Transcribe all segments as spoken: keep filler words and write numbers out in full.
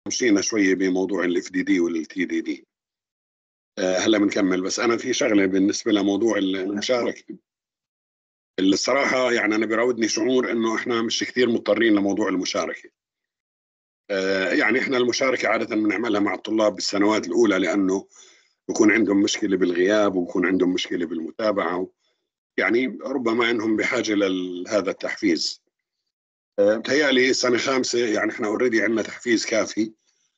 مشينا شوية بموضوع الاف دي دي والتي دي دي. هلا بنكمل، بس أنا في شغلة بالنسبة لموضوع المشاركة. الصراحة يعني أنا بيراودني شعور إنه إحنا مش كثير مضطرين لموضوع المشاركة. يعني إحنا المشاركة عادة بنعملها مع الطلاب بالسنوات الأولى، لأنه بكون عندهم مشكلة بالغياب وبكون عندهم مشكلة بالمتابعة، يعني ربما إنهم بحاجة لهذا التحفيز. بتهيألي سنة خامسة يعني إحنا أوريدي عندنا تحفيز كافي،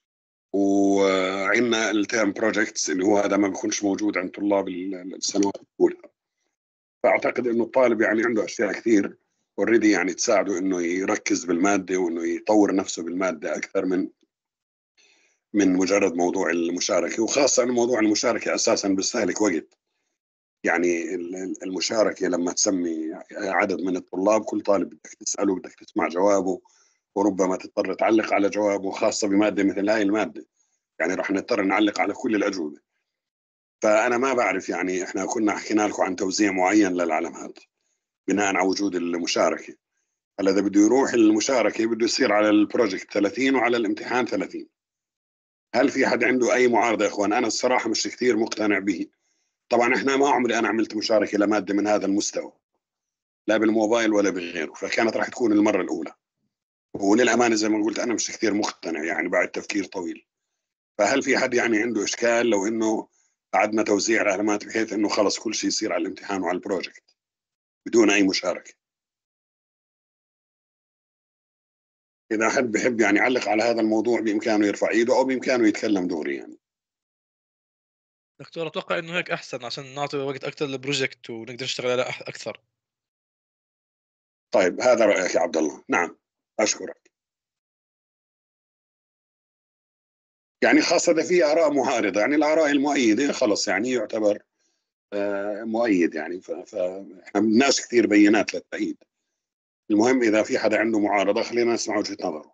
وعندنا التيرم بروجكتس اللي هو هذا ما بيكونش موجود عند طلاب السنوات الأولى. فأعتقد إنه الطالب يعني عنده أشياء كثير اوريدي يعني تساعده إنه يركز بالمادة وإنه يطور نفسه بالمادة أكثر من من مجرد موضوع المشاركة، وخاصة إنه موضوع المشاركة أساساً بيستهلك وقت. يعني المشاركة لما تسمي عدد من الطلاب، كل طالب بدك تسأله، بدك تسمع جوابه، وربما تضطر تعلق على جوابه، خاصة بمادة مثل هاي المادة يعني راح نضطر نعلق على كل الأجوبة. فأنا ما بعرف، يعني إحنا كنا حكينا لكم عن توزيع معين للعلامات بناء على وجود المشاركة. هلا إذا بده يروح المشاركة بده يصير على البروجكت ثلاثين وعلى الامتحان ثلاثين. هل في حد عنده أي معارضة يا إخوان؟ أنا الصراحة مش كثير مقتنع به. طبعا إحنا ما عمري أنا عملت مشاركة لمادة من هذا المستوى، لا بالموبايل ولا بغيره، فكانت راح تكون المرة الأولى. وللأمانة زي ما قلت أنا مش كثير مقتنع يعني بعد تفكير طويل. فهل في حد يعني عنده إشكال لو إنه قعدنا توزيع العلامات بحيث إنه خلص كل شيء يصير على الامتحان وعلى البروجكت بدون أي مشاركة؟ إذا حد بحب يعني يعلق على هذا الموضوع بإمكانه يرفع إيده، أو بإمكانه يتكلم دغري يعني. دكتور أتوقع إنه هيك أحسن عشان نعطي وقت أكثر للبروجكت ونقدر نشتغل عليه أكثر. طيب هذا رأيك يا عبد الله؟ نعم أشكرك. يعني خاصة في آراء معارضة، يعني الآراء المؤيدة خلص يعني يعتبر آه مؤيد يعني، فإحنا بدناش كثير بينات للتأييد. المهم إذا في حدا عنده معارضة خلينا نسمع وجهة نظره.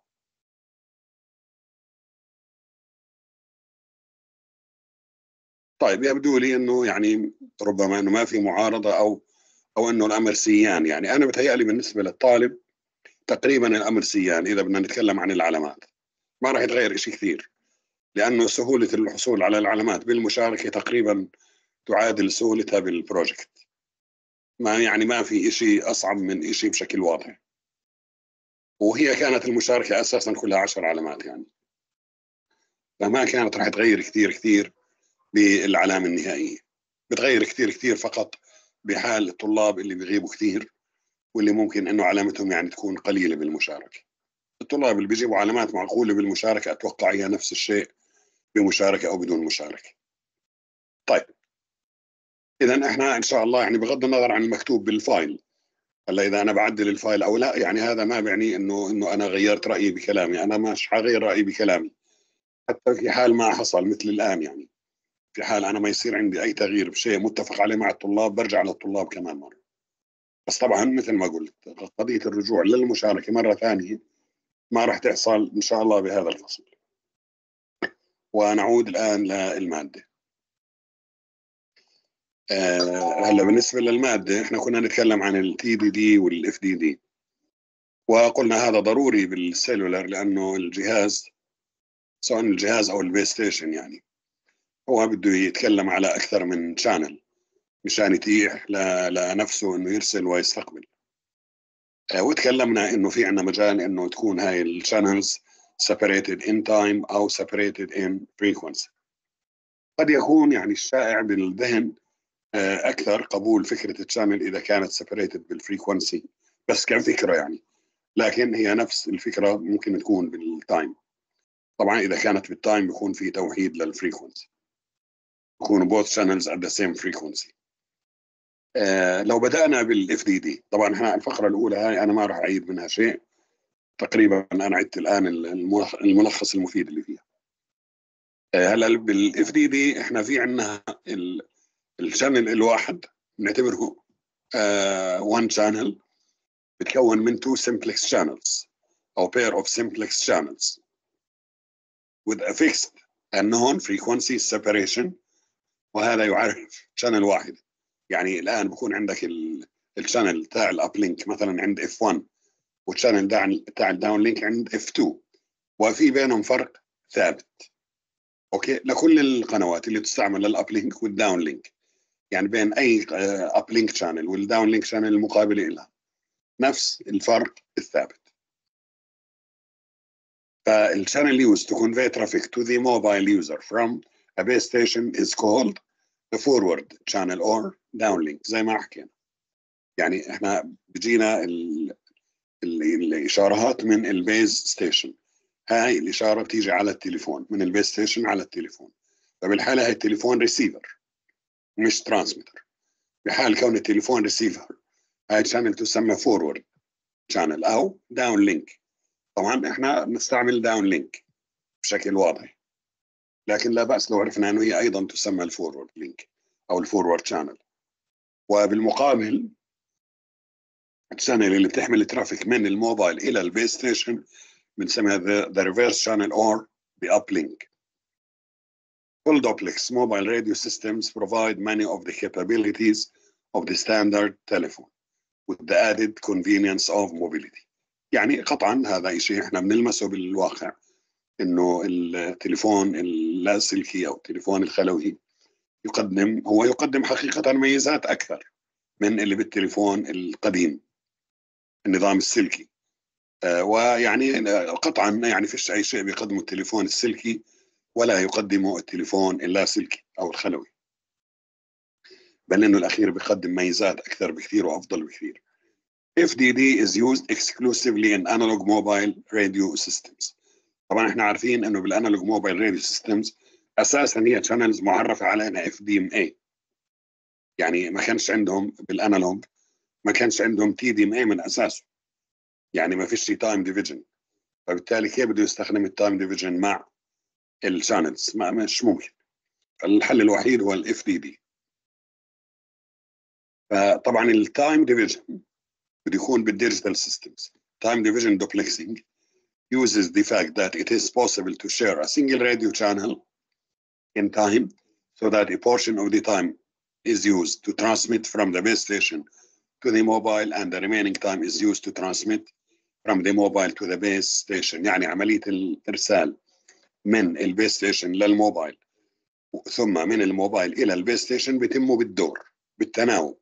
طيب يبدو لي إنه يعني ربما إنه ما في معارضة، أو أو إنه الأمر سيان. يعني أنا بتهيألي بالنسبة للطالب تقريبا الأمر سيان إذا بدنا نتكلم عن العلامات. ما راح يتغير شيء كثير، لأنه سهولة الحصول على العلامات بالمشاركة تقريبا تعادل سهولتها بالبروجكت. ما يعني ما في شيء أصعب من شيء بشكل واضح. وهي كانت المشاركة أساسا كلها عشر علامات يعني، فما كانت راح تغير كثير كثير بالعلامة النهائية. بتغير كثير كثير فقط بحال الطلاب اللي بيغيبوا كثير، واللي ممكن إنه علامتهم يعني تكون قليلة بالمشاركة. الطلاب اللي بيجيبوا علامات معقولة بالمشاركة أتوقع هي نفس الشيء بمشاركة أو بدون مشاركة. طيب إذا إحنا إن شاء الله يعني بغض النظر عن المكتوب بالفايل، هلا إذا أنا بعدل الفايل أو لا، يعني هذا ما بيعني إنه إنه أنا غيرت رأيي بكلامي. أنا مش حغير رأيي بكلامي حتى في حال ما حصل مثل الآن. يعني في حال أنا ما يصير عندي أي تغيير بشيء متفق عليه مع الطلاب برجع للطلاب كمان مرة. بس طبعا مثل ما قلت قضية الرجوع للمشاركة مرة ثانية ما راح تحصل إن شاء الله بهذا الفصل. ونعود الآن للمادة. آه هلا بالنسبة للمادة احنا كنا نتكلم عن التي دي دي والاف دي دي، وقلنا هذا ضروري بالسيلولر لأنه الجهاز سواء الجهاز أو البلاي ستيشن يعني هو بده يتكلم على أكثر من شانل مشان يتيح لنفسه إنه يرسل ويستقبل. آه وتكلمنا إنه في عنا مجال إنه تكون هاي الشانلز separated in time أو separated in frequency. قد يكون يعني الشائع بالذهن أكثر قبول فكرة الشانل إذا كانت separated بالفريكونسي بس كفكرة يعني، لكن هي نفس الفكرة ممكن تكون بالتايم. طبعا إذا كانت بالتايم بيكون في توحيد للفريكونسي، بيكونوا both channels at the same frequency. آه لو بدأنا بالاف دي دي، طبعا احنا الفقرة الأولى هاي أنا ما راح أعيد منها شيء، تقريبا أنا عدت الآن الملخص المفيد اللي فيها. آه هلا بالاف دي دي احنا في عندنا الشانل الواحد بنعتبره آه one channel بتكون من two simplex channels أو pair of simplex channels with a fixed and known frequency separation، وهذا يعرف channel واحد. يعني الآن بكون عندك الشانل تاع الأبلينك مثلا عند إف ون، والشانل تاع الداون لينك عند إف تو، وفي بينهم فرق ثابت. اوكي، لكل القنوات اللي تستعمل للاب لينك والداون لينك، يعني بين اي اب لينك شانل والداون لينك شانل المقابله لها نفس الفرق الثابت. فالشانل used to convey traffic to the mobile user from a base station is called the forward channel or downlink زي ما حكينا. يعني احنا بيجينا ال... ال... الاشارات من البيز ستيشن، هاي الاشاره بتيجي على التليفون من البيز ستيشن على التليفون، فبالحاله هاي التليفون ريسيفر مش ترانسميتر. بحال كون التليفون ريسيفر هاي الشانل تسمى فورورد شانل او داون لينك. طبعا احنا نستعمل داون لينك بشكل واضح، لكن لا بأس لو عرفنا انه هي ايضا تسمى الفورورد لينك او الفورورد شانل. وبالمقابل الشانل اللي بتحمل الترافيك من الموبايل الى البيس ستيشن بنسميها the, the reverse channel or the uplink. Full duplex mobile radio systems provide many of the capabilities of the standard telephone with the added convenience of mobility. يعني قطعا هذا شيء احنا بنلمسه بالواقع، انه التليفون اللاسلكي او التليفون الخلوي يقدم هو يقدم حقيقة ميزات اكثر من اللي بالتليفون القديم النظام السلكي. آه ويعني قطعا يعني فيش اي شيء بيقدمه التليفون السلكي ولا يقدمه التليفون اللاسلكي او الخلوي، بل انه الاخير بيقدم ميزات اكثر بكثير وافضل بكثير. إف دي دي is used exclusively in analog mobile radio systems. طبعا احنا عارفين انه بالانالوج موبايل راديو سيستمز اساسا هي channels معرفه على انها اف دي ام اي، يعني ما كانش عندهم بالانالوج ما كانش عندهم تي دي ام اي من اساسه، يعني ما فيش تايم ديفيجن، فبالتالي كيف بده يستخدم التايم ديفيجن مع الشانلز؟ ما مش ممكن. الحل الوحيد هو الاف دي دي. فطبعا التايم ديفيجن بده يكون بالديجيتال سيستمز. تايم ديفيجن دوبلكسينج uses the fact that it is possible to share a single radio channel in time so that a portion of the time is used to transmit from the base station to the mobile and the remaining time is used to transmit from the mobile to the base station. يعني عملية الإرسال من البيس ستيشن للموبايل ثم من الموبايل إلى البيس ستيشن بيتم بالدور بالتناوب.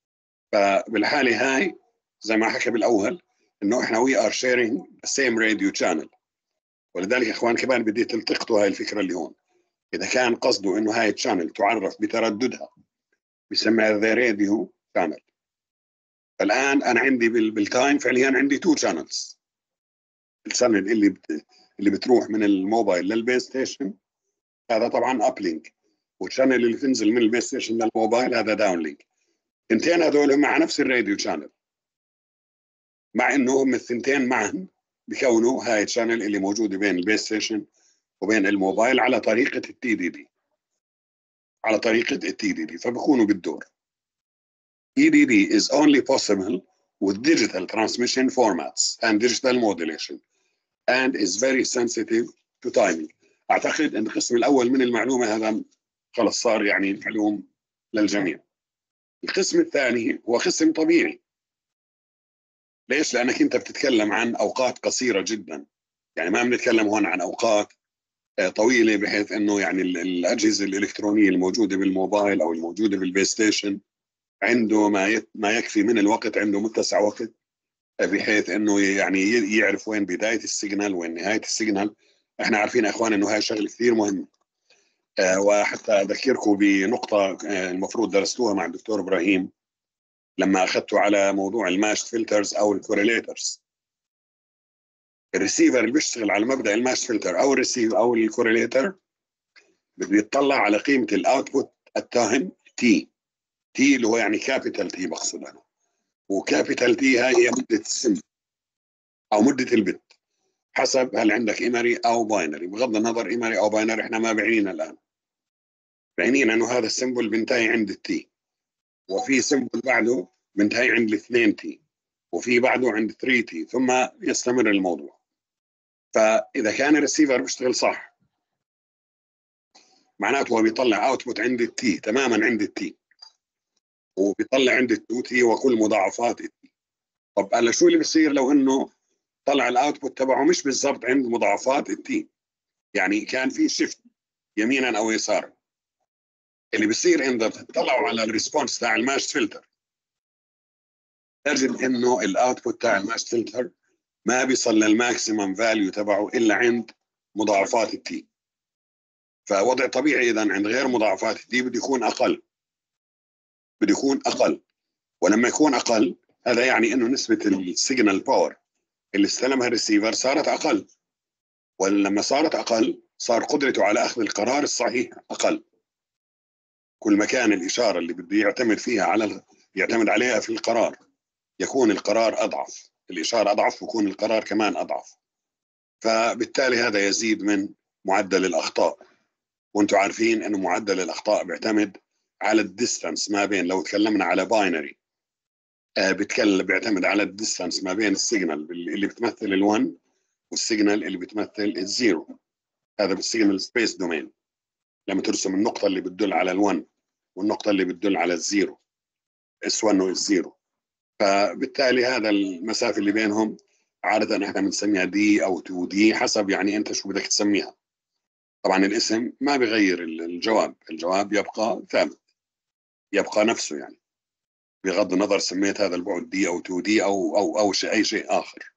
فبالحالة هاي زي ما حكى بالأول إنه إحنا we are sharing the same radio channel. ولذلك يا إخوان كمان بدي تلتقطوا هاي الفكرة اللي هون. إذا كان قصده إنه هاي الشانل تعرف بترددها بسميها the radio channel. الآن أنا عندي بالتايم فعليا عندي two channels. الشانل اللي بت... اللي بتروح من الموبايل للبيس ستيشن هذا طبعا اب لينك، والشانل اللي تنزل من البيس ستيشن للموبايل هذا داون لينك. الثنتين هذول هم مع نفس الراديو شانل، مع انه هم الثنتين معا بيكونوا هاي الشانل اللي موجوده بين البيس ستيشن وبين الموبايل على طريقه التي دي دي على طريقه التي دي دي فبكونوا بالدور. E D D is only possible with digital transmission formats and digital modulation and is very sensitive to timing. اعتقد ان القسم الاول من المعلومه هذا خلص صار يعني معلوم للجميع. القسم الثاني هو قسم طبيعي. ليش؟ لانك انت بتتكلم عن اوقات قصيره جدا، يعني ما بنتكلم هون عن اوقات طويله بحيث انه يعني الاجهزه الالكترونيه الموجوده بالموبايل او الموجوده بالبلاي ستيشن عنده ما ما يكفي من الوقت، عنده متسع وقت بحيث انه يعني يعرف وين بدايه السيجنال وين نهايه السيجنال. احنا عارفين يا اخوان انه هاي شغله كثير مهمه. آه وحتى اذكركم بنقطه آه المفروض درستوها مع الدكتور ابراهيم لما اخذتوا على موضوع الماشت فلترز او الكوريليترز. الريسيفر اللي بيشتغل على مبدا الماشت فلتر او الريسيف او الكوريليتر بده يطلع على قيمه الاوتبوت التايم تي تي اللي هو يعني كابيتال تي بقصد انا، وكابيتال تي هاي هي مده السم او مده البت حسب هل عندك ايمري او باينري. بغض النظر ايمري او باينري احنا ما بعنينا الان، بعنينا انه هذا السيمبل بينتهي عند التي، وفي سيمبل بعده بينتهي عند الاثنين تي، وفي بعده عند ثري تي، ثم يستمر الموضوع. فاذا كان الريسيفر بيشتغل صح معناته هو بيطلع اوتبوت عند التي تماما عند التي، وبيطلع عند التو تي وكل مضاعفات التي. طب هلا شو اللي بيصير لو انه طلع الاوتبوت تبعه مش بالضبط عند مضاعفات التي؟ يعني كان في شيفت يمينا او يسارا. اللي بيصير ان تطلعوا على الريسبونس تاع الماش فلتر تجد انه الاوتبوت تاع الماش فلتر ما بيصل للماكسيمم فاليو تبعه الا عند مضاعفات التي. فوضع طبيعي اذا عند غير مضاعفات التي بده يكون اقل، بده يكون اقل. ولما يكون اقل هذا يعني انه نسبه السيجنال باور اللي استلمها الريسيفر صارت اقل، ولما صارت اقل صار قدرته على اخذ القرار الصحيح اقل. كل ما كان الاشاره اللي بده يعتمد فيها على يعتمد عليها في القرار يكون القرار اضعف، الاشاره اضعف ويكون القرار كمان اضعف. فبالتالي هذا يزيد من معدل الاخطاء. وانتم عارفين انه معدل الاخطاء بيعتمد على الديستانس ما بين، لو تكلمنا على باينري آه بتكلم بيعتمد على الديستانس ما بين السيجنال اللي بتمثل ال1 والسيجنال اللي بتمثل الزيرو. هذا بالسيجنال سبيس دومين، لما ترسم النقطة اللي بتدل على ال1 والنقطة اللي بتدل على الزيرو، اس واحد والزيرو. فبالتالي هذا المسافة اللي بينهم عادة احنا بنسميها دي او تو دي، حسب يعني انت شو بدك تسميها. طبعا الاسم ما بيغير الجواب، الجواب يبقى ثابت، يبقى نفسه يعني، بغض النظر سميت هذا البعد دي او تو دي او او او شيء اي شيء اخر.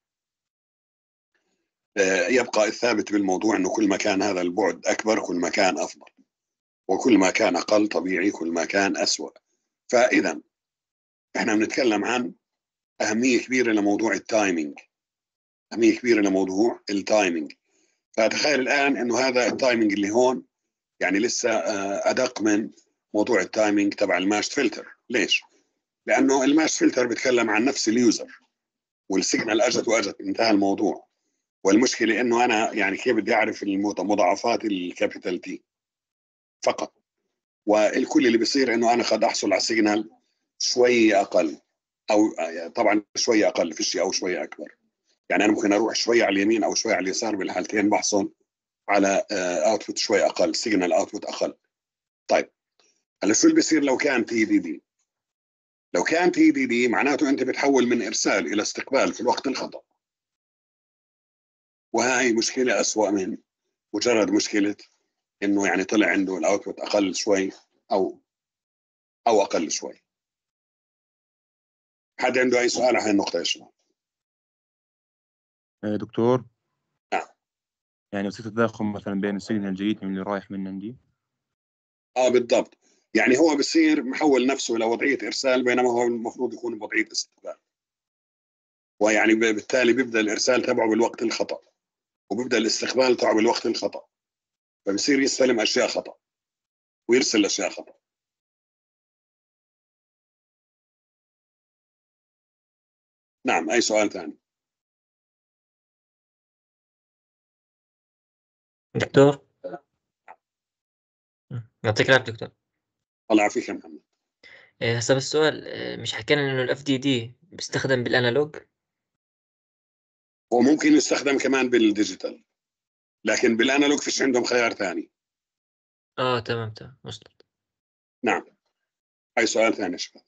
يبقى الثابت بالموضوع انه كل ما كان هذا البعد اكبر كل ما كان افضل، وكل ما كان اقل طبيعي كل ما كان اسوأ. فاذا احنا بنتكلم عن اهميه كبيره لموضوع التايمينج، اهميه كبيره لموضوع التايمينج. فتخيل الان انه هذا التايمينج اللي هون يعني لسه ادق من موضوع التايمينج تبع الماش فلتر. ليش؟ لانه الماش فلتر بيتكلم عن نفس اليوزر، والسيجنال اجت واجت انتهى الموضوع. والمشكله انه انا يعني كيف بدي اعرف المضاعفات الكابيتال تي فقط، والكل اللي بيصير انه انا قد احصل على سيجنال شوي اقل، او طبعا شوي اقل في الشيء او شوي اكبر. يعني انا ممكن اروح شوي على اليمين او شوي على اليسار، بالحالتين بحصل على اوتبوت شوي اقل، سيجنال اوتبوت اقل. طيب هلا شو اللي بيصير لو كان تي دي دي؟ لو كان تي دي دي معناته انت بتحول من ارسال الى استقبال في الوقت الخطأ، وهي مشكله اسوأ من مجرد مشكله انه يعني طلع عنده الاوتبوت اقل شوي او او اقل شوي. حد عنده اي سؤال على هاي النقطه يا شباب؟ دكتور، نعم. يعني وسيلة التداخل مثلا بين السيجنال الجديد من اللي رايح من عندي. اه بالضبط، يعني هو بصير محول نفسه الى وضعيه ارسال بينما هو المفروض يكون بوضعيه استقبال، ويعني بالتالي بيبدا الارسال تبعه بالوقت الخطا وبيبدا الاستقبال تبعه بالوقت الخطا، فبصير يستلم اشياء خطا ويرسل اشياء خطا. نعم، اي سؤال ثاني؟ دكتور يعطيك العافية دكتور. الله يعافيك يا محمد. إيه، هسه بالسؤال إيه، مش حكينا انه الاف دي دي بيستخدم بالانالوج؟ وممكن يستخدم كمان بالديجيتال، لكن بالانالوج فيش عندهم خيار ثاني. اه تمام تمام وصلت. نعم، اي سؤال ثاني يا شباب؟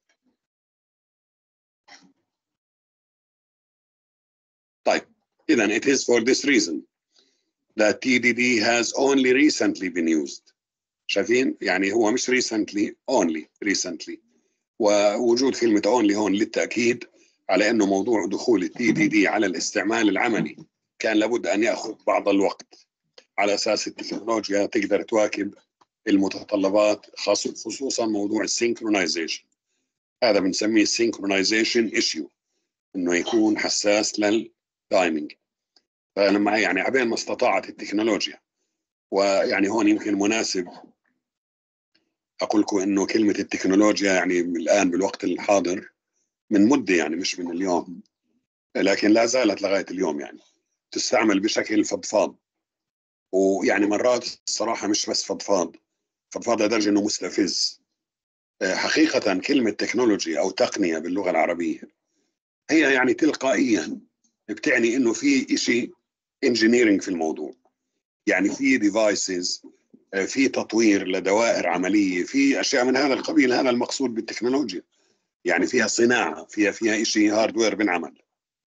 طيب اذا it is for this reason that T D D has only recently been used. شايفين يعني هو مش recently، only recently. ووجود كلمة only هون للتأكيد على أنه موضوع دخول التي دي دي على الاستعمال العملي كان لابد أن يأخذ بعض الوقت على أساس التكنولوجيا تقدر تواكب المتطلبات، خصوصا موضوع السينكرونايزيشن. هذا بنسميه السينكرونايزيشن ايشيو، انه يكون حساس للتايمينج. فلما يعني عبين ما استطاعت التكنولوجيا، ويعني هون يمكن مناسب اقول لكم انه كلمه التكنولوجيا يعني الان بالوقت الحاضر من مده، يعني مش من اليوم، لكن لا زالت لغايه اليوم يعني تستعمل بشكل فضفاض. ويعني مرات الصراحه مش بس فضفاض، فضفاض لدرجه انه مستفز. حقيقه كلمه تكنولوجي او تقنيه باللغه العربيه هي يعني تلقائيا بتعني انه في شيء انجينيرنج في الموضوع، يعني في ديفايسز، في تطوير لدوائر عمليه، في اشياء من هذا القبيل. هذا المقصود بالتكنولوجيا، يعني فيها صناعه، فيها فيها شيء هاردوير بنعمل.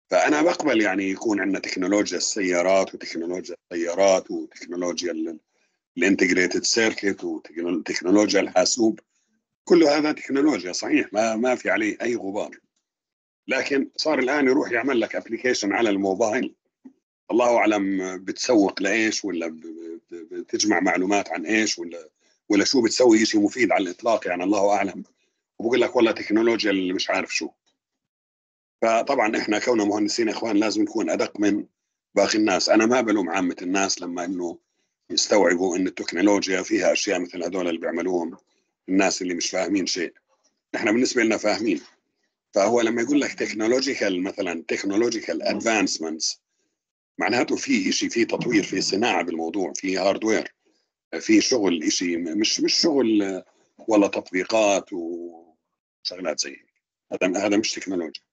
فأنا بقبل يعني يكون عندنا تكنولوجيا السيارات وتكنولوجيا الطيارات وتكنولوجيا الانتجريتد سيركت وتكنولوجيا الحاسوب، كل هذا تكنولوجيا صحيح، ما ما في عليه أي غبار. لكن صار الآن يروح يعمل لك ابلكيشن على الموبايل، الله أعلم بتسوق لإيش، ولا بتجمع معلومات عن إيش، ولا ولا شو بتسوي، شيء مفيد على الإطلاق يعني الله أعلم، وبقول لك والله تكنولوجيا اللي مش عارف شو. فطبعا إحنا كوننا مهندسين يا إخوان لازم نكون أدق من باقي الناس. أنا ما بلوم عامة الناس لما إنه يستوعبوا إن التكنولوجيا فيها أشياء مثل هذول اللي بيعملوهم الناس اللي مش فاهمين شيء. إحنا بالنسبة لنا فاهمين. فهو لما يقول لك تكنولوجيكال مثلا تكنولوجيكال ادفانسمنتس، معناته في شيء، في تطوير، في صناعه بالموضوع، في هاردوير، في شغل، شيء مش مش شغل ولا تطبيقات وشغلات زي هيك. هذا هذا مش تكنولوجيا.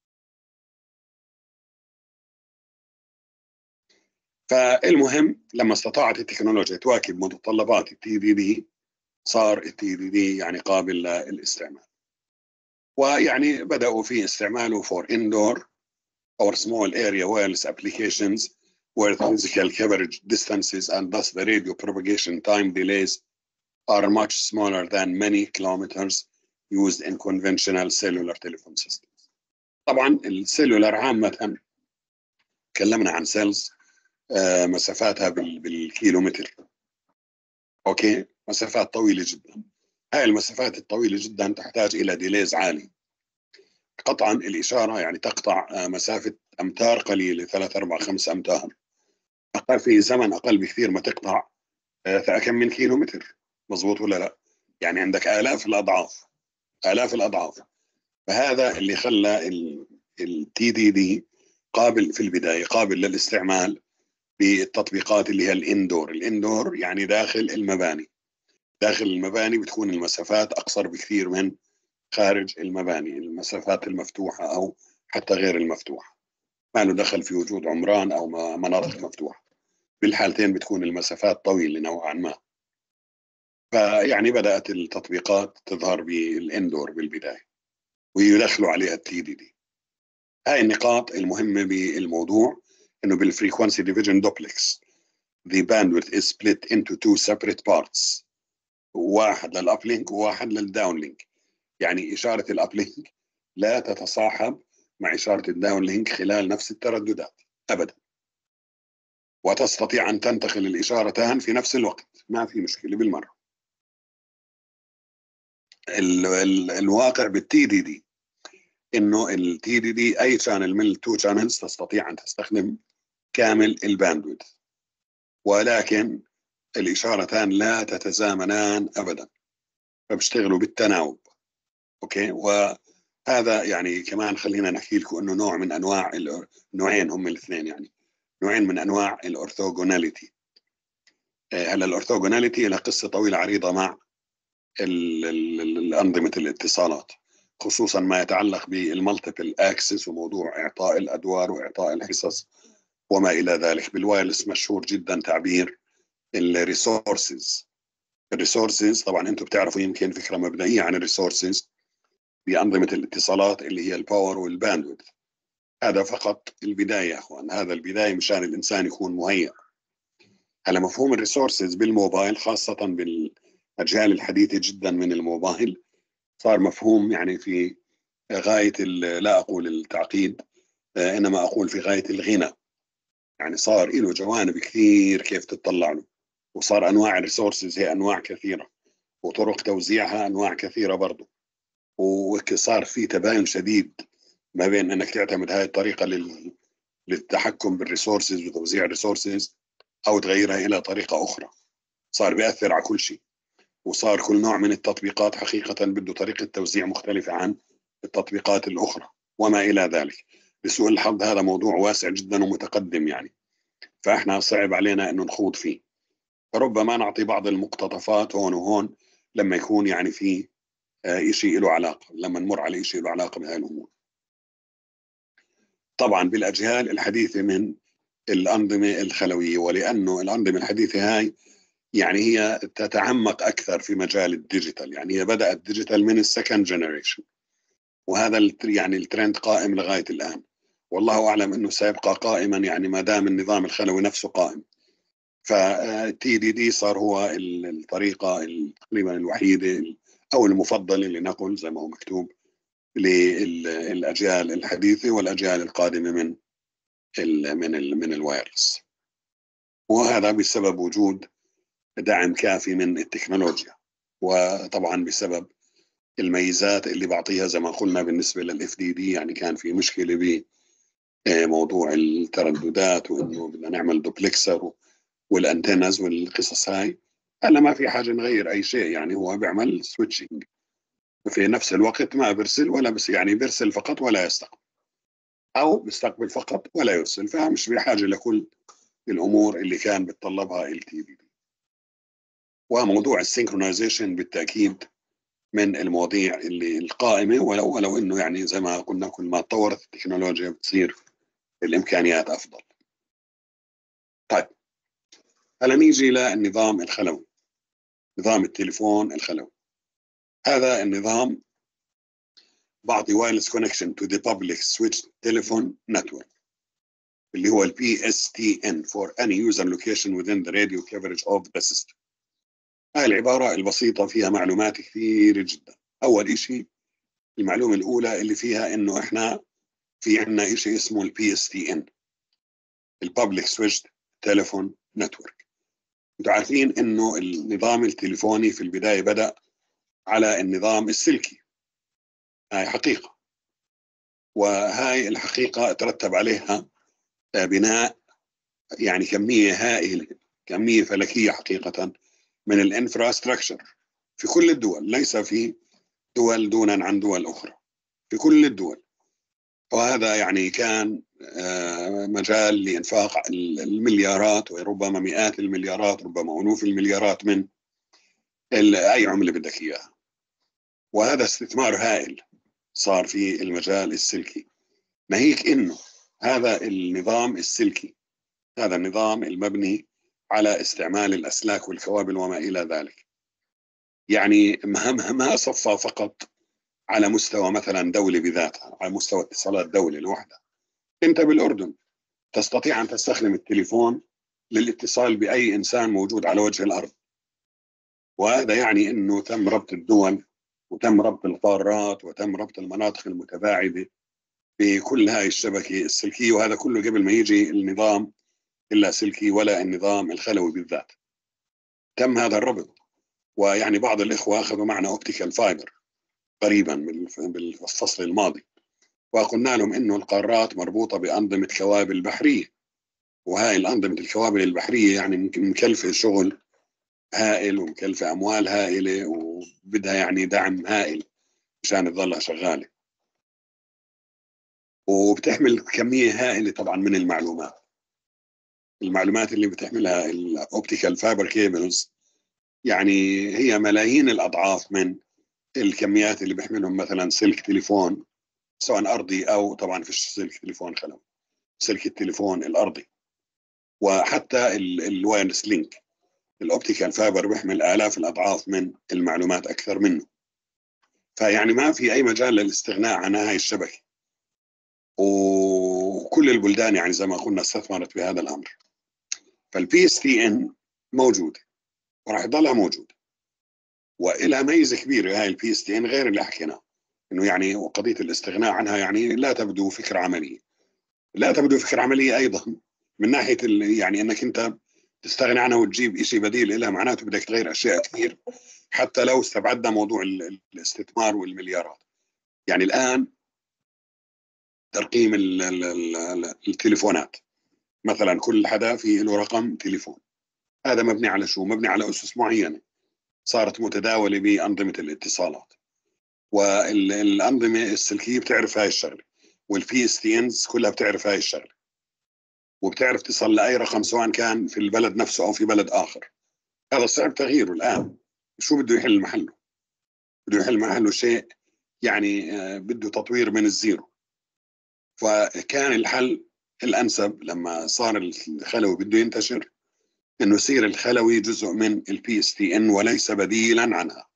فالمهم لما استطاعت التكنولوجيا تواكب متطلبات التي دي دي، صار التي دي دي يعني قابل للاستعمال، ويعني بدأوا في استعماله for indoor or small area wireless applications where the physical coverage distances and thus the radio propagation time delays are much smaller than many kilometers used in conventional cellular telephone systems. طبعا السيلولر عامة تكلمنا عن سيلز آه مسافاتها بالكيلومتر، اوكي، مسافات طويلة جدا. هاي المسافات الطويلة جدا تحتاج إلى ديليز عالي. قطعا الإشارة يعني تقطع مسافة أمتار قليلة، ثلاث أربع خمس أمتار، أقل في زمن أقل بكثير ما تقطع كم من كيلو متر. مضبوط ولا لا؟ يعني عندك آلاف الأضعاف، آلاف الأضعاف. فهذا اللي خلى التي دي دي قابل في البداية، قابل للاستعمال بالتطبيقات اللي هي الإندور. الإندور يعني داخل المباني. داخل المباني بتكون المسافات أقصر بكثير من خارج المباني، المسافات المفتوحة أو حتى غير المفتوحة، ما له دخل في وجود عمران أو مناطق مفتوحة. بالحالتين بتكون المسافات طويلة نوعا ما. فيعني بدأت التطبيقات تظهر بالإندور بالبداية ويدخلوا عليها التي دي دي. هاي النقاط المهمة بالموضوع، إنه بالفريكوانسي ديفيجن دوبلكس the bandwidth is split into two separate parts، واحد للأبلينك وواحد للداونلينك. يعني إشارة الأبلينك لا تتصاحب مع إشارة الداونلينك خلال نفس الترددات أبدا، وتستطيع أن تنتقل الإشارتان في نفس الوقت، ما في مشكلة بالمرة. ال ال الواقع بالتي دي دي إنه التي دي دي أي شانل من التو شانلز تستطيع أن تستخدم كامل الباندويث، ولكن الإشارتان لا تتزامنان أبدا، فبيشتغلوا بالتناوب. أوكي، وهذا يعني كمان خلينا نحكي لكم إنه نوع من أنواع نوعين هم الاثنين، يعني نوعين من أنواع الأورثوغوناليتي. هلا الأورثوغوناليتي لها قصة طويلة عريضة مع الأنظمة الاتصالات، خصوصا ما يتعلق بالمالتيبل اكسس وموضوع إعطاء الأدوار وإعطاء الحصص وما إلى ذلك. بالوايرلس مشهور جدا تعبير الريسورسز. الريسورسز طبعا أنتم بتعرفوا يمكن فكرة مبدئية عن الريسورسز بأنظمة الاتصالات اللي هي الباور والباندويث. هذا فقط البداية يا أخوان، هذا البداية مشان الإنسان يكون مهيأ. هلا مفهوم الريسورسز بالموبايل خاصة بالأجيال الحديثة جدا من الموبايل صار مفهوم يعني في غاية لا أقول التعقيد إنما أقول في غاية الغنى. يعني صار له جوانب كثير كيف تطلع له، وصار أنواع الريسورسز هي أنواع كثيرة، وطرق توزيعها أنواع كثيرة برضو، وصار في تباين شديد ما بين أنك تعتمد هاي الطريقة لل... للتحكم بالريسورسز وتوزيع الريسورسز أو تغيرها إلى طريقة أخرى. صار بيأثر على كل شيء، وصار كل نوع من التطبيقات حقيقة بده طريقة توزيع مختلفة عن التطبيقات الأخرى وما إلى ذلك. لسوء الحظ هذا موضوع واسع جدا ومتقدم يعني، فإحنا صعب علينا إنه نخوض فيه. فربما نعطي بعض المقتطفات هون وهون لما يكون يعني في آه شيء له علاقة، لما نمر على شيء له علاقة بهذه الأمور. طبعا بالأجيال الحديثة من الأنظمة الخلوية، ولأنه الأنظمة الحديثة هاي يعني هي تتعمق أكثر في مجال الديجيتال، يعني هي بدأت ديجيتال من السكند جنريشن، وهذا يعني الترند قائم لغاية الآن. والله أعلم أنه سيبقى قائما يعني ما دام النظام الخلوي نفسه قائم. فالتي دي دي صار هو الطريقة تقريبا الوحيدة أو المفضلة لنقل زي ما هو مكتوب للأجيال الحديثة والأجيال القادمة من ال من ال من الوايرلس. وهذا بسبب وجود دعم كافي من التكنولوجيا، وطبعا بسبب الميزات اللي بعطيها زي ما قلنا بالنسبة للإف دي دي. يعني كان في مشكلة بموضوع الترددات وإنه بدنا نعمل دوبلكسر والأنتنز والقصص هاي. هلا ما في حاجة نغير أي شيء، يعني هو بيعمل سويتشنج في نفس الوقت، ما برسل ولا بس يعني برسل فقط ولا يستقبل، أو بيستقبل فقط ولا يرسل. فمش بحاجة لكل الأمور اللي كان بتطلبها ال تي دي دي. وموضوع السينكرونايزيشن بالتأكيد من المواضيع اللي القائمة، ولو ولو إنه يعني زي ما قلنا كل ما تطورت التكنولوجيا بتصير الإمكانيات أفضل. طيب هلا نيجي للنظام الخلوي، نظام التليفون الخلوي. هذا النظام بعطي wireless connection to the public switch telephone network اللي هو ال بي إس تي إن for any user location within the radio coverage of the system. هاي العبارة البسيطة فيها معلومات كثيرة جدا. أول إشي المعلومة الأولى اللي فيها إنه إحنا في عنا إشي اسمه ال بي إس تي إن ال Public Switched Telephone Network. انتوا عارفين إنه النظام التليفوني في البداية بدأ على النظام السلكي، هاي حقيقة، وهاي الحقيقة ترتب عليها بناء يعني كمية هائلة، كمية فلكية حقيقة من الانفراستراكشر في كل الدول، ليس في دول دونا عن دول أخرى، في كل الدول. وهذا يعني كان مجال لإنفاق المليارات وربما مئات المليارات، ربما ألوف المليارات من أي عملة بدك إياها. وهذا استثمار هائل صار في المجال السلكي، ناهيك إنه هذا النظام السلكي، هذا النظام المبني على استعمال الأسلاك والكوابل وما إلى ذلك، يعني ما ما صفى فقط على مستوى مثلا دولة بذاتها، على مستوى اتصالات دولة لوحدها. أنت بالأردن تستطيع أن تستخدم التليفون للاتصال بأي إنسان موجود على وجه الأرض، وهذا يعني أنه تم ربط الدول وتم ربط القارات وتم ربط المناطق المتباعدة بكل هاي الشبكة السلكية. وهذا كله قبل ما يجي النظام اللاسلكي ولا النظام الخلوي بالذات، تم هذا الربط. ويعني بعض الإخوة أخذوا معنا أوبتيكال فايبر قريبا بالفصل الماضي، وقلنا لهم إنه القارات مربوطة بأنظمة كوابل بحرية، وهاي الأنظمة الكوابل البحرية يعني مكلفة شغل هائل ومكلفة أموال هائلة وبدها يعني دعم هائل مشان تظلها شغالة، وبتحمل كمية هائلة طبعا من المعلومات. المعلومات اللي بتحملها الأوبتيكال فايبر كيبلز يعني هي ملايين الأضعاف من الكميات اللي بيحملهم مثلا سلك تليفون سواء أرضي أو طبعا في سلك تليفون خلوي، سلك التليفون الأرضي. وحتى الوايرلس لينك الأوبتيكال فايبر بيحمل آلاف الأضعاف من المعلومات أكثر منه. فيعني ما في أي مجال للاستغناء عن هاي الشبكة، وكل البلدان يعني زي ما قلنا استثمرت بهذا الأمر. فالبي اس تي ان موجودة وراح يضلها موجودة، وإلها ميزة كبيرة هاي البي اس تي ان غير اللي حكيناه، إنه يعني وقضية الاستغناء عنها يعني لا تبدو فكرة عملية، لا تبدو فكرة عملية أيضا من ناحية يعني إنك أنت تستغني عنها وتجيب إشي بديل لها، معناته بدك تغير أشياء كثير حتى لو استبعدنا موضوع الاستثمار والمليارات. يعني الآن ترقيم ال ال ال التليفونات مثلا، كل حدا في له رقم تليفون، هذا مبني على شو؟ مبني على أسس معينة صارت متداولة بأنظمة الاتصالات، والأنظمة السلكية بتعرف هاي الشغلة، والبي اس تي انز كلها بتعرف هاي الشغلة، وبتعرف تصل لأي رقم سواء كان في البلد نفسه أو في بلد آخر. هذا صعب تغييره الآن. شو بده يحل محله؟ بده يحل محله شيء يعني بده تطوير من الزيرو. فكان الحل الأنسب لما صار الخلوي بده ينتشر إنه يصير الخلوي جزء من البي اس تي ان وليس بديلا عنها.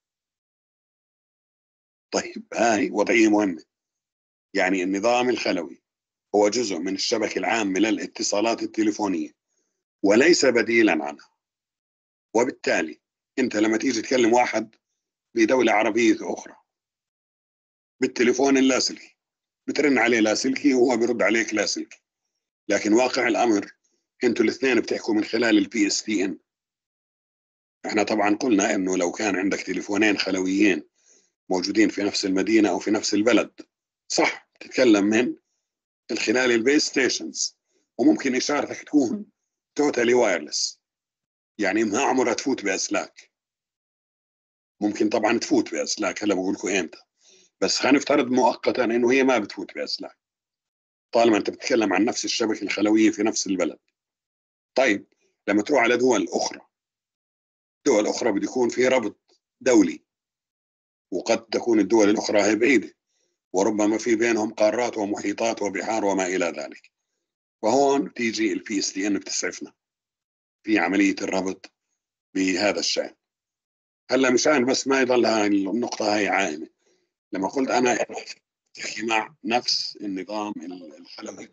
طيب هاي وضعية مهمة، يعني النظام الخلوي هو جزء من الشبكة العامة للاتصالات التليفونية وليس بديلا عنها. وبالتالي أنت لما تيجي تكلم واحد بدولة عربية أخرى بالتليفون اللاسلكي بترن عليه لاسلكي وهو بيرد عليك لاسلكي، لكن واقع الأمر أنتوا الاثنين بتحكوا من خلال البي اس تي ان. احنا طبعا قلنا انه لو كان عندك تليفونين خلويين موجودين في نفس المدينة او في نفس البلد صح تتكلم من خلال البيس ستيشنز، وممكن اشارتك تكون توتالي وايرلس، يعني ما عمرها تفوت باسلاك. ممكن طبعا تفوت باسلاك، هلا بقول لكم امتى، بس خلينا نفترض مؤقتا انه هي ما بتفوت باسلاك طالما انت بتتكلم عن نفس الشبكة الخلوية في نفس البلد. طيب لما تروح على دول اخرى، دول اخرى بده يكون في ربط دولي، وقد تكون الدول الاخرى هي بعيدة وربما في بينهم قارات ومحيطات وبحار وما إلى ذلك، وهون تيجي البي اس تي ان بتسعفنا في عملية الربط بهذا الشأن. هلا مشان بس ما يضل هاي النقطة هاي عائمة، لما قلت أنا تحكي مع نفس النظام الخلوي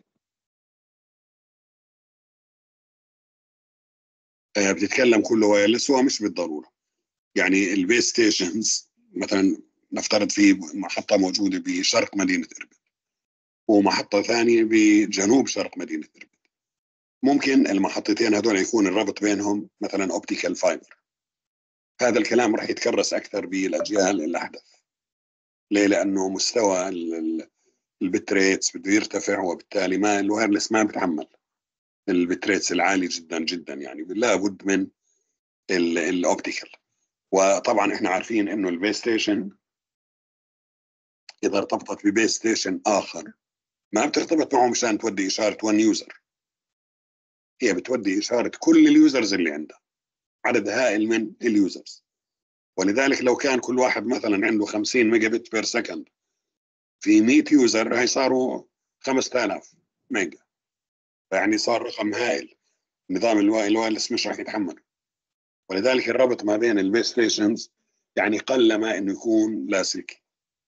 بتتكلم كله وايرلس، هو مش بالضرورة. يعني البيس ستيشنز مثلا نفترض في محطة موجودة بشرق مدينة إربد ومحطة ثانية بجنوب شرق مدينة إربد، ممكن المحطتين هذول يكون الربط بينهم مثلا اوبتيكال فايبر. هذا الكلام راح يتكرس اكثر بالاجيال الاحدث. ليه؟ لانه مستوى البتريتس بده يرتفع، وبالتالي ما الوايرلس ما بتحمل البتريتس العالي جدا جدا، يعني لابد من الاوبتيكال. وطبعا احنا عارفين انه البيس ستيشن اذا ارتبطت ببيس ستيشن اخر ما بترتبط معه مشان تودي اشاره وان يوزر، هي بتودي اشاره كل اليوزرز اللي عندها، عدد هائل من اليوزرز. ولذلك لو كان كل واحد مثلا عنده خمسين ميجا بت بير سكند في مية يوزر، هي صاروا خمسة آلاف ميجا، يعني صار رقم هائل، نظام الوايرلس مش راح يتحمله. ولذلك الربط ما بين البيس ستيشنز يعني قلما انه يكون لاسلكي،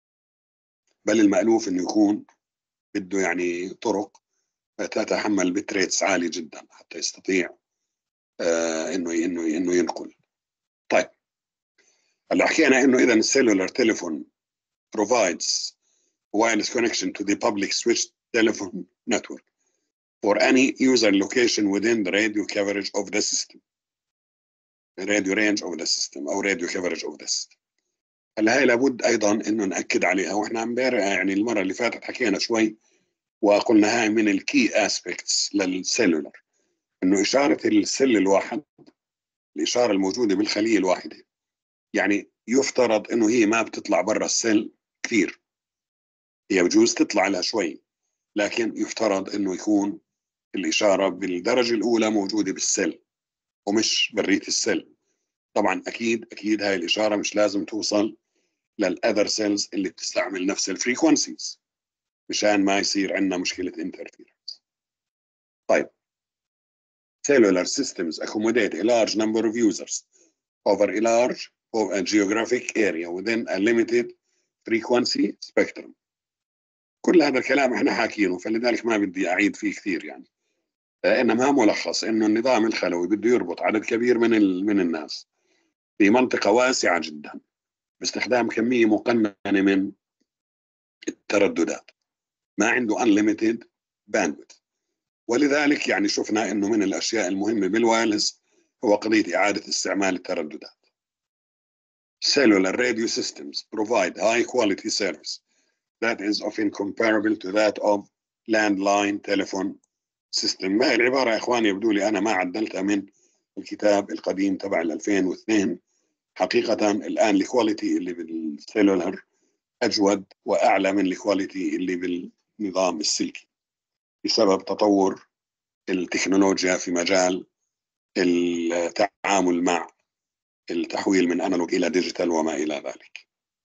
بل المألوف انه يكون بده يعني طرق تتحمل بتريتس عالي جدا حتى يستطيع آه انه انه انه ينقل. طيب هلا حكينا انه اذا السيلولار تليفون provides wireless connection to the public switched telephone network for any user location within the radio coverage of the system. radio range of the system او radio coverage of the system. هلا هي لابد ايضا انه ناكد عليها، واحنا امبارح يعني المره اللي فاتت حكينا شوي وقلنا هاي من الكي اسبيكتس للسيلولر، انه اشاره السل الواحد الاشاره الموجوده بالخليه الواحده، يعني يفترض انه هي ما بتطلع برا السل كثير، هي بجوز تطلع لها شوي، لكن يفترض انه يكون الاشاره بالدرجه الاولى موجوده بالسل ومش بريت السل. طبعا اكيد اكيد هاي الاشاره مش لازم توصل للاذر سيلز اللي بتستعمل نفس الفريكونسيز مشان ما يصير عندنا مشكله انترفيرنس. طيب cellular systems accommodate a large number of users over a large of a geographic area within a limited frequency spectrum. كل هذا الكلام احنا حاكينه، فلذلك ما بدي اعيد فيه كثير يعني. انما ملخص انه النظام الخلوي بده يربط عدد كبير من من الناس في منطقة واسعة جدا باستخدام كمية مقننة من الترددات، ما عنده unlimited bandwidth. ولذلك يعني شفنا انه من الاشياء المهمة بالوايرلس هو قضية اعادة استعمال الترددات. Cellular radio systems provide high quality service that is often comparable to that of landline telephone system. ما هي العبارة يا اخواني يبدو لي انا ما عدلتها من الكتاب القديم تبع ألفين واثنين. حقيقة الآن الكواليتي اللي بالسيلولر أجود وأعلى من الكواليتي اللي بالنظام السلكي بسبب تطور التكنولوجيا في مجال التعامل مع التحويل من أنالوج إلى ديجيتال وما إلى ذلك.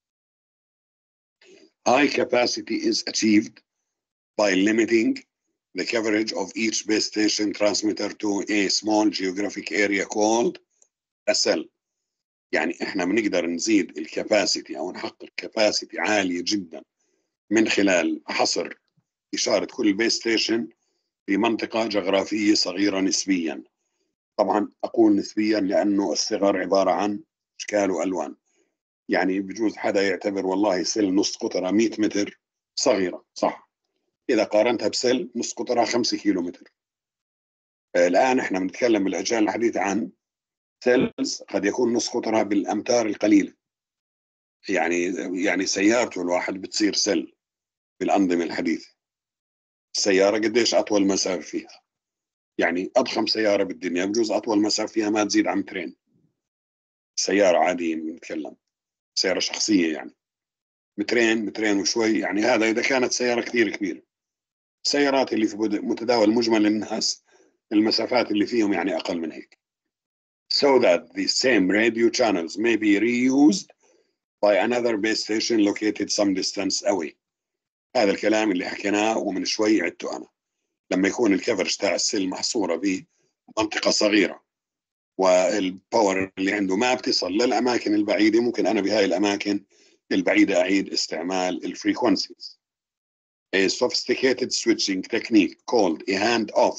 High capacity is achieved by limiting the coverage of each base station transmitter to a small geographic area called a cell. يعني احنا بنقدر نزيد الكاباسيتي او نحقق كاباسيتي عاليه جدا من خلال حصر إشارة كل بيس ستيشن في منطقة جغرافية صغيرة نسبيا. طبعا أقول نسبيا لأنه الصغر عبارة عن أشكال وألوان. يعني بجوز حدا يعتبر والله سل نص قطرها مئة متر صغيرة، صح، إذا قارنتها بسل نص قطرها خمسة كيلو متر. الآن إحنا بنتكلم بالأجيال الحديثة عن سيلز قد يكون نص قطرها بالأمتار القليلة. يعني يعني سيارته الواحد بتصير سل بالأنظمة الحديثة. السيارة قديش أطول مسافة فيها؟ يعني أضخم سيارة بالدنيا بجوز أطول مسافة فيها ما تزيد عن مترين. سيارة عادية بنتكلم، سيارة شخصية يعني مترين مترين وشوي. يعني هذا إذا كانت سيارة كثير كبيرة. السيارات اللي في متداول مجمل الناس المسافات اللي فيهم يعني أقل من هيك. So that the same radio channels may be reused by another base station located some distance away. هذا الكلام اللي حكيناه ومن شوي عدته أنا. لما يكون الكفرج تاع السل محصورة بمنطقة صغيرة والباور اللي عنده ما بتصل للأماكن البعيدة، ممكن أنا بهاي الأماكن البعيدة أعيد استعمال الفريكونسيز. A sophisticated switching technique called a handoff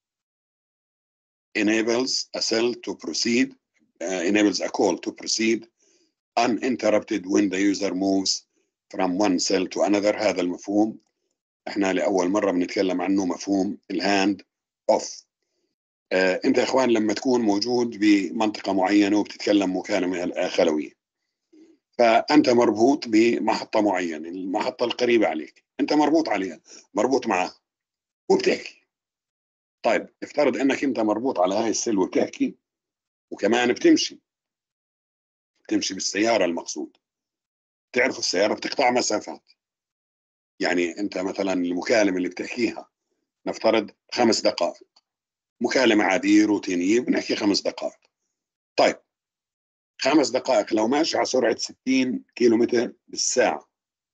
enables a cell to proceed, uh, enables a call to proceed uninterrupted when the user moves from one cell to another. هذا المفهوم احنا لأول مرة بنتكلم عنه، مفهوم الهاند اوف. آه انت يا اخوان لما تكون موجود بمنطقة معينة وبتتكلم مكالمة خلوية، فأنت مربوط بمحطة معينة، المحطة القريبة عليك أنت مربوط عليها، مربوط معها وبتحكي. طيب افترض أنك أنت مربوط على هاي السل وبتحكي وكمان بتمشي بتمشي بالسيارة المقصود. تعرفوا السيارة بتقطع مسافات. يعني أنت مثلا المكالمة اللي بتحكيها نفترض خمس دقائق، مكالمة عادية روتينية بنحكي خمس دقائق. طيب خمس دقائق لو ماشي على سرعة ستين كيلو متر بالساعة،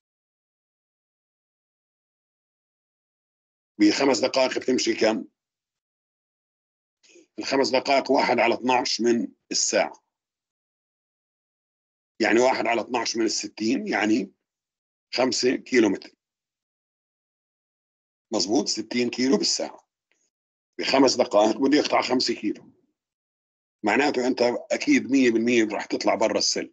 بخمس دقائق بتمشي كم؟ الخمس دقائق واحد على اثناشر من الساعة، يعني واحد على اثناشر من الستين، يعني خمسة كيلو متر. مظبوط، ستين كيلو بالساعة بخمس دقائق بده يقطع خمسة كيلو. معناته أنت أكيد مية بالمية راح تطلع برا السل.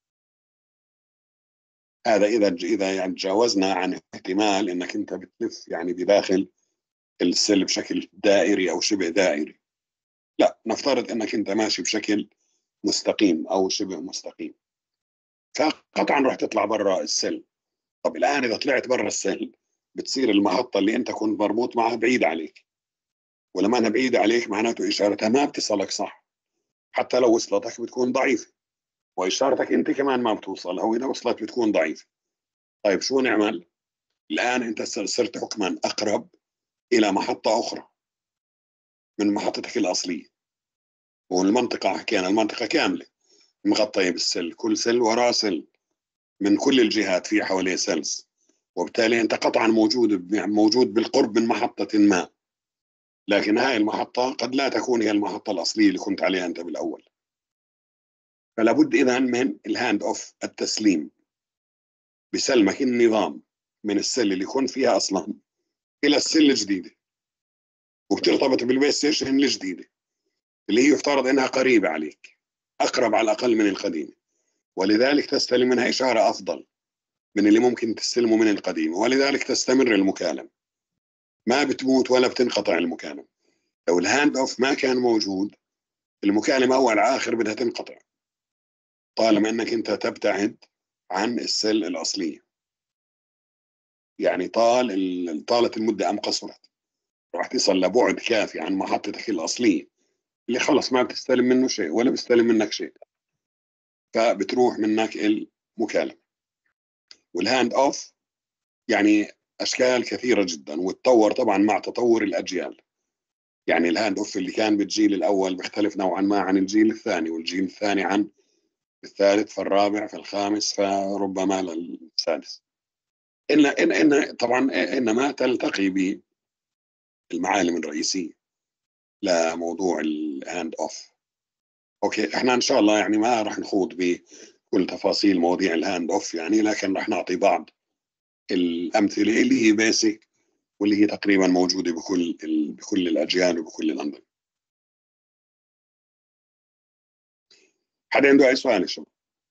هذا إذا إذا يعني تجاوزنا عن احتمال إنك أنت بتلف يعني بداخل السل بشكل دائري أو شبه دائري. لا، نفترض إنك أنت ماشي بشكل مستقيم أو شبه مستقيم، فقطعا راح تطلع برا السل. طب الآن إذا طلعت برا السل بتصير المحطة اللي أنت كنت مربوط معها بعيدة عليك، ولما أنا بعيدة عليك معناته إشارتها ما بتصلك، صح؟ حتى لو وصلتك بتكون ضعيفة، وإشارتك أنت كمان ما بتوصل، أو إذا وصلت بتكون ضعيفة. طيب شو نعمل؟ الآن أنت صرت حكما أقرب إلى محطة أخرى من محطتك الأصلية. والمنطقة حكينا المنطقة كاملة مغطية بالسل، كل سل وراه سل من كل الجهات في حواليه سيلز، وبالتالي أنت قطعا موجود موجود بالقرب من محطة ما، لكن هاي المحطة قد لا تكون هي المحطة الأصلية اللي كنت عليها أنت بالأول. فلا بد إذن من الهاند أوف، التسليم، بسلمك النظام من السل اللي كنت فيها أصلا إلى السل الجديدة، وبترتبط بالبيس ستيشن الجديدة اللي هي يفترض أنها قريبة عليك، أقرب على الأقل من القديمة، ولذلك تستلم منها إشارة أفضل من اللي ممكن تستلمه من القديمة، ولذلك تستمر المكالمة، ما بتموت ولا بتنقطع المكالمة. لو الهاند أوف ما كان موجود المكالمة أول آخر بدها تنقطع طالما أنك أنت تبتعد عن السل الأصلية. يعني طال طالت المدة أم قصرت، راح تصل لبعد كافي عن محطتك الأصلية اللي خلص ما بتستلم منه شيء ولا بيستلم منك شيء، فبتروح منك المكالمة. والهاند أوف يعني أشكال كثيرة جدا، وتطور طبعا مع تطور الأجيال. يعني الهاند أوف اللي كان بالجيل الأول بيختلف نوعا ما عن الجيل الثاني، والجيل الثاني عن الثالث، فالرابع، فالخامس، فربما للسادس. إن إن إن طبعا إنما تلتقي بالمعالم الرئيسية لموضوع الهاند أوف. أوكي، إحنا إن شاء الله يعني ما راح نخوض بكل تفاصيل مواضيع الهاند أوف يعني، لكن راح نعطي بعض الأمثلة اللي هي بيسك واللي هي تقريبا موجودة بكل بكل الأجيال وبكل الأنظمة. حدا عنده أي سؤال يا شباب؟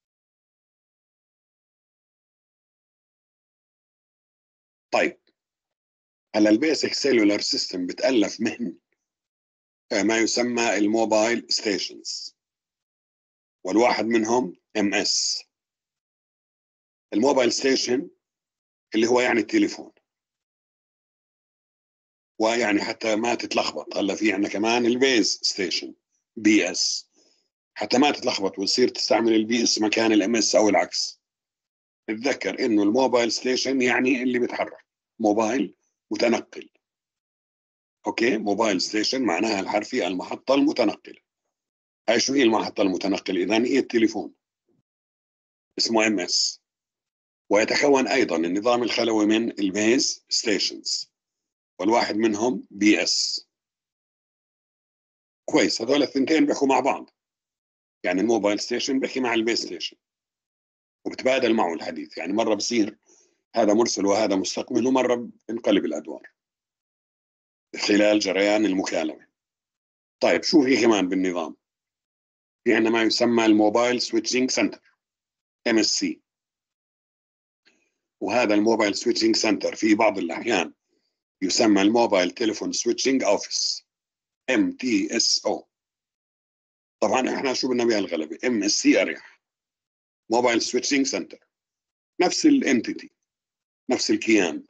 طيب هلا البيسك سيلولار سيستم بتألف من ما يسمى الموبايل ستيشنز، والواحد منهم ام اس. الموبايل ستيشن اللي هو يعني التليفون، ويعني حتى ما تتلخبط هلا في عندنا كمان البيز ستيشن بي اس، حتى ما تتلخبط وتصير تستعمل البي اس مكان الام اس او العكس. اتذكر انه الموبايل ستيشن يعني اللي بيتحرك، موبايل متنقل. اوكي، موبايل ستيشن معناها الحرفي المحطة المتنقلة. هاي شو هي المحطة المتنقلة؟ اذا هي التليفون، اسمه ام اس. ويتكون ايضا النظام الخلوي من البيز ستيشنز، والواحد منهم بي اس. كويس، هذول الثنتين بيحكوا مع بعض، يعني الموبايل ستيشن بيحكي مع البيز ستيشن وبتبادل معه الحديث، يعني مرة بصير هذا مرسل وهذا مستقبل، ومرة بنقلب الأدوار خلال جريان المكالمة. طيب شو في كمان بالنظام؟ في عندنا ما يسمى الموبايل سويتشنج سنتر ام اس سي، وهذا الموبايل سويتشنج سنتر في بعض الأحيان يسمى الموبايل تليفون سويتشنج اوفيس ام تي اس او. طبعا احنا شو بدنا بها الغلبة؟ ام اس سي اريح. موبايل سويتشنج سنتر نفس الانتيتي، نفس الكيان،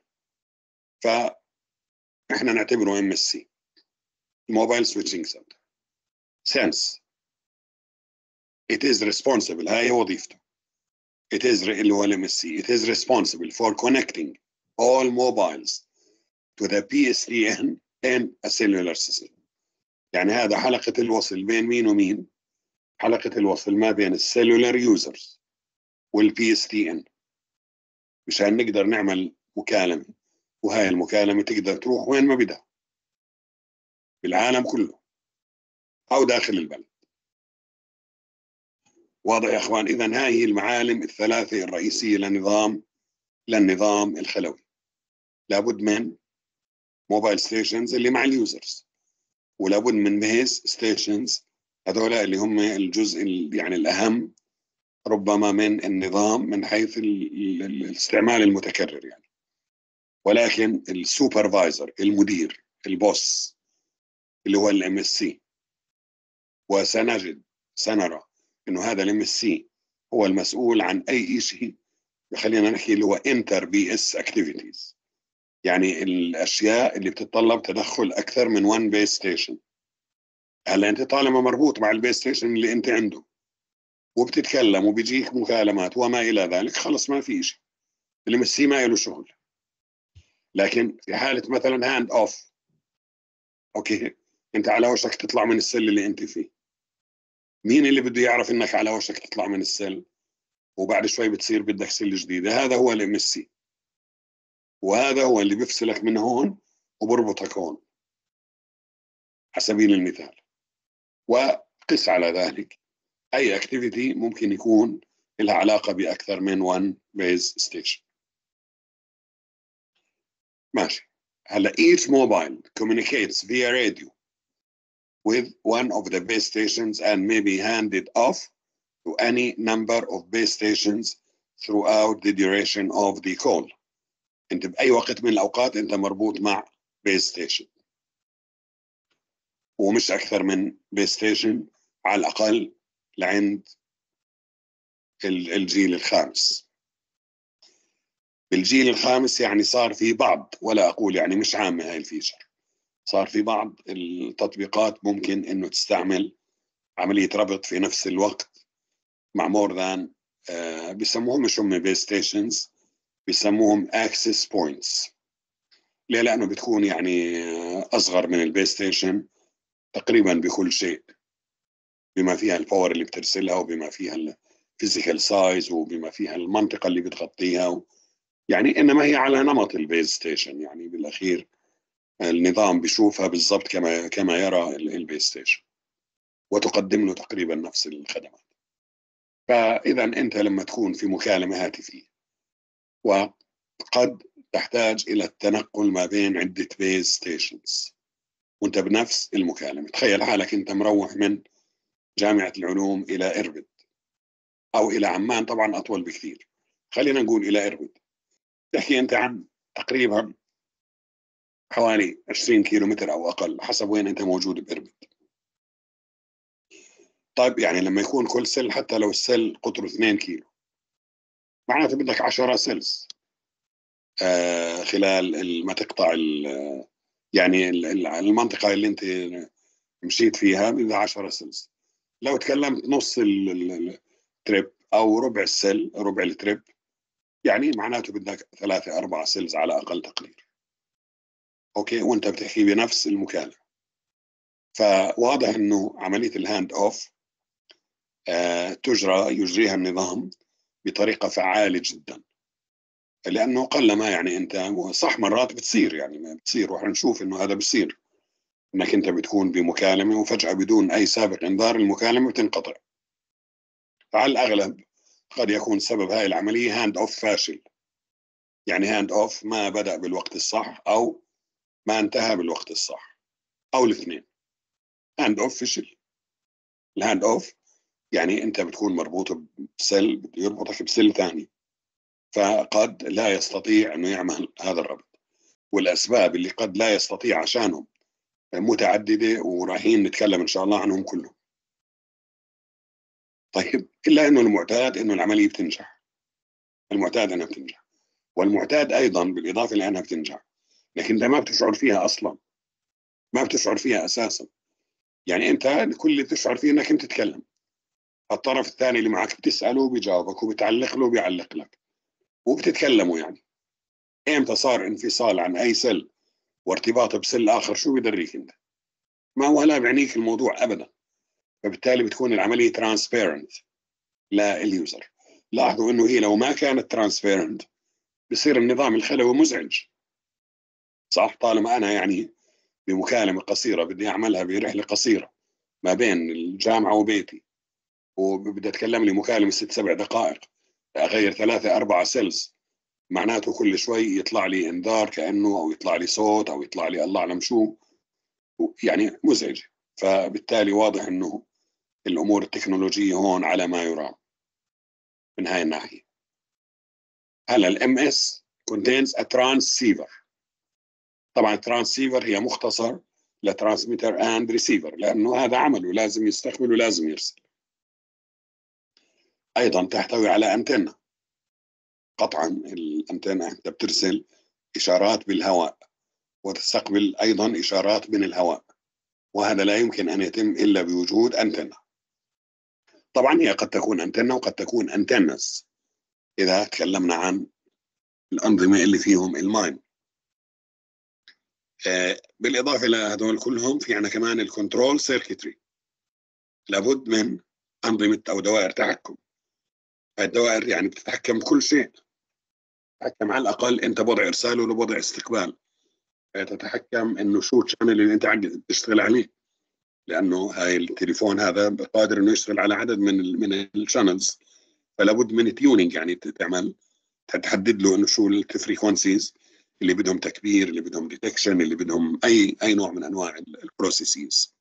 فاحنا نعتبره ام اس سي موبايل سويتشنج سنتر. سنس it is responsible، هاي وظيفته. it is اللي هو الام اس سي it is responsible for connecting all mobiles to the بي اس تي ان in a cellular system. يعني هذا حلقة الوصل بين مين ومين؟ حلقة الوصل ما بين السيلولار يوزرز والبي اس تي ان، مشان نقدر نعمل مكالمة، وهاي المكالمة تقدر تروح وين ما بدها بالعالم كله أو داخل البلد. واضح يا أخوان؟ إذن هاي هي المعالم الثلاثة الرئيسية لنظام للنظام الخلوي. لابد من موبايل ستيشنز اللي مع اليوزرز، ولابد من بيز ستيشنز هذول اللي هم الجزء يعني الأهم ربما من النظام من حيث الاستعمال المتكرر يعني. ولكن السوبرفايزر، المدير، البوس اللي هو الام اس سي، وسنجد سنرى انه هذا الام اس سي هو المسؤول عن اي شيء، خلينا نحكي اللي هو انتر بي اس اكتيفيتيز، يعني الاشياء اللي بتتطلب تدخل اكثر من وان بيس ستيشن. هلا انت طالما مربوط مع البيس ستيشن اللي انت عنده وبتتكلم وبيجيك مكالمات وما الى ذلك، خلص ما في شيء، الام اس سي ما له شغل. لكن في حاله مثلا هاند اوف، اوكي انت على وشك تطلع من السل اللي انت فيه، مين اللي بده يعرف انك على وشك تطلع من السل وبعد شوي بتصير بدك سل جديده؟ هذا هو الام اس سي، وهذا هو اللي بيفصلك من هون وبربطك هون على سبيل المثال. وقس على ذلك اي اكتيفيتي ممكن يكون لها علاقه باكثر من وان بيز ستيشن. ماشي. هلا each mobile communicates via radio with one of the base stations and may be handed off to any number of base stations throughout the duration of the call. انت باي وقت من الاوقات انت مربوط مع base station، ومش اكثر من base station على الاقل لعند الجيل الخامس. بالجيل الخامس يعني صار في بعض، ولا اقول يعني مش عامة هاي الفيشر، صار في بعض التطبيقات ممكن انه تستعمل عملية ربط في نفس الوقت مع مور ذان آه بيسموهم مش هم بيس ستيشنز، بيسموهم اكسس بوينتس. ليه؟ لانه بتكون يعني اصغر من البيس ستيشن تقريبا بكل شيء، بما فيها الباور اللي بترسلها، وبما فيها الفيزيكال سايز، وبما فيها المنطقة اللي بتغطيها و... يعني انما هي على نمط البيس ستيشن، يعني بالاخير النظام بيشوفها بالضبط كما كما يرى البيس ستيشن، وتقدم له تقريبا نفس الخدمات. فإذا أنت لما تكون في مكالمة هاتفية وقد تحتاج إلى التنقل ما بين عدة بيز ستيشنز وأنت بنفس المكالمة. تخيل حالك أنت مروح من جامعة العلوم إلى إربد أو إلى عمان، طبعا أطول بكثير، خلينا نقول إلى إربد، تحكي أنت عن تقريبا حوالي عشرين كيلو متر أو أقل حسب وين أنت موجود بإربد. طيب يعني لما يكون كل سل، حتى لو السل قطره اثنين كيلو، معناته بدك عشرة سلس آه خلال ما تقطع يعني المنطقة اللي أنت مشيت فيها بدها عشرة سلس. لو تكلمت نص التريب أو ربع السل، ربع التريب، يعني معناته بدك ثلاثة أربعة سلز على أقل تقدير. أوكي، وأنت بتحكي بنفس المكالمة. فواضح إنه عملية الهاند أوف آه تجرى يجريها النظام بطريقة فعالة جدا، لأنه قلما يعني أنت صح مرات بتصير يعني ما بتصير، وإحنا نشوف إنه هذا بصير، إنك أنت بتكون بمكالمة وفجأة بدون أي سابق إنذار المكالمة بتنقطع. فعلى الأغلب قد يكون سبب هاي العملية هاند أوف فاشل، يعني هاند أوف ما بدأ بالوقت الصح أو ما انتهى بالوقت الصح أو الاثنين. هاند أوف فشل. الهاند أوف يعني أنت بتكون مربوط بسل، بده يربطك بسل ثاني، فقد لا يستطيع أنه يعمل هذا الربط، والأسباب اللي قد لا يستطيع عشانهم متعددة ورايحين نتكلم إن شاء الله عنهم كلهم. طيب، إلا أنه المعتاد أنه العملية بتنجح، المعتاد أنها بتنجح، والمعتاد أيضا بالإضافة لأنها بتنجح لكن أنت ما بتشعر فيها أصلا، ما بتشعر فيها أساسا. يعني أنت كل اللي بتشعر فيه أنك أنت تتكلم، الطرف الثاني اللي معك بتسأله وبيجاوبك وبتعلق له وبيعلق لك وبتتكلموا. يعني إمتى صار انفصال عن أي سل وارتباط بسل آخر؟ شو بدريك أنت؟ ما ولا بعنيك الموضوع أبدا. فبالتالي بتكون العملية ترانسبيرنت لليوزر. لاحظوا أنه هي لو ما كانت ترانسبيرنت بصير النظام الخلوي مزعج، صح؟ طالما أنا يعني بمكالمة قصيرة بدي أعملها برحلة قصيرة ما بين الجامعة وبيتي، وبدي أتكلم لي مكالمة ست سبع دقائق، أغير ثلاثة أربعة سيلز، معناته كل شوي يطلع لي إنذار كأنه، أو يطلع لي صوت، أو يطلع لي الله أعلم شو، يعني مزعج. فبالتالي واضح أنه الأمور التكنولوجية هون على ما يرام من هاي الناحية. هلا ال إم إس contains a transceiver. طبعا transceiver هي مختصر لترانسميتر اند ريسيفر، لأنه هذا عمله لازم يستقبل ولازم يرسل. أيضا تحتوي على أنتنة. قطعا الأنتنة أنت بترسل إشارات بالهواء وتستقبل أيضا إشارات من الهواء، وهذا لا يمكن أن يتم إلا بوجود أنتنة. طبعا هي قد تكون أنتنة وقد تكون أنتنس إذا تكلمنا عن الأنظمة اللي فيهم المايم. آه بالإضافة إلى هذول كلهم في عنا كمان الكنترول سيركتري. لابد من أنظمة أو دوائر تحكم. الدوائر يعني بتتحكم بكل شيء، تتحكم على الأقل أنت بوضع إرسال ولا بوضع استقبال، تتحكم إنه شو الشانل اللي أنت عم تشتغل عليه، لأنه هاي التليفون هذا قادر إنه يشتغل على عدد من ال من الشانلز، فلابد من تيونينج، يعني تعمل تحدد له إنه شو الفريكونسيز اللي بدهم تكبير، اللي بدهم ديتكشن، اللي بدهم أي أي نوع من أنواع البروسيسز.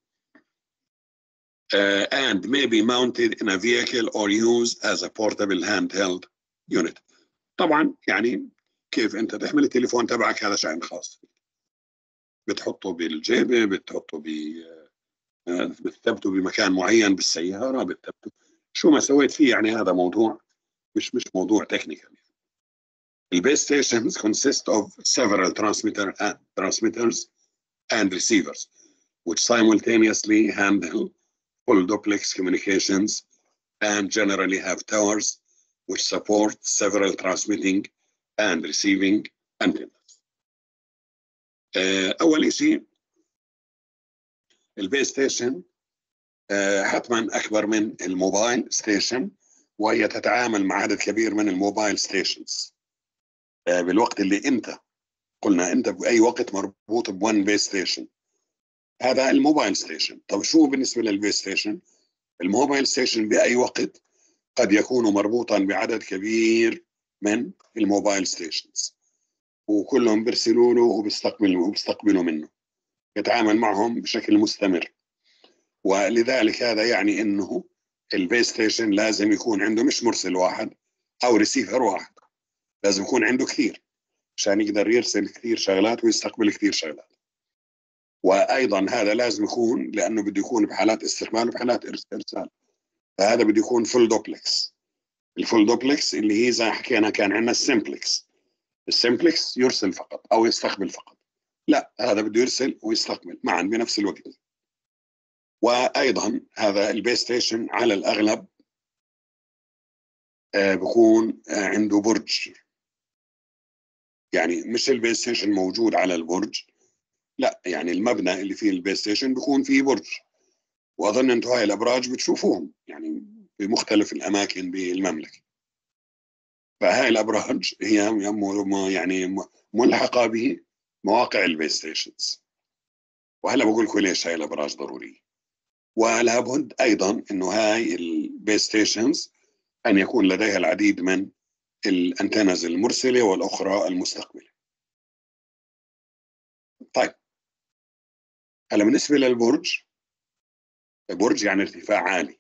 Uh, and may be mounted in a vehicle or used as a portable handheld unit. طبعا يعني كيف انت تحمل التليفون تبعك هذا شأن خاص، بتحطه بالجيبه، بتحطه ب بتثبته بمكان معين بالسياره، بتثبته شو ما سويت فيه، يعني هذا موضوع مش مش موضوع تكنيكال. البيس stations consist of several transmitter and transmitters and receivers which simultaneously handle full duplex communications and generally have towers which support several transmitting and receiving antennas. أول شيء البيس ستيشن حتما أكبر من الموبايل ستيشن، وهي تتعامل مع عدد كبير من الموبايل ستيشنز بالوقت اللي أنت قلنا أنت بأي وقت مربوط بون بيس ستيشن، هذا الموبايل ستيشن. طب شو بالنسبة للبيس ستيشن؟ الموبايل ستيشن بأي وقت قد يكون مربوطا بعدد كبير من الموبايل ستيشنز، وكلهم بيرسلوا له وبيستقبلوا وبيستقبلوا منه، يتعامل معهم بشكل مستمر. ولذلك هذا يعني انه البيس ستيشن لازم يكون عنده مش مرسل واحد او ريسيفر واحد، لازم يكون عنده كثير عشان يقدر يرسل كثير شغلات ويستقبل كثير شغلات. وايضا هذا لازم يكون لانه بده يكون بحالات استقبال وبحالات ارسال، فهذا بده يكون فول دوبلكس. الفول دوبلكس اللي هي زي حكينا كان عندنا السمبلكس، السمبلكس يرسل فقط او يستقبل فقط، لا هذا بده يرسل ويستقبل معا بنفس الوقت. وايضا هذا البيس ستيشن على الاغلب آه بكون آه عنده برج، يعني مش البيس ستيشن موجود على البرج، لا يعني المبنى اللي فيه البيس ستيشن بيكون فيه برج. واظن انتم هاي الابراج بتشوفوهم يعني بمختلف الاماكن بالمملكه. فهاي الابراج هي يعني ملحقه بمواقع البيس ستيشنز. وهلا بقول لكم ليش هاي الابراج ضروريه. ولا بد ايضا انه هاي البيس ستيشنز ان يكون لديها العديد من الانتنز المرسله والاخرى المستقبله. طيب هلا بالنسبه للبرج، البرج يعني ارتفاع عالي،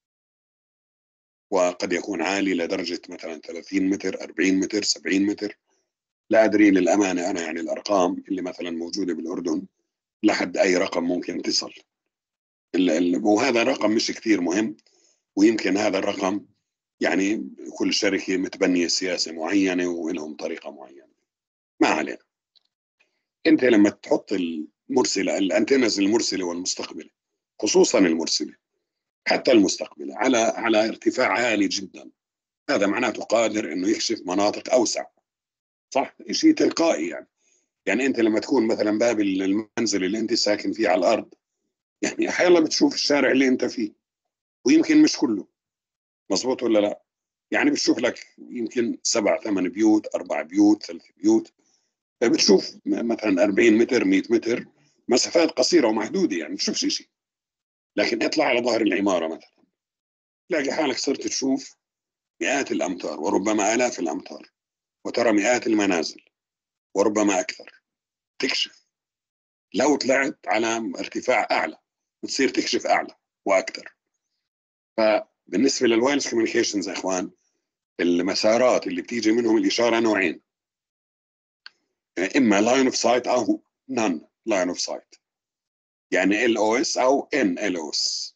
وقد يكون عالي لدرجه مثلا ثلاثين متر، أربعين متر، سبعين متر، لا ادري للامانه انا يعني الارقام اللي مثلا موجوده بالاردن لحد اي رقم ممكن تصل. وهذا الرقم مش كثير مهم، ويمكن هذا الرقم يعني كل شركة متبنية سياسة معينة ولهم طريقة معينة، ما علينا. انت لما تحط المرسلة الانتنز المرسلة والمستقبلة، خصوصا المرسلة حتى المستقبلة على على ارتفاع عالي جدا، هذا معناته قادر انه يكشف مناطق اوسع، صح؟ شيء تلقائي يعني. يعني انت لما تكون مثلا باب المنزل اللي انت ساكن فيه على الارض، يعني احيانا بتشوف الشارع اللي انت فيه، ويمكن مش كله، مظبوط ولا لا؟ يعني بتشوف لك يمكن سبع ثمان بيوت، اربع بيوت، ثلاث بيوت، بتشوف مثلا أربعين متر، مئة متر، مسافات قصيره ومحدوده يعني بتشوفش شيء. لكن اطلع على ظهر العماره مثلا، تلاقي حالك صرت تشوف مئات الامتار وربما الاف الامتار، وترى مئات المنازل وربما اكثر. تكشف لو طلعت على ارتفاع اعلى بتصير تكشف اعلى واكثر. فبالنسبه للوايرلس كوميونيكيشنز يا اخوان، المسارات اللي بتيجي منهم الاشاره نوعين، اما لاين اوف سايت او نون لاين اوف سايت، يعني ال او اس او ان ال او اس.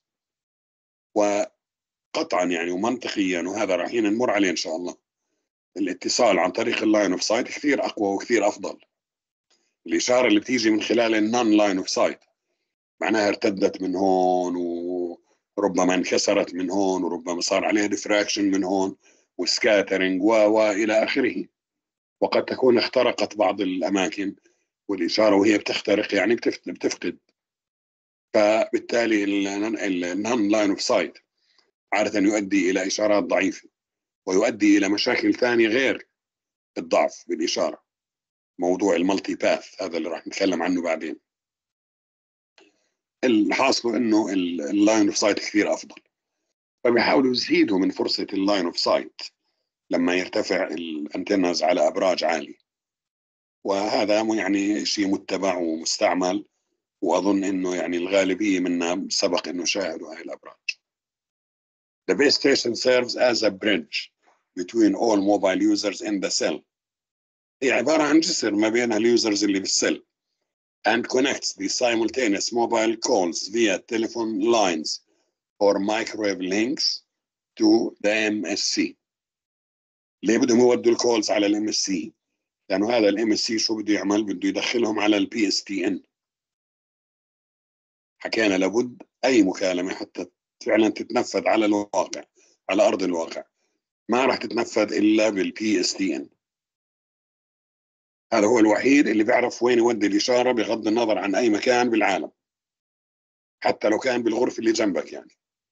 وقطعا يعني ومنطقيا، وهذا راح نمر عليه ان شاء الله، الاتصال عن طريق اللاين اوف سايت كثير اقوى وكثير افضل. الاشاره اللي بتيجي من خلال النون لاين اوف سايت معناها ارتدت من هون، وربما انكسرت من هون، وربما صار عليها ديفراكشن من هون، وسكاترينج و والى اخره. وقد تكون اخترقت بعض الاماكن، والاشاره وهي بتخترق يعني بتفقد. فبالتالي النون لاين اوف سايت عاده يؤدي الى اشارات ضعيفه، ويؤدي الى مشاكل ثانيه غير الضعف بالاشاره، موضوع المالتي باث هذا اللي راح نتكلم عنه بعدين. الحاصل انه اللاين اوف سايت كثير افضل، فبيحاولوا يزيدوا من فرصه اللاين اوف سايت لما يرتفع الانتنز على ابراج عاليه. وهذا يعني شيء متبع ومستعمل، واظن انه يعني الغالبيه منا سبق انه شاهدوا هاي الابراج. The base station serves as a bridge between all mobile users in the cell. هي عباره عن جسر ما بين اليوزرز اللي بالسل، and connects the simultaneous mobile calls via telephone lines or microwave links to the M S C. ليه بدهم يودوا الكولز على الام اس سي؟ لانه هذا الام اس سي شو بده يعمل؟ بده يدخلهم على البي اس تي ان. حكينا لابد اي مكالمه حتى فعلا تتنفذ على الواقع، على ارض الواقع، ما راح تتنفذ الا بالبي اس تي ان. هذا هو الوحيد اللي بيعرف وين يودي الاشاره بغض النظر عن اي مكان بالعالم، حتى لو كان بالغرفه اللي جنبك يعني.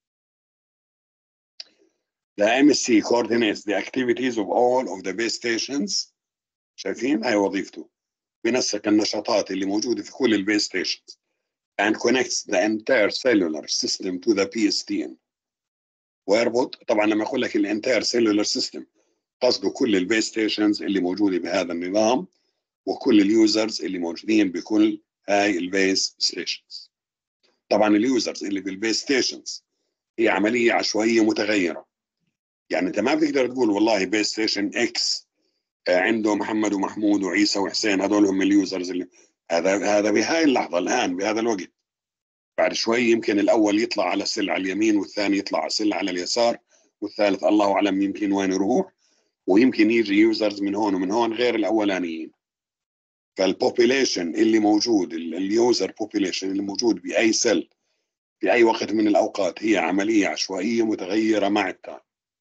The M S C coordinates the activities of all of the base stations. شايفين؟ هاي وظيفته، بنسق النشاطات اللي موجودة في كل البيس stations and connects the entire cellular system to the P S T N. ويربط، طبعا لما أقول لك ال entire cellular system قصده كل البيس stations اللي موجودة بهذا النظام وكل اليوزرز اللي موجودين بكل هاي البيس ستيشنز. طبعا اليوزرز اللي بالبيس ستيشنز هي عملية عشوائية متغيرة، يعني انت ما بتقدر تقول والله بيس ستيشن اكس عنده محمد ومحمود وعيسى وحسين هذول هم اليوزرز اللي هذا هذا بهاي اللحظة الآن بهذا الوقت. بعد شوي يمكن الأول يطلع على سل على اليمين والثاني يطلع على سل على اليسار والثالث الله أعلم يمكن وين يروح، ويمكن يجي يوزرز من هون ومن هون غير الأولانيين. فالبوبيليشن اللي موجود اليوزر بوبيليشن اللي موجود بأي سل في أي وقت من الأوقات هي عملية عشوائية متغيرة مع التايم.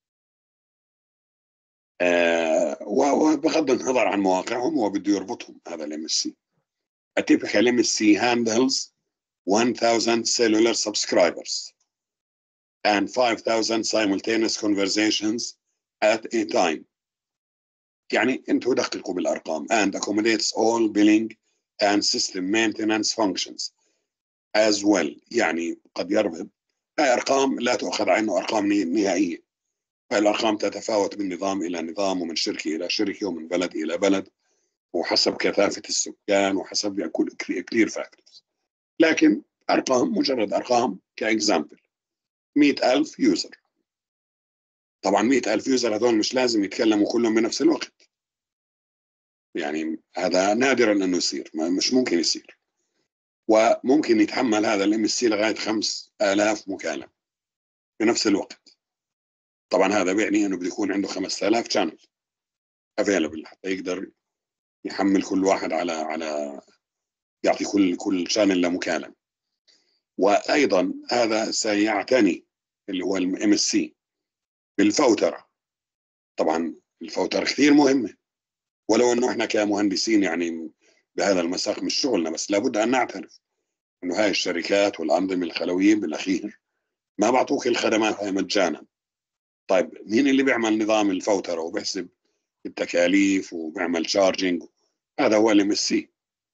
آه وبغض النظر عن مواقعهم هو بده يربطهم. هذا الام اس سي. A typical M S C handles one thousand cellular subscribers and five thousand simultaneous conversations at a time. يعني انتوا دققوا بالارقام. and accommodates all billing and system maintenance functions as well. يعني قد يربط هاي ارقام لا تؤخذ عنه ارقام نهائيه. الارقام تتفاوت من نظام الى نظام ومن شركه الى شركه ومن بلد الى بلد وحسب كثافه السكان وحسب يعني كل كلير فاكتورز. لكن ارقام مجرد ارقام كاكزامبل. مئة ألف يوزر. طبعا مئة ألف يوزر هذول مش لازم يتكلموا كلهم بنفس الوقت، يعني هذا نادرا انه يصير، مش ممكن يصير. وممكن يتحمل هذا الام اس سي لغايه خمس آلاف مكالمه بنفس الوقت. طبعا هذا بيعني انه بده يكون عنده خمسة آلاف شانل افيلبل حتى يقدر يحمل كل واحد على على يعطي كل كل شانل له مكالمه. وايضا هذا سيعتني اللي هو الام اس سي بالفوتره. طبعا الفوتره كثير مهمه، ولو انه احنا كمهندسين يعني بهذا المساق مش شغلنا، بس لابد ان نعترف انه هاي الشركات والانظمه الخلويه بالاخير ما بعطوك الخدمات هاي مجانا. طيب مين اللي بيعمل نظام الفوتره وبيحسب التكاليف وبيعمل شارجينج؟ هذا هو الام اس سي،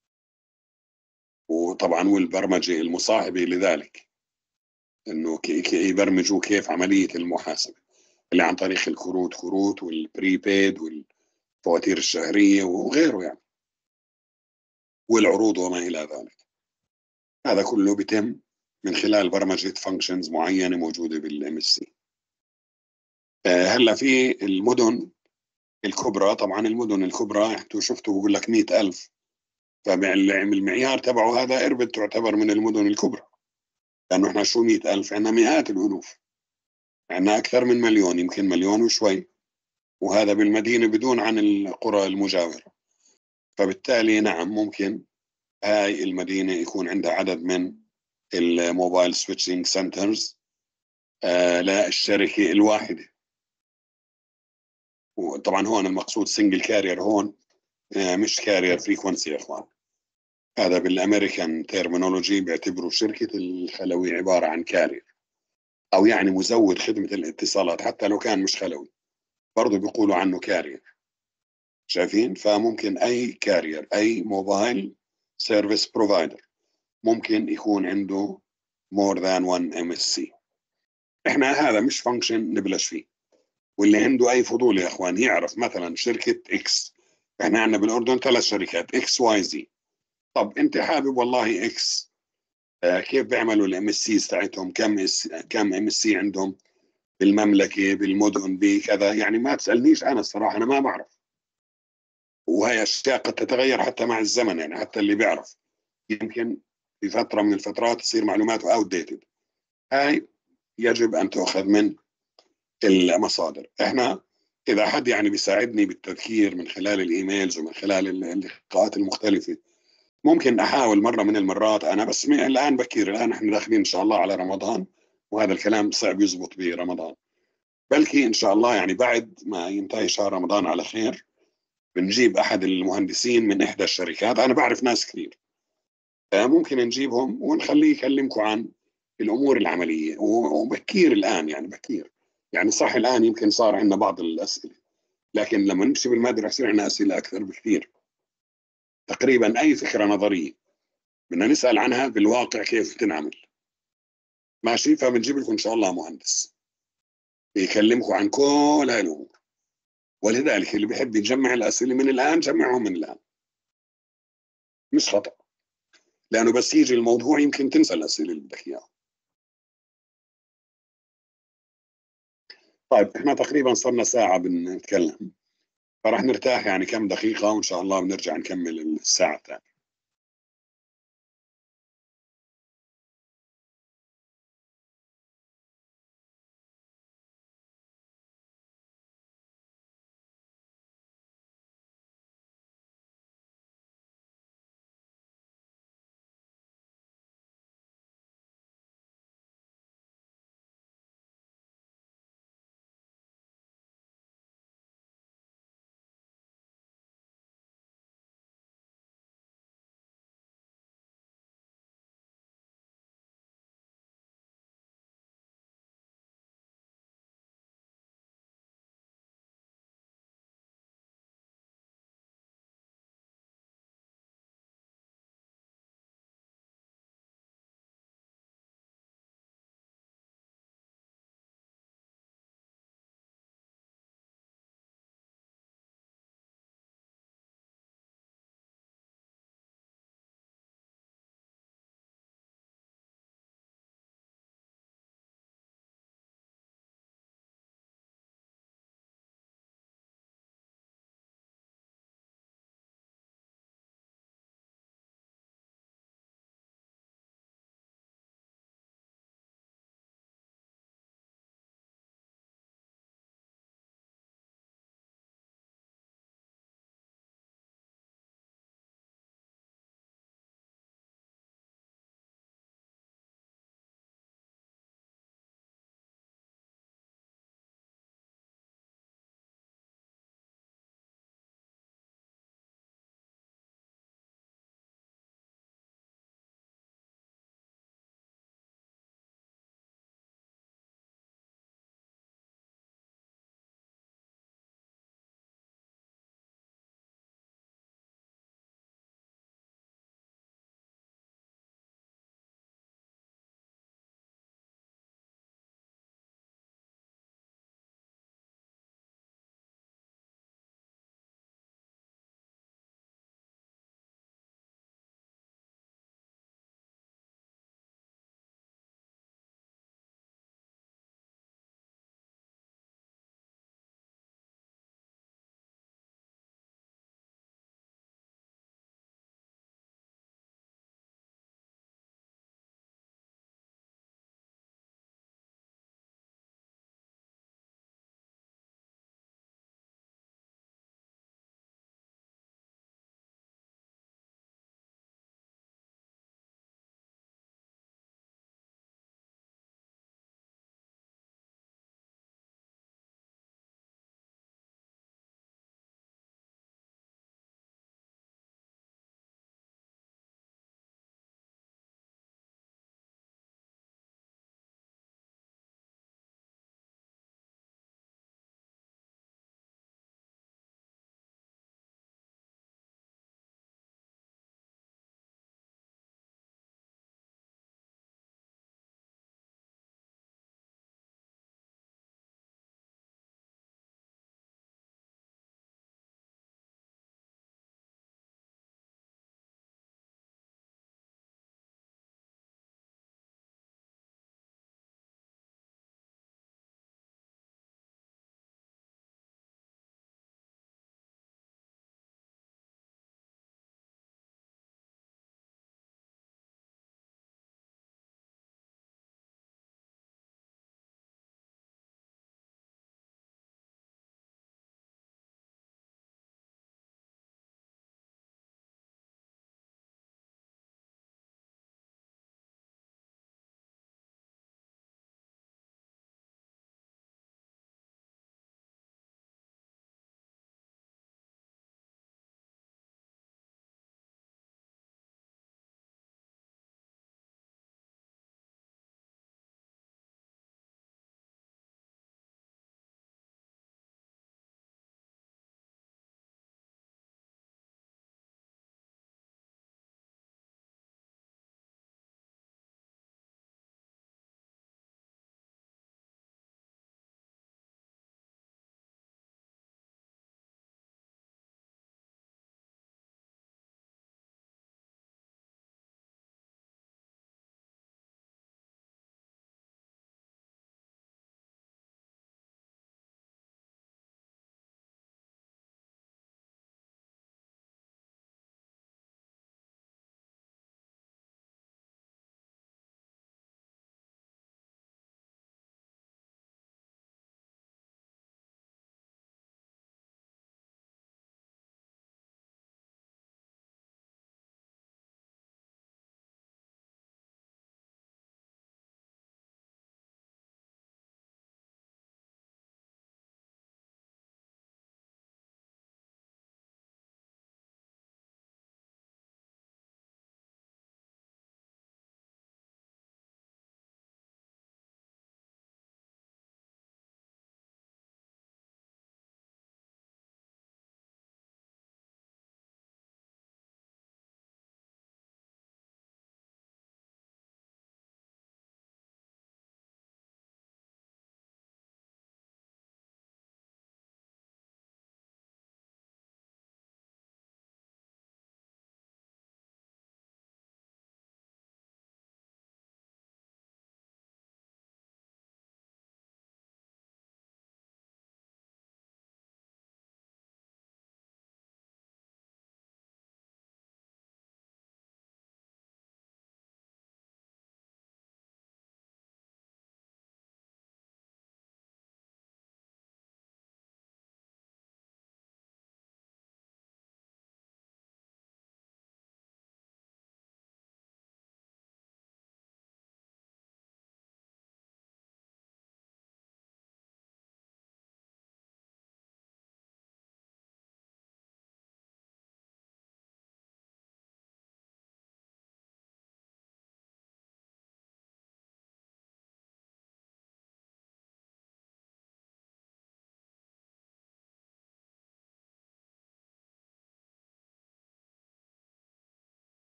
وطبعا والبرمجه المصاحبه لذلك انه يبرمجوا كيف عمليه المحاسبه اللي عن طريق الكروت كروت والبريبيد والفواتير الشهريه وغيره يعني، والعروض وما الى ذلك. هذا كله بيتم من خلال برمجه فانكشنز معينه موجوده بالام اس سي. هلا في المدن الكبرى، طبعا المدن الكبرى انتوا شفتوا بقول لك مئة ألف، فالمعيار تبعه هذا اربد تعتبر من المدن الكبرى، لانه احنا شو مئة ألف؟ عندنا مئات الالوف، عندنا اكثر من مليون، يمكن مليون وشوي، وهذا بالمدينه بدون عن القرى المجاوره. فبالتالي نعم ممكن هاي المدينه يكون عندها عدد من الموبايل سويتشنج سنترز آه للشركه الواحده. وطبعا هون المقصود سنجل كارير، هون آه مش كارير فريكونسي يا اخوان. هذا بالامريكان تيرمينولوجي بيعتبروا شركه الخلوي عباره عن كارير، او يعني مزود خدمه الاتصالات، حتى لو كان مش خلوي برضه بيقولوا عنه كارير. شايفين؟ فممكن اي كارير اي موبايل سيرفيس بروفايدر ممكن يكون عنده more than one ام اس سي. احنا هذا مش فانكشن نبلش فيه، واللي عنده اي فضول يا اخوان يعرف مثلا شركه اكس. احنا عندنا بالاردن ثلاث شركات اكس واي زي. طب انت حابب والله اكس آه كيف بيعملوا الام اس سي تاعتهم؟ كم اس كم ام اس سي عندهم بالمملكه بالمدن بكذا؟ يعني ما تسالنيش انا الصراحه، انا ما بعرف. وهي اشياء قد تتغير حتى مع الزمن، يعني حتى اللي بيعرف يمكن في فتره من الفترات تصير معلوماته اوت ديتد. هاي يجب ان تؤخذ من المصادر. احنا اذا حد يعني بيساعدني بالتذكير من خلال الايميلز ومن خلال اللقاءات المختلفه، ممكن احاول مره من المرات انا، بس الان بكير، الان احنا داخلين ان شاء الله على رمضان، وهذا الكلام صعب يزبط برمضان. بلكي ان شاء الله يعني بعد ما ينتهي شهر رمضان على خير بنجيب احد المهندسين من احدى الشركات، انا بعرف ناس كثير، ممكن نجيبهم ونخليه يكلمكم عن الامور العمليه. وبكير الان يعني بكير يعني صح، الان يمكن صار عندنا بعض الاسئله، لكن لما نمشي بالماده رح يصير عندنا اسئله اكثر بكثير. تقريبا اي فكره نظريه بدنا نسال عنها بالواقع كيف تنعمل. ماشي؟ فبنجيب لكم ان شاء الله مهندس يكلمكم عن كل هاي الامور. ولذلك اللي بيحب يجمع الاسئله من الان جمعهم من الان، مش خطأ، لأنه بس يجي الموضوع يمكن تنسى الأسئلة اللي بدك إياها. طيب إحنا تقريبا صرنا ساعة بنتكلم، فراح نرتاح يعني كم دقيقة، وإن شاء الله بنرجع نكمل الساعة الثانية.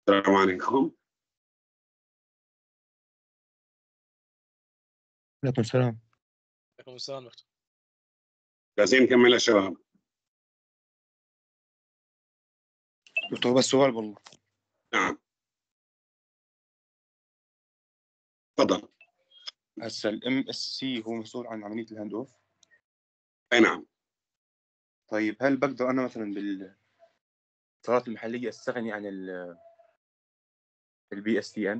السلام عليكم. عليكم السلام. عليكم السلام دكتور. جاهزين نكمل يا شباب؟ دكتور بس سؤال والله. نعم تفضل. هسه الام اس سي هو مسؤول عن عمليه الهاند اوف. اي نعم. طيب هل بقدر انا مثلا بالاتصالات المحليه استغني عن البي اس تي ان؟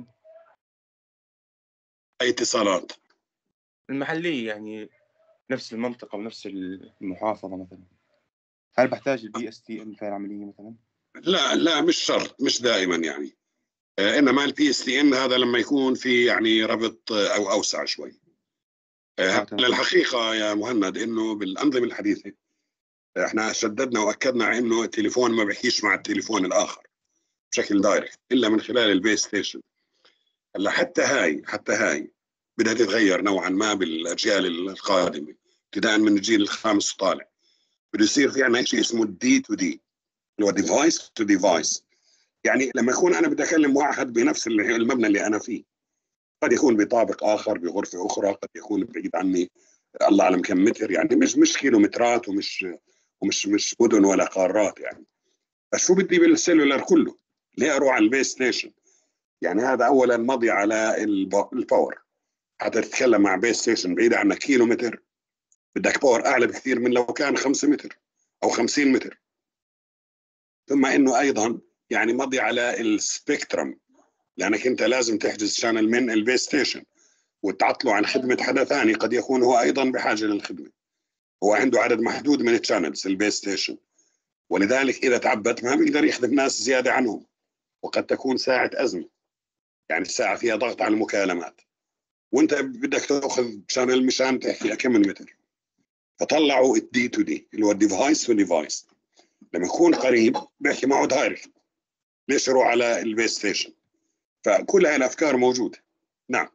اي اتصالات؟ المحليه يعني نفس المنطقه ونفس المحافظه مثلا، هل بحتاج البي اس تي ان في العمليه مثلا؟ لا لا مش شرط، مش دائما يعني. آه انما البي اس تي ان هذا لما يكون في يعني ربط آه او اوسع شوي. آه الحقيقه يا مهند انه بالانظمه الحديثه احنا شددنا واكدنا انه التليفون ما بيحكيش مع التليفون الاخر بشكل دايركت الا من خلال البيس ستيشن. هلا حتى هاي حتى هاي بدها تتغير نوعا ما بالاجيال القادمه، ابتداء من الجيل الخامس وطالع. بده يصير في عندنا شيء اسمه الدي تو دي، اللي هو ديفايس تو ديفايس. يعني لما يكون انا بدي اكلم واحد بنفس المبنى اللي انا فيه، قد يكون بطابق اخر بغرفه اخرى، قد يكون بعيد عني الله اعلم كم متر، يعني مش مش كيلومترات ومش ومش مش مدن ولا قارات يعني. فشو بدي بالسيلولر كله؟ ليه اروح على البيس ستيشن؟ يعني هذا اولا مضي على الباور. حتى تتكلم مع بيس ستيشن بعيد عنك كيلو متر بدك باور اعلى بكثير من لو كان خمسة متر او خمسين متر. ثم انه ايضا يعني مضي على السبيكترم، لانك انت لازم تحجز شانل من البيس ستيشن وتعطله عن خدمه حدا ثاني قد يكون هو ايضا بحاجه للخدمه. هو عنده عدد محدود من الشانلز البيس ستيشن، ولذلك اذا تعبت ما بيقدر يخدم ناس زياده عنهم، وقد تكون ساعه ازمه، يعني الساعه فيها ضغط على المكالمات وانت بدك تاخذ شانل مشان تحكي كم من متر. فطلعوا الدي تو دي اللي هو الديفايس تو ديفايس. لما يكون قريب بيحكي معه دايركت، ليش يروح على البيس ستيشن؟ فكل هاي الافكار موجوده. نعم.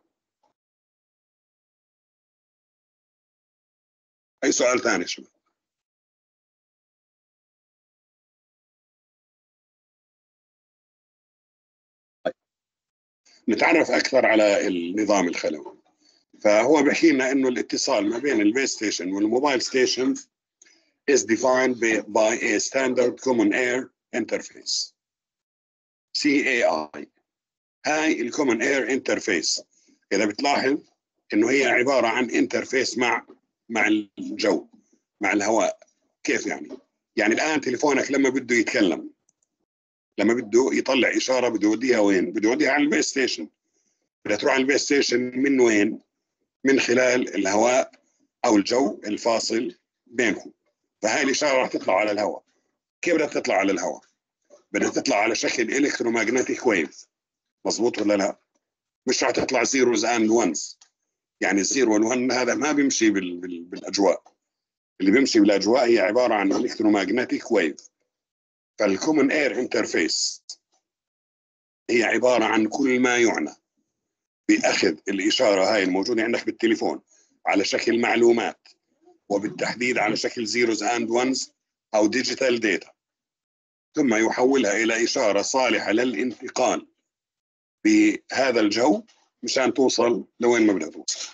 اي سؤال ثاني شباب؟ نتعرف اكثر على النظام الخلوي. فهو بيحكي لنا انه الاتصال ما بين البيس ستيشن والموبايل ستيشن is defined by a standard common air interface سي إيه آي. هاي الكومن اير انترفيس اذا بتلاحظ انه هي عباره عن انترفيس مع مع الجو، مع الهواء. كيف يعني؟ يعني الان تليفونك لما بده يتكلم، لما بده يطلع اشاره بده يوديها وين؟ بده يوديها على البيس ستيشن. بدها تروح على البيس ستيشن من وين؟ من خلال الهواء او الجو الفاصل بينهم. فهاي الاشاره راح تطلع على الهواء. كيف بدها تطلع على الهواء؟ بدها تطلع على شكل الكترومagnetic ويف. مظبوط ولا لا؟ مش راح تطلع زيروز اند وانز. يعني الزيرو والون هذا ما بيمشي بال... بال... بالاجواء. اللي بيمشي بالاجواء هي عباره عن الكترومagnetic ويف. فالكومن اير انترفيس هي عباره عن كل ما يعنى باخذ الاشاره هاي الموجوده عندك بالتليفون على شكل معلومات، وبالتحديد على شكل زيروز اند وانز او ديجيتال داتا، ثم يحولها الى اشاره صالحه للانتقال بهذا الجو مشان توصل لوين ما بدها توصل.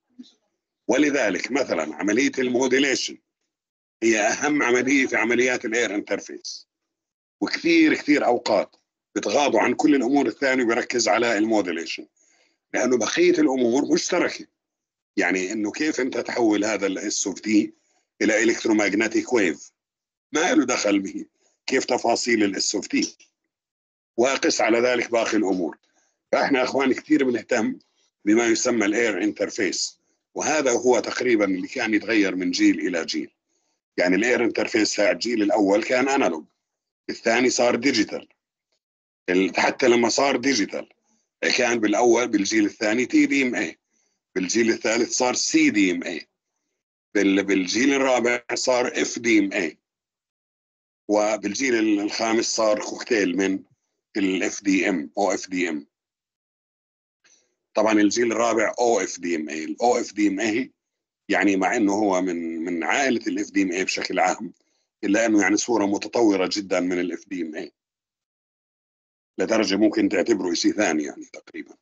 ولذلك مثلا عمليه الموديليشن هي اهم عمليه في عمليات الاير انترفيس، وكثير كثير اوقات بتغاضوا عن كل الامور الثانيه وبركز على الموديليشن، لانه بقيه الامور مشتركه. يعني انه كيف انت تحول هذا الاس اوف تي الى الكترومagnetic ويف ما له دخل به. كيف تفاصيل الاس اوف تي، وقس على ذلك باقي الامور. فاحنا اخوان كثير بنهتم بما يسمى الاير انترفيس، وهذا هو تقريبا اللي كان يتغير من جيل الى جيل. يعني الاير انترفيس تاع الجيل الاول كان انالوج، الثاني صار ديجيتال. حتى لما صار ديجيتال كان بالاول بالجيل الثاني تي دي ام اي، بالجيل الثالث صار سي دي ام اي، بالجيل الرابع صار اف دي ام اي، وبالجيل الخامس صار كوكتيل من الاف دي ام او اف دي ام. طبعا الجيل الرابع او اف دي ام اي. الاو اف دي ام اي يعني مع انه هو من من عائله الاف دي ام اي بشكل عام، الا انه يعني صوره متطوره جدا من الاف دي ام اي. لدرجة ممكن تعتبره شيء ثاني يعني تقريبا.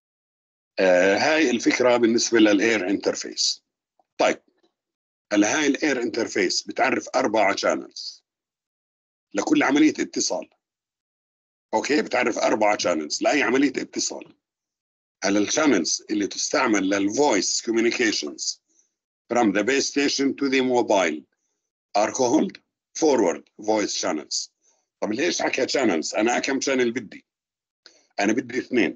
آه هاي الفكرة بالنسبة للاير انترفيس. طيب هلا هاي الاير انترفيس بتعرف أربعة شانلز لكل عملية اتصال. اوكي، بتعرف أربعة شانلز لأي عملية اتصال. هلا الشانلز اللي تستعمل للفويس communications from the base station to the mobile are called forward voice channels. طب ليش حكى channels؟ أنا كم channel بدي؟ أنا بدي اثنين،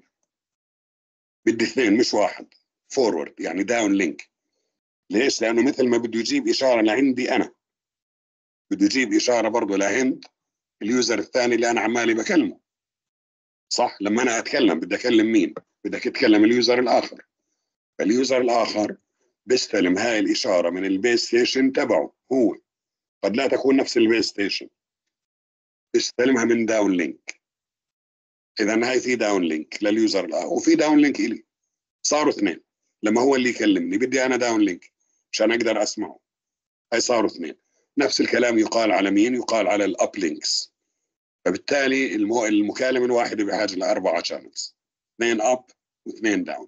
بدي اثنين مش واحد. forward يعني داون لينك. ليش؟ لأنه مثل ما بده يجيب إشارة لعندي أنا، بده يجيب إشارة برضه لعند اليوزر الثاني اللي أنا عمالي بكلمه. صح؟ لما أنا أتكلم بدي أكلم مين؟ بدك تكلم اليوزر الآخر. فاليوزر الآخر بيستلم هاي الإشارة من البيس ستيشن تبعه هو، قد لا تكون نفس البيس ستيشن، بيستلمها من داون لينك. إذا هاي في داون لينك لليوزر الآخر وفي داون لينك إلي، صاروا اثنين. لما هو اللي يكلمني بدي أنا داون لينك عشان أقدر أسمعه، هاي صاروا اثنين. نفس الكلام يقال على مين؟ يقال على الأب لينكس. فبالتالي المو... المكالمة الواحدة بحاجة لأربعة شانلز، اثنين أب واثنين داون.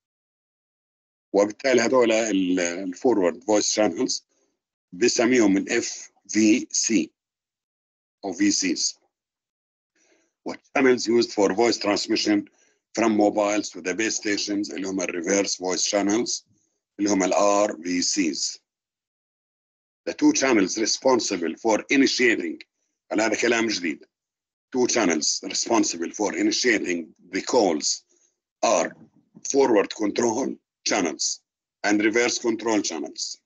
وبالتالي هذول الفورورد فويس شانلز بسميهم من اف في سي او في سيز. والchannels used for voice transmission from mobiles to the base stations اللي هم الريفيرس voice channels اللي هم الار في سيز. The two channels responsible for initiating، هذا كلام جديد. Two channels responsible for initiating the calls are forward control channels and reverse control channels.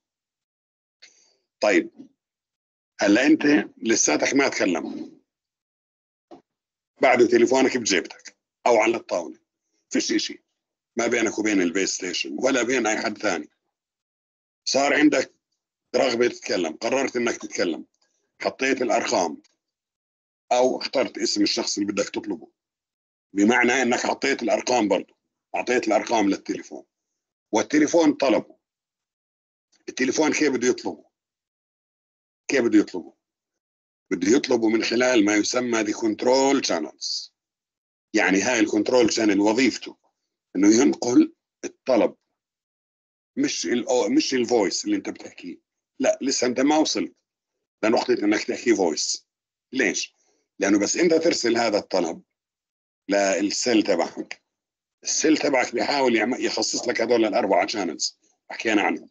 طيب هلا انت لساتك ما تكلم، بعده تليفونك بجيبتك او على الطاوله، فيش شيء ما بينك وبين البيس ستيشن ولا بين اي حد ثاني. صار عندك رغبه تتكلم، قررت انك تتكلم، حطيت الارقام او اخترت اسم الشخص اللي بدك تطلبه، بمعنى انك حطيت الارقام، برضه اعطيت الارقام للتليفون والتليفون طلبه. التليفون كيف بده يطلبه؟ كيف بده يطلبه؟ بده يطلبه من خلال ما يسمى the control channels. يعني هاي الكنترول شانل وظيفته انه ينقل الطلب، مش ال مش الفويس اللي انت بتحكيه. لا لسه انت ما وصلت لنقطة انك تحكي فويس. ليش؟ لانه بس انت ترسل هذا الطلب للسيل تبعك، السيل تبعك بيحاول يخصص لك هذول الاربعة شانلز حكينا عنهم،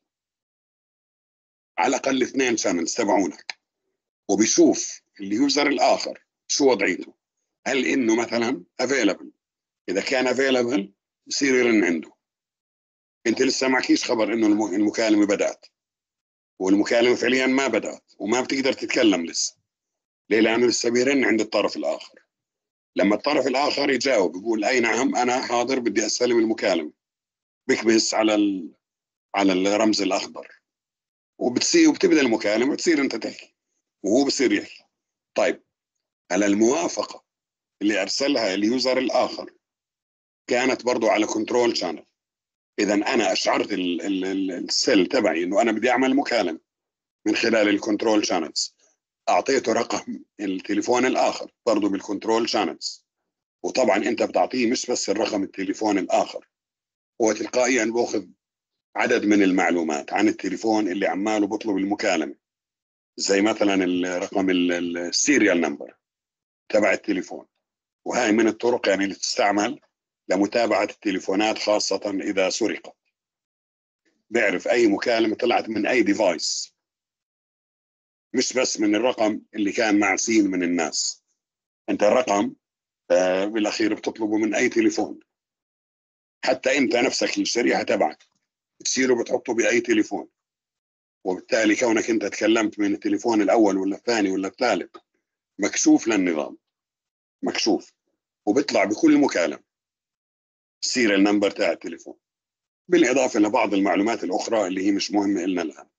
على الاقل اثنين شانلز تبعونك، وبيشوف اليوزر الاخر شو وضعيته، هل انه مثلا available. اذا كان available يصير يرن عنده. انت لسه معكيش خبر انه المكالمه بدات، والمكالمه فعليا ما بدات وما بتقدر تتكلم لسه. ليه؟ لانه لسه بيرن عند الطرف الاخر. لما الطرف الاخر يجاوب يقول اي نعم انا حاضر بدي استلم المكالمه، بكبس على ال... على الرمز الاخضر وبتصير وبتبدا المكالمه، بتصير انت تحكي وهو بصير يحكي. طيب على الموافقه اللي ارسلها اليوزر الاخر كانت برضو على كنترول شانل. اذا انا اشعرت السيل تبعي انه انا بدي اعمل مكالمه من خلال الكنترول شانلز، اعطيته رقم التليفون الاخر برضو بالكنترول شانلز. وطبعا انت بتعطيه مش بس الرقم التليفون الاخر، هو تلقائيا باخذ عدد من المعلومات عن التليفون اللي عماله بطلب المكالمه، زي مثلا الرقم السيريال نمبر تبع التليفون. وهاي من الطرق يعني اللي تستعمل لمتابعة التليفونات، خاصة إذا سرقت. بيعرف أي مكالمة طلعت من أي ديفايس، مش بس من الرقم اللي كان معسين من الناس. أنت الرقم آه بالأخير بتطلبه من أي تليفون، حتى أنت نفسك الشريحة تبعك بتصيروا بتحطه بأي تليفون. وبالتالي كونك أنت تكلمت من التليفون الأول ولا الثاني ولا الثالث مكشوف للنظام، مكشوف، وبيطلع بكل مكالمة السيريال نمبر تاع التليفون، بالإضافة لبعض المعلومات الأخرى اللي هي مش مهمة إلنا الآن.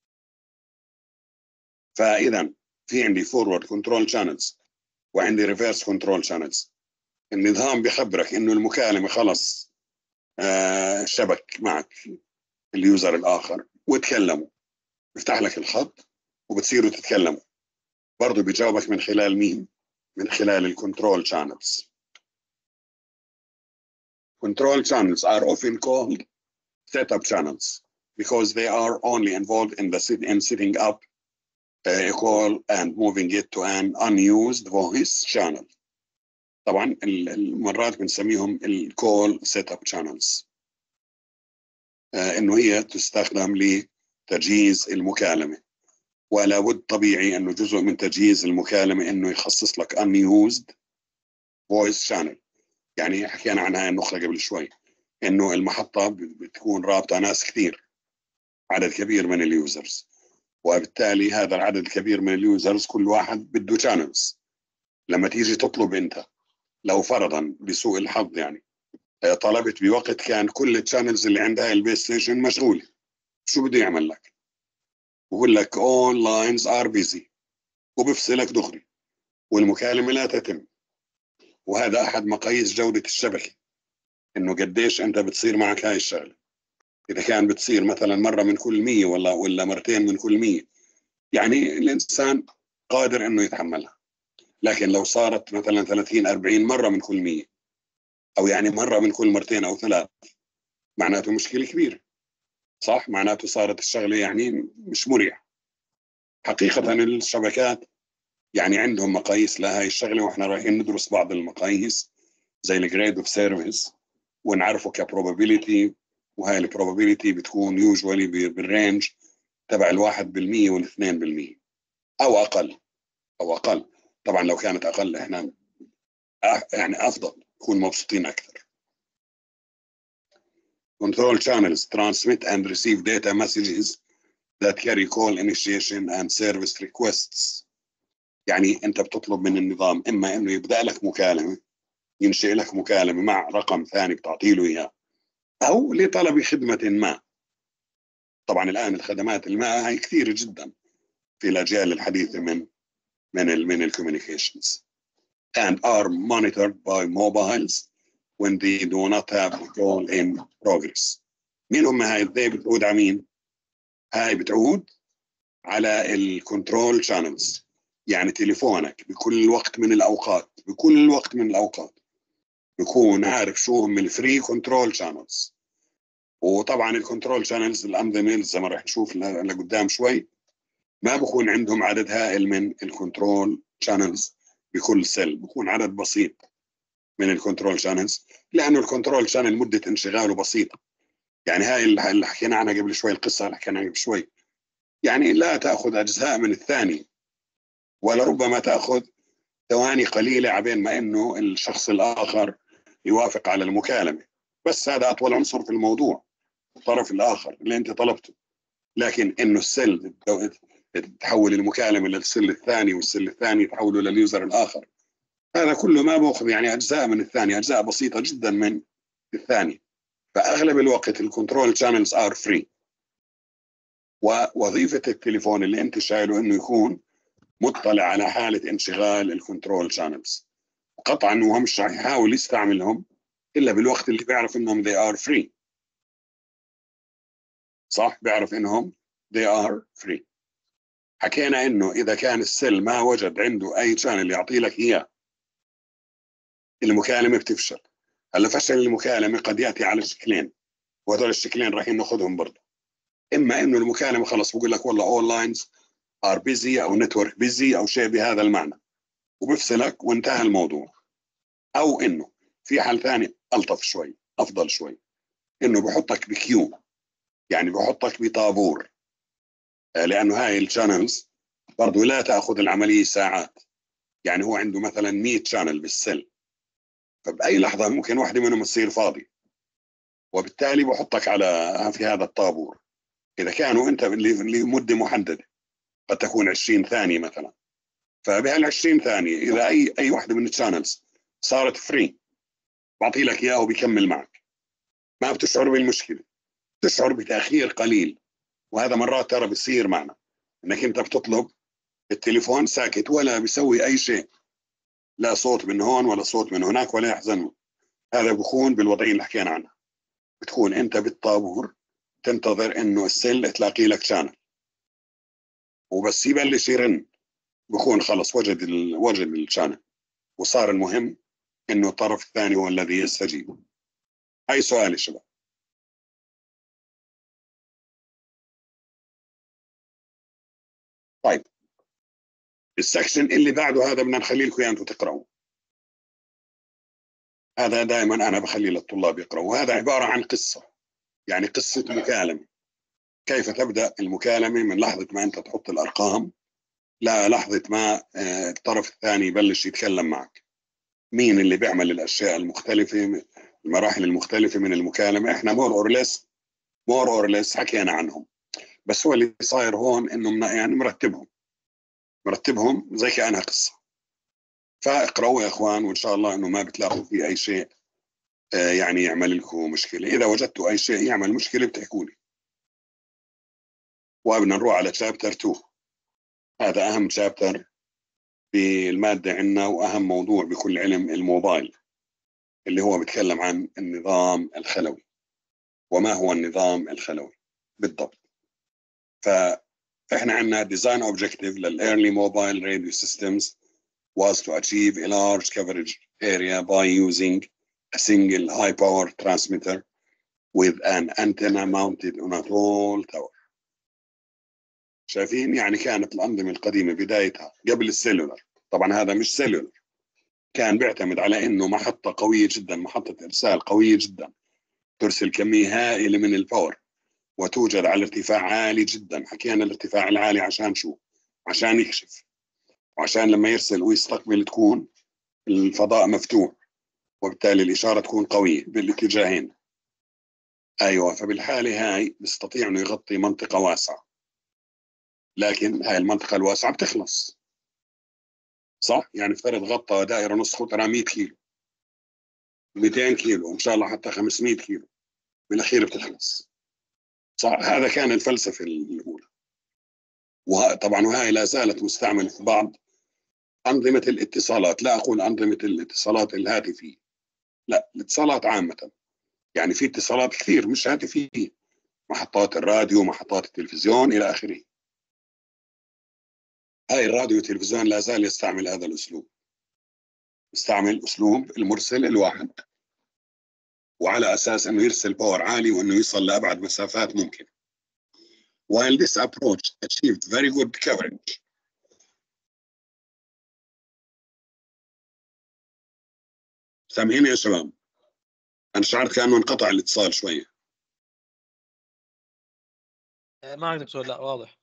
فإذا في عندي forward control channels وعندي reverse control channels. النظام بيخبرك إنه المكالمة خلص آه شبك معك اليوزر الآخر وتكلموا، بيفتح لك الخط وبتصيروا تتكلموا. برضو بيجاوبك من خلال مين؟ من خلال الكنترول channels. control channels are often called setup channels because they are only involved in the sit in setting up a call and moving it to an unused voice channel. طبعا المرات بنسميهم الكول سيت اب شانلز، انه هي تستخدم لتجهيز المكالمه، ولا بد طبيعي انه جزء من تجهيز المكالمه انه يخصص لك unused voice channel. يعني حكينا عن هاي النقطه قبل شوي، انه المحطه بتكون رابطه ناس كثير، عدد كبير من اليوزرز، وبالتالي هذا العدد الكبير من اليوزرز كل واحد بده شانلز. لما تيجي تطلب انت، لو فرضا بسوء الحظ يعني طلبت بوقت كان كل الشانلز اللي عند هاي البلاي ستيشن مشغوله، شو بده يعمل لك؟ بقول لك all lines are busy وبفصلك دغري والمكالمه لا تتم. وهذا احد مقاييس جوده الشبكه، انه قديش انت بتصير معك هاي الشغله. اذا كان بتصير مثلا مره من كل مية ولا ولا مرتين من كل مية، يعني الانسان قادر انه يتحملها. لكن لو صارت مثلا ثلاثين أربعين مره من كل مية، او يعني مره من كل مرتين او ثلاث، معناته مشكله كبيره، صح؟ معناته صارت الشغله يعني مش مريح. حقيقه الشبكات يعني عندهم مقاييس لهي الشغله، واحنا رايحين ندرس بعض المقاييس زي الجريد اوف سيرفيس ونعرفه كبروبابيليتي. وهاي البروبابيليتي بتكون يوجوالي بالرينج تبع الواحد بالمية والاثنين بالمية او اقل او اقل. طبعا لو كانت اقل احنا يعني افضل، نكون مبسوطين اكثر. Control channels transmit and receive data messages that carry call initiation and service requests. يعني انت بتطلب من النظام اما انه يبدا لك مكالمه، ينشئ لك مكالمه مع رقم ثاني بتعطي له اياه، او لطلب خدمه ما. طبعا الان الخدمات الماء هي كثيره جدا في الاجيال الحديثه من من ال من الكوميونيكيشنز and are monitored by mobiles when they do not have a call in progress. مين هم هاي؟ ازاي بتعود على مين؟ هاي بتعود على الكنترول شانلز. يعني تليفونك بكل وقت من الاوقات بكل وقت من الاوقات بيكون عارف شو هم الفري كنترول شانلز. وطبعا الكنترول شانلز الانظمه زي ما راح نشوف لقدام شوي ما بكون عندهم عدد هائل من الكنترول شانلز بكل سيل، بكون عدد بسيط من الكنترول شانلز، لانه الكنترول شانل مده انشغاله بسيطه. يعني هاي اللي حكينا عنها قبل شوي، القصه اللي حكينا عنها قبل شوي، يعني لا تاخذ اجزاء من الثانيه، ولربما تاخذ ثواني قليله عبين ما انه الشخص الاخر يوافق على المكالمه. بس هذا اطول عنصر في الموضوع، الطرف الاخر اللي انت طلبته. لكن انه السيل تحول المكالمه للسيل الثاني والسيل الثاني تحوله لليوزر الاخر، هذا كله ما باخذ يعني اجزاء من الثاني، اجزاء بسيطه جدا من الثاني. فاغلب الوقت الكنترول شانلز ار فري. ووظيفه التليفون اللي انت شايله انه يكون مطلع على حاله انشغال الكنترول شانلز. قطعا هو مش راح يحاول يستعملهم الا بالوقت اللي بيعرف انهم they are free. صح؟ بيعرف انهم they are free. حكينا انه اذا كان السيل ما وجد عنده اي شانل يعطي لك اياه، المكالمه بتفشل. هلا فشل المكالمه قد ياتي على شكلين، وهذول الشكلين راح ناخذهم برضه. اما انه المكالمه خلص بقول لك والله all lines are busy او network busy او شيء بهذا المعنى وبفصلك وانتهى الموضوع. او انه في حال ثاني الطف شوي، افضل شوي، انه بحطك بكيو، يعني بحطك بطابور، لانه هاي الشانلز برضه لا تاخذ العمليه ساعات. يعني هو عنده مثلا مية شانل بالسل، فباي لحظه ممكن واحده منهم تصير فاضي، وبالتالي بحطك على في هذا الطابور. اذا كانوا انت لمده محدده قد تكون عشرين ثانيه مثلا، فبهال عشرين ثانيه اذا اي اي واحده من الشانلز صارت فري بعطي لك اياه وبيكمل معك، ما بتشعر بالمشكله، تشعر بتاخير قليل. وهذا مرات ترى بيصير معنا، انك انت بتطلب التليفون ساكت ولا بيسوي اي شيء، لا صوت من هون ولا صوت من هناك ولا يحزن. هذا بكون بالوضعيه اللي حكينا عنها، بتكون انت بالطابور تنتظر انه السل تلاقي لك شانل، وبس يبلش يرن بكون خلص وجد ال... وجد الشانل، وصار المهم انه الطرف الثاني هو الذي يستجيب. أي سؤال يا شباب؟ طيب السكشن اللي بعده هذا بدنا نخلي لكم أنتم تقرأوا. هذا دائما أنا بخلي للطلاب يقرأوا، وهذا عبارة عن قصة، يعني قصة مكالمة. كيف تبدأ المكالمة من لحظة ما أنت تحط الأرقام لا لحظة ما الطرف الثاني يبلش يتكلم معك. مين اللي بيعمل الأشياء المختلفة، المراحل المختلفة من المكالمة، إحنا مور أور ليس مور أور ليس حكينا عنهم، بس هو اللي صاير هون إنه يعني مرتبهم مرتبهم زي كأنها قصة. فاقرأوا يا إخوان، وإن شاء الله إنه ما بتلاقوا في أي شيء يعني يعمل لكم مشكلة. إذا وجدتوا أي شيء يعمل مشكلة بتحكوا لي. وبدنا نروح على شابتر اثنين. هذا أهم شابتر في المادة عندنا، وأهم موضوع بكل علم الموبايل، اللي هو بيتكلم عن النظام الخلوي. وما هو النظام الخلوي بالضبط؟ فإحنا عندنا design objective للearly mobile radio systems was to achieve a large coverage area by using a single high power transmitter with an antenna mounted on a tall tower. شايفين؟ يعني كانت الأنظمة القديمة بدايتها قبل السيلولر، طبعا هذا مش سيلولر، كان بيعتمد على إنه محطة قوية جدا، محطة إرسال قوية جدا ترسل كمية هائلة من الباور وتوجد على ارتفاع عالي جدا. حكينا الارتفاع العالي عشان شو؟ عشان يكشف، وعشان لما يرسل ويستقبل تكون الفضاء مفتوح، وبالتالي الإشارة تكون قوية بالاتجاهين. أيوة، فبالحالة هاي بيستطيع إنه يغطي منطقة واسعة، لكن هاي المنطقة الواسعة بتخلص، صح؟ يعني افترض غطى دائرة نص قطرها مئة كيلو، مئتين كيلو، إن شاء الله حتى خمسمئة كيلو، بالأخير بتخلص، صح؟ هذا كان الفلسفة الأولى. وطبعا وهي لا زالت مستعملة في بعض أنظمة الاتصالات. لا أقول أنظمة الاتصالات الهاتفية، لا، الاتصالات عامة. يعني في اتصالات كثير مش هاتفية، محطات الراديو، محطات التلفزيون إلى آخره. هاي الراديو والتلفزيون لا زال يستعمل هذا الأسلوب، يستعمل أسلوب المرسل الواحد، وعلى أساس أنه يرسل باور عالي وأنه يصل لأبعد مسافات ممكن. While this approach achieved very good coverage, سامعين يا شباب؟ أنا شعرت كأنه انقطع الاتصال شوية. ما عندك سؤال؟ لا واضح.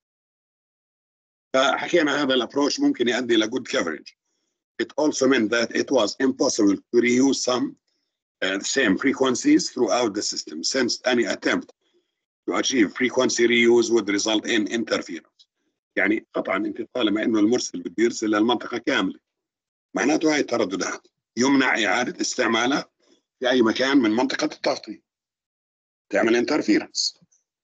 فحكينا هذا الابروش ممكن يؤدي إلى good coverage. It also meant that it was impossible to reuse some uh, same frequencies throughout the system, since any attempt to achieve frequency reuse would result in interference. يعني قطعا انت طالما انه المرسل بده يرسل للمنطقه كامله، معناته هاي الترددات يمنع اعاده استعمالها في اي مكان من منطقه التغطيه، تعمل interference.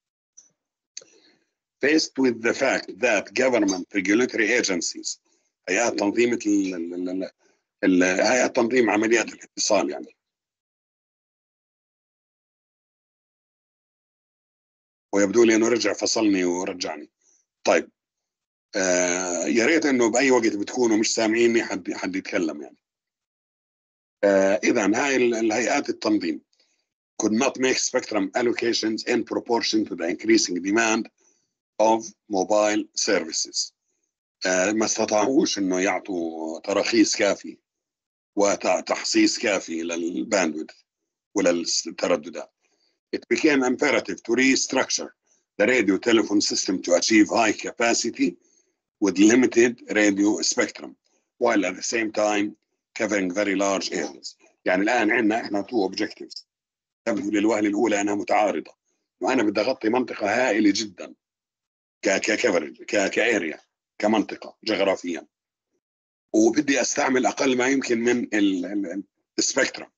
Faced with the fact that government regulatory agencies، هيئات تنظيم هيئات تنظيم عمليات الاتصال، يعني ويبدو لي انه رجع فصلني ورجعني. طيب آه يا ريت انه باي وقت بتكونوا مش سامعيني حد حد يتكلم يعني. آه اذا هاي الهيئات التنظيم could not make spectrum allocations in proportion to the increasing demand of mobile services. آه ما استطاعوش انه يعطوا تراخيص كافي وتحصيص كافي للباندويث وللترددات. It became imperative to restructure the radio telephone system to achieve high capacity with limited radio spectrum while at the same time covering very large areas. يعني الآن عندنا إحنا two objectives تبدو للوهلة الأولى أنها متعارضة، وأنا بدي أغطي منطقة هائلة جدا ككفرج كاريا كمنطقة جغرافيا، وبدي أستعمل أقل ما يمكن من السبكترم.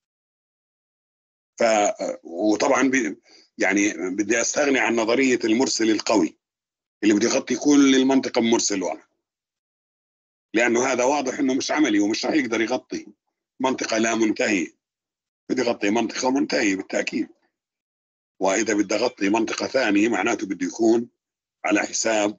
ف وطبعا ب... يعني بدي استغني عن نظريه المرسل القوي اللي بده يغطي كل المنطقه بمرسل واحد، لانه هذا واضح انه مش عملي ومش راح يقدر يغطي منطقه لا منتهيه. بده يغطي منطقه منتهيه بالتاكيد، واذا بدي اغطي منطقه ثانيه معناته بده يكون على حساب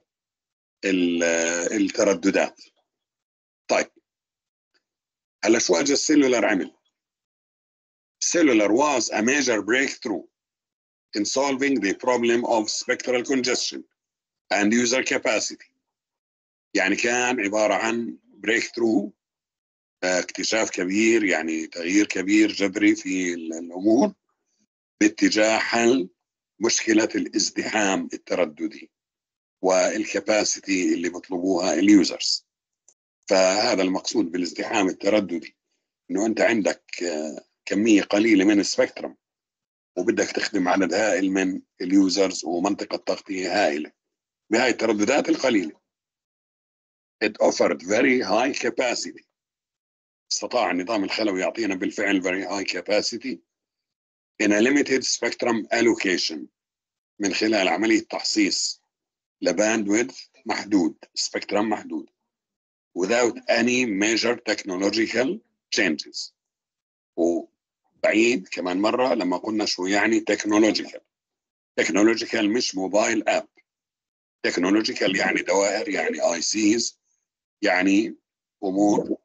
الترددات. طيب هلا شو اجى السيلولر عمل؟ cellular was a major breakthrough in solving the problem of spectral congestion and user capacity. يعني كان عبارة عن breakthrough، اكتشاف كبير، يعني تغيير كبير جذري في الأمور باتجاه حل مشكلة الازدحام الترددي والكاباسيتي اللي بيطلبوها اليوزرز. فهذا المقصود بالازدحام الترددي، انه انت عندك كمية قليلة من السبكترم وبدك تخدم عدد هائل من اليوزرز ومنطقة تغطية هائلة بهاي الترددات القليلة. It offered very high capacity. استطاع النظام الخلوي يعطينا بالفعل very high capacity in a limited spectrum allocation، من خلال عملية تخصيص لباندويدث محدود، سبكترم محدود، without any major technological changes. وبعيد كمان مرة لما قلنا شو يعني technological. technological مش موبايل اب، technological يعني دوائر، يعني اي سيز، يعني امور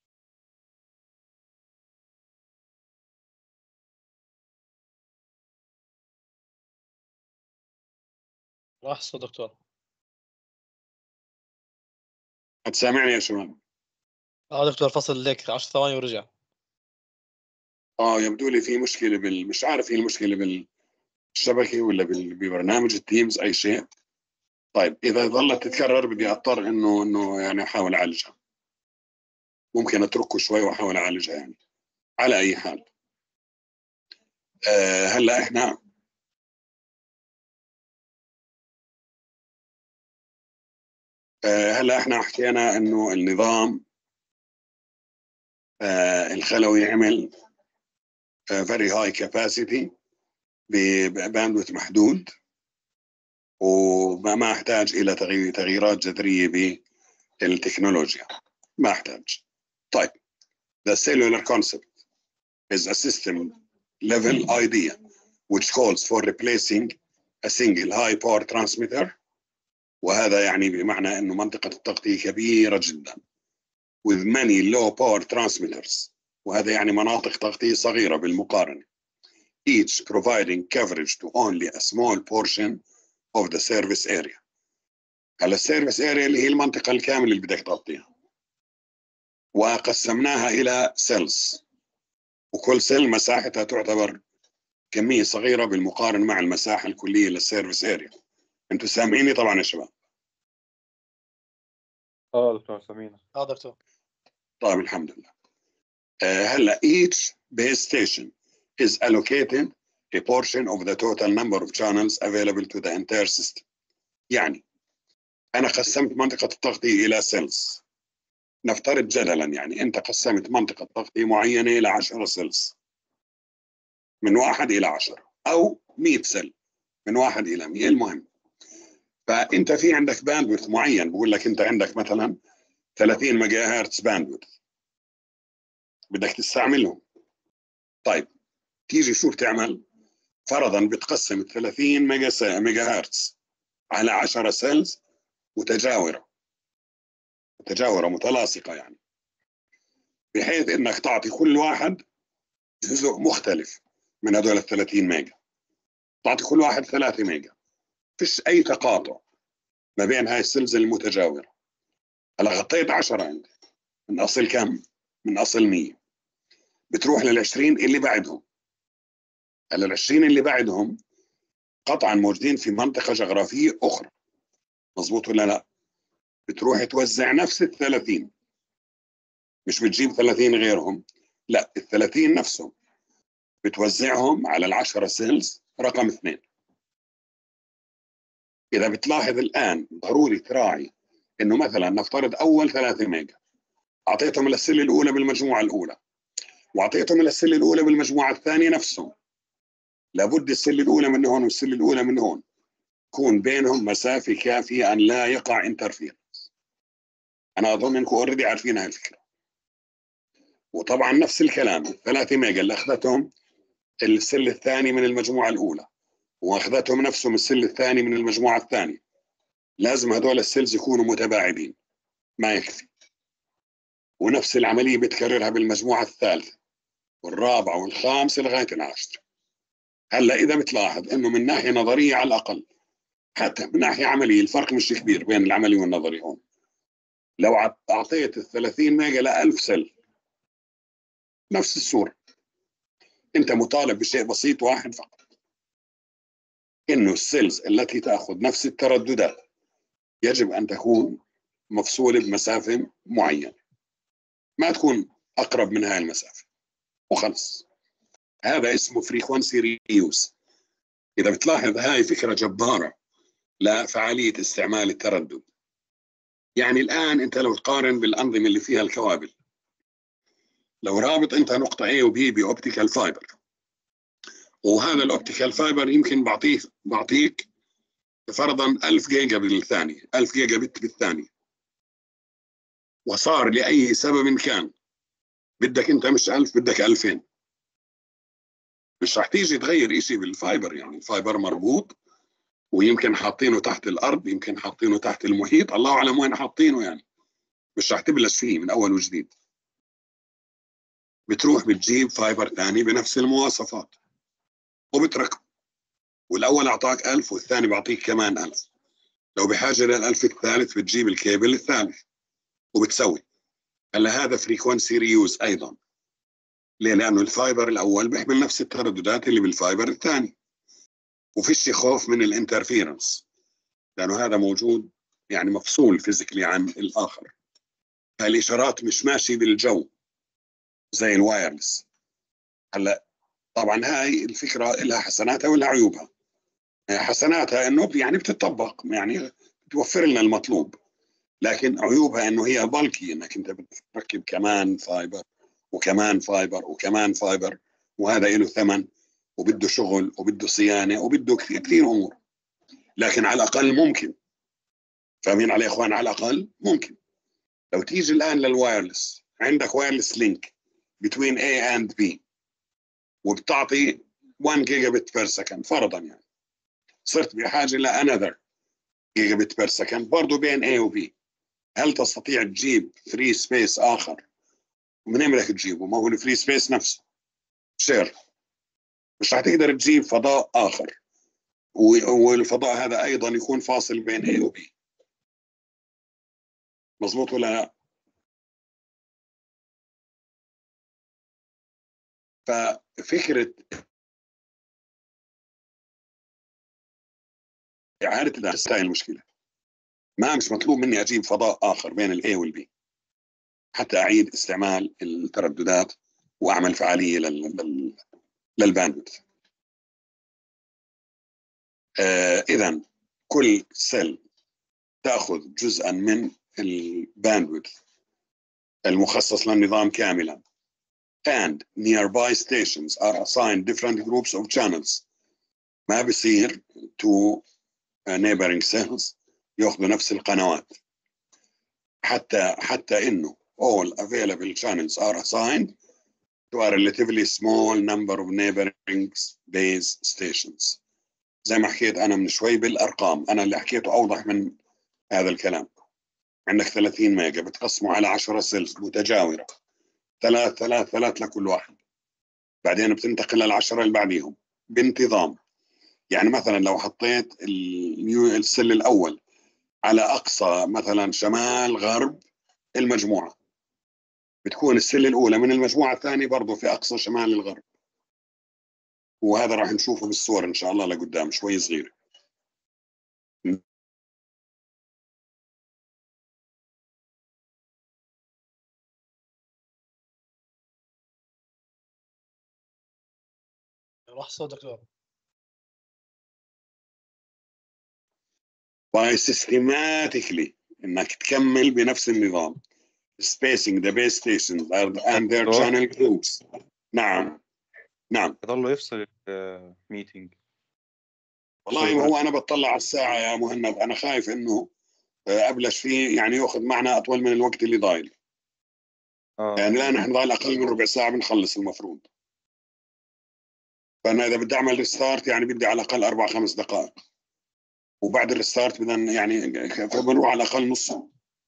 راح الصوت دكتور. هتسامعني يا شباب؟ اه دكتور فصل لك عشر ثواني ورجع. اه يبدو لي في مشكلة بال مش عارف هي المشكلة بالشبكة ولا بال... ببرنامج التيمز أي شيء. طيب إذا ظلت تتكرر بدي أضطر إنه إنه يعني أحاول أعالجها. ممكن أتركه شوي وأحاول أعالجها يعني. على أي حال آه هلا إحنا آه هلا إحنا حكينا إنه النظام آه الخلوي عمل آه very high capacity بباندويث محدود، وما احتاج إلى تغييرات جذرية بالتكنولوجيا، ما احتاج. طيب the cellular concept is a system level idea which calls for replacing a single high power transmitter، وهذا يعني بمعنى أنه منطقة التغطية كبيرة جدا with many low power transmitters، وهذا يعني مناطق تغطية صغيرة بالمقارنة، each providing coverage to only a small portion of the service area. على السيرفيس اريا اللي هي المنطقة الكاملة اللي بدك تغطيها، وقسمناها إلى سيلز، وكل سيل مساحتها تعتبر كمية صغيرة بالمقارنة مع المساحة الكلية للسيرفيس اريا. انتوا سامعيني طبعا يا شباب؟ اه دكتور سامعينك. اه دكتور. طيب الحمد لله. آه هلا each base station is allocated a portion of the total number of channels available to the entire system. يعني أنا قسمت منطقة التغطية إلى سيلز. نفترض جدلا يعني أنت قسمت منطقة تغطية معينة إلى عشرة سيلز، من واحد إلى عشرة، أو مئة سيل من واحد إلى مئة، المهم. فأنت في عندك باندويث معين، بقول لك أنت عندك مثلا ثلاثين ميجا هرتز باندويث بدك تستعملهم. طيب تيجي شو بتعمل؟ فرضا بتقسم ال ثلاثين ميجا ميجا هرتز على عشرة سيلز متجاورة متجاورة متلاصقة، يعني بحيث انك تعطي كل واحد جزء مختلف من هذول ال ثلاثين ميجا، تعطي كل واحد ثلاثة ميجا، فيش اي تقاطع ما بين هاي السيلز المتجاورة. هلا غطيت عشرة عندي من اصل كم؟ من اصل مية، بتروح لل عشرين اللي بعدهم. هلا ال عشرين اللي بعدهم قطعا موجودين في منطقة جغرافية اخرى، مظبوط ولا لا؟ بتروح توزع نفس ال ثلاثين، مش بتجيب ثلاثين غيرهم، لا ال ثلاثين نفسهم بتوزعهم على العشرة سيلز رقم اثنين. إذا بتلاحظ الآن ضروري تراعي إنه مثلا نفترض أول ثلاثة ميجا أعطيتهم للسلة الأولى بالمجموعة الأولى، وأعطيتهم للسلة الأولى بالمجموعة الثانية نفسهم، لابد السلة الأولى من هون والسلة الأولى من هون يكون بينهم مسافة كافية أن لا يقع انترفيرنس. أنا أظن إنكم أوريدي عارفين هاي الفكرة. وطبعا نفس الكلام الثلاثة ميجا اللي أخذتهم السل الثاني من المجموعة الأولى وأخذتهم نفسهم السل الثاني من المجموعة الثانية، لازم هذول السيلز يكونوا متباعدين، ما يكفي. ونفس العملية بتكررها بالمجموعة الثالثة، والرابعة والخامسة لغاية العاشرة. هلا إذا بتلاحظ إنه من ناحية نظرية على الأقل، حتى من ناحية عملية الفرق مش كبير بين العملي والنظري هون. لو أعطيت الثلاثين ميجا لألف سل نفس الصورة، أنت مطالب بشيء بسيط واحد فقط، إنه السيلز التي تأخذ نفس الترددات يجب أن تكون مفصولة بمسافة معينة، ما تكون أقرب من هاي المسافة وخلص. هذا اسمه فريكونسي ريوز. إذا بتلاحظ هاي فكرة جبارة لفعالية استعمال التردد. يعني الآن أنت لو تقارن بالأنظمة اللي فيها الكوابل، لو رابط أنت نقطة A و B بأوبتيكال فايبر، وهذا الأوبتيكال فايبر يمكن بعطيك بعطيك فرضا ألف جيجا بالثانية، ألف جيجا بت بالثانية، وصار لأي سبب كان بدك أنت مش ألف بدك ألفين، مش رح تيجي تغير إشي بالفايبر. يعني الفايبر مربوط، ويمكن حاطينه تحت الأرض، يمكن حاطينه تحت المحيط، الله أعلم وين حاطينه. يعني مش رح تبلش فيه من أول وجديد، بتروح بتجيب فايبر ثاني بنفس المواصفات وبتركبه، والأول أعطاك ألف والثاني بعطيك كمان ألف. لو بحاجة للألف الثالث بتجيب الكيبل الثالث وبتسوي. هلا هذا فريكونسي ريوز أيضا. ليه؟ لأنه الفايبر الأول بيحمل نفس الترددات اللي بالفايبر الثاني، وفيش خوف من الانترفيرنس، لأنه هذا موجود يعني مفصول فيزيكلي عن الآخر. هاي الإشارات مش ماشي بالجو زي الوايرلس. هلا طبعا هاي الفكرة لها حسناتها ولا عيوبها. حسناتها انه يعني بتطبق، يعني بتوفر لنا المطلوب، لكن عيوبها انه هي بالكي، انك انت بتركب كمان فايبر وكمان فايبر وكمان فايبر، وهذا له ثمن وبده شغل وبده صيانة وبده كثير كثير امور. لكن على الاقل ممكن، فاهمين علي يا اخوان؟ على الاقل ممكن. لو تيجي الان للوايرلس، عندك وايرلس لينك between A and B وبتعطي واحد جيجا بت بير سكند فرضا، يعني صرت بحاجة ل another جيجا بت بير سكند برضه بين A و B. هل تستطيع تجيب فري سبيس آخر؟ من بدك تجيبه؟ ما هو الفري سبيس نفسه شير، مش رح تقدر تجيب فضاء آخر، والفضاء هذا أيضا يكون فاصل بين A و B. مظبوط ولا لا؟ ففكرة إعادة الأساس هاي المشكلة. ما مش مطلوب مني أجيب فضاء آخر بين الA والB حتى أعيد استعمال الترددات وأعمل فعالية لل... للباندويث. آه إذا كل سيل تأخذ جزءا من الباندويث المخصص للنظام كاملا. And nearby stations are assigned different groups of channels. ما بصير to neighboring cells يأخذوا نفس القنوات، حتى حتى إنه all available channels are assigned to a relatively small number of neighboring base stations. زي ما حكيت أنا من شوي بالأرقام، أنا اللي حكيته أوضح من هذا الكلام. عندك ثلاثين ميجا بتقسمه على عشرة سيلز متجاورة، ثلاث ثلاث ثلاث لكل واحد، بعدين بتنتقل للعشرة اللي بعديهم بانتظام. يعني مثلا لو حطيت السل الأول على أقصى مثلا شمال غرب المجموعة، بتكون السل الأولى من المجموعة الثانية برضو في أقصى شمال الغرب. وهذا راح نشوفه بالصور إن شاء الله لقدام شوي صغير. راح صوت دكتور. by systematically إنك تكمل بنفس النظام spacing the base stations and their channel groups. نعم نعم. يضلوا يفصل الميتينج. والله هو أنا بطلع على الساعة يا مهند، أنا خايف إنه أبلش فيه يعني يأخذ معنا أطول من الوقت اللي ضايل. آه. يعني الآن نحن ضايل أقل من ربع ساعة بنخلص المفروض. فأنا إذا بدي أعمل ريستارت يعني بدي على الأقل أربع خمس دقائق، وبعد الريستارت بدنا يعني بنروح على الأقل نص.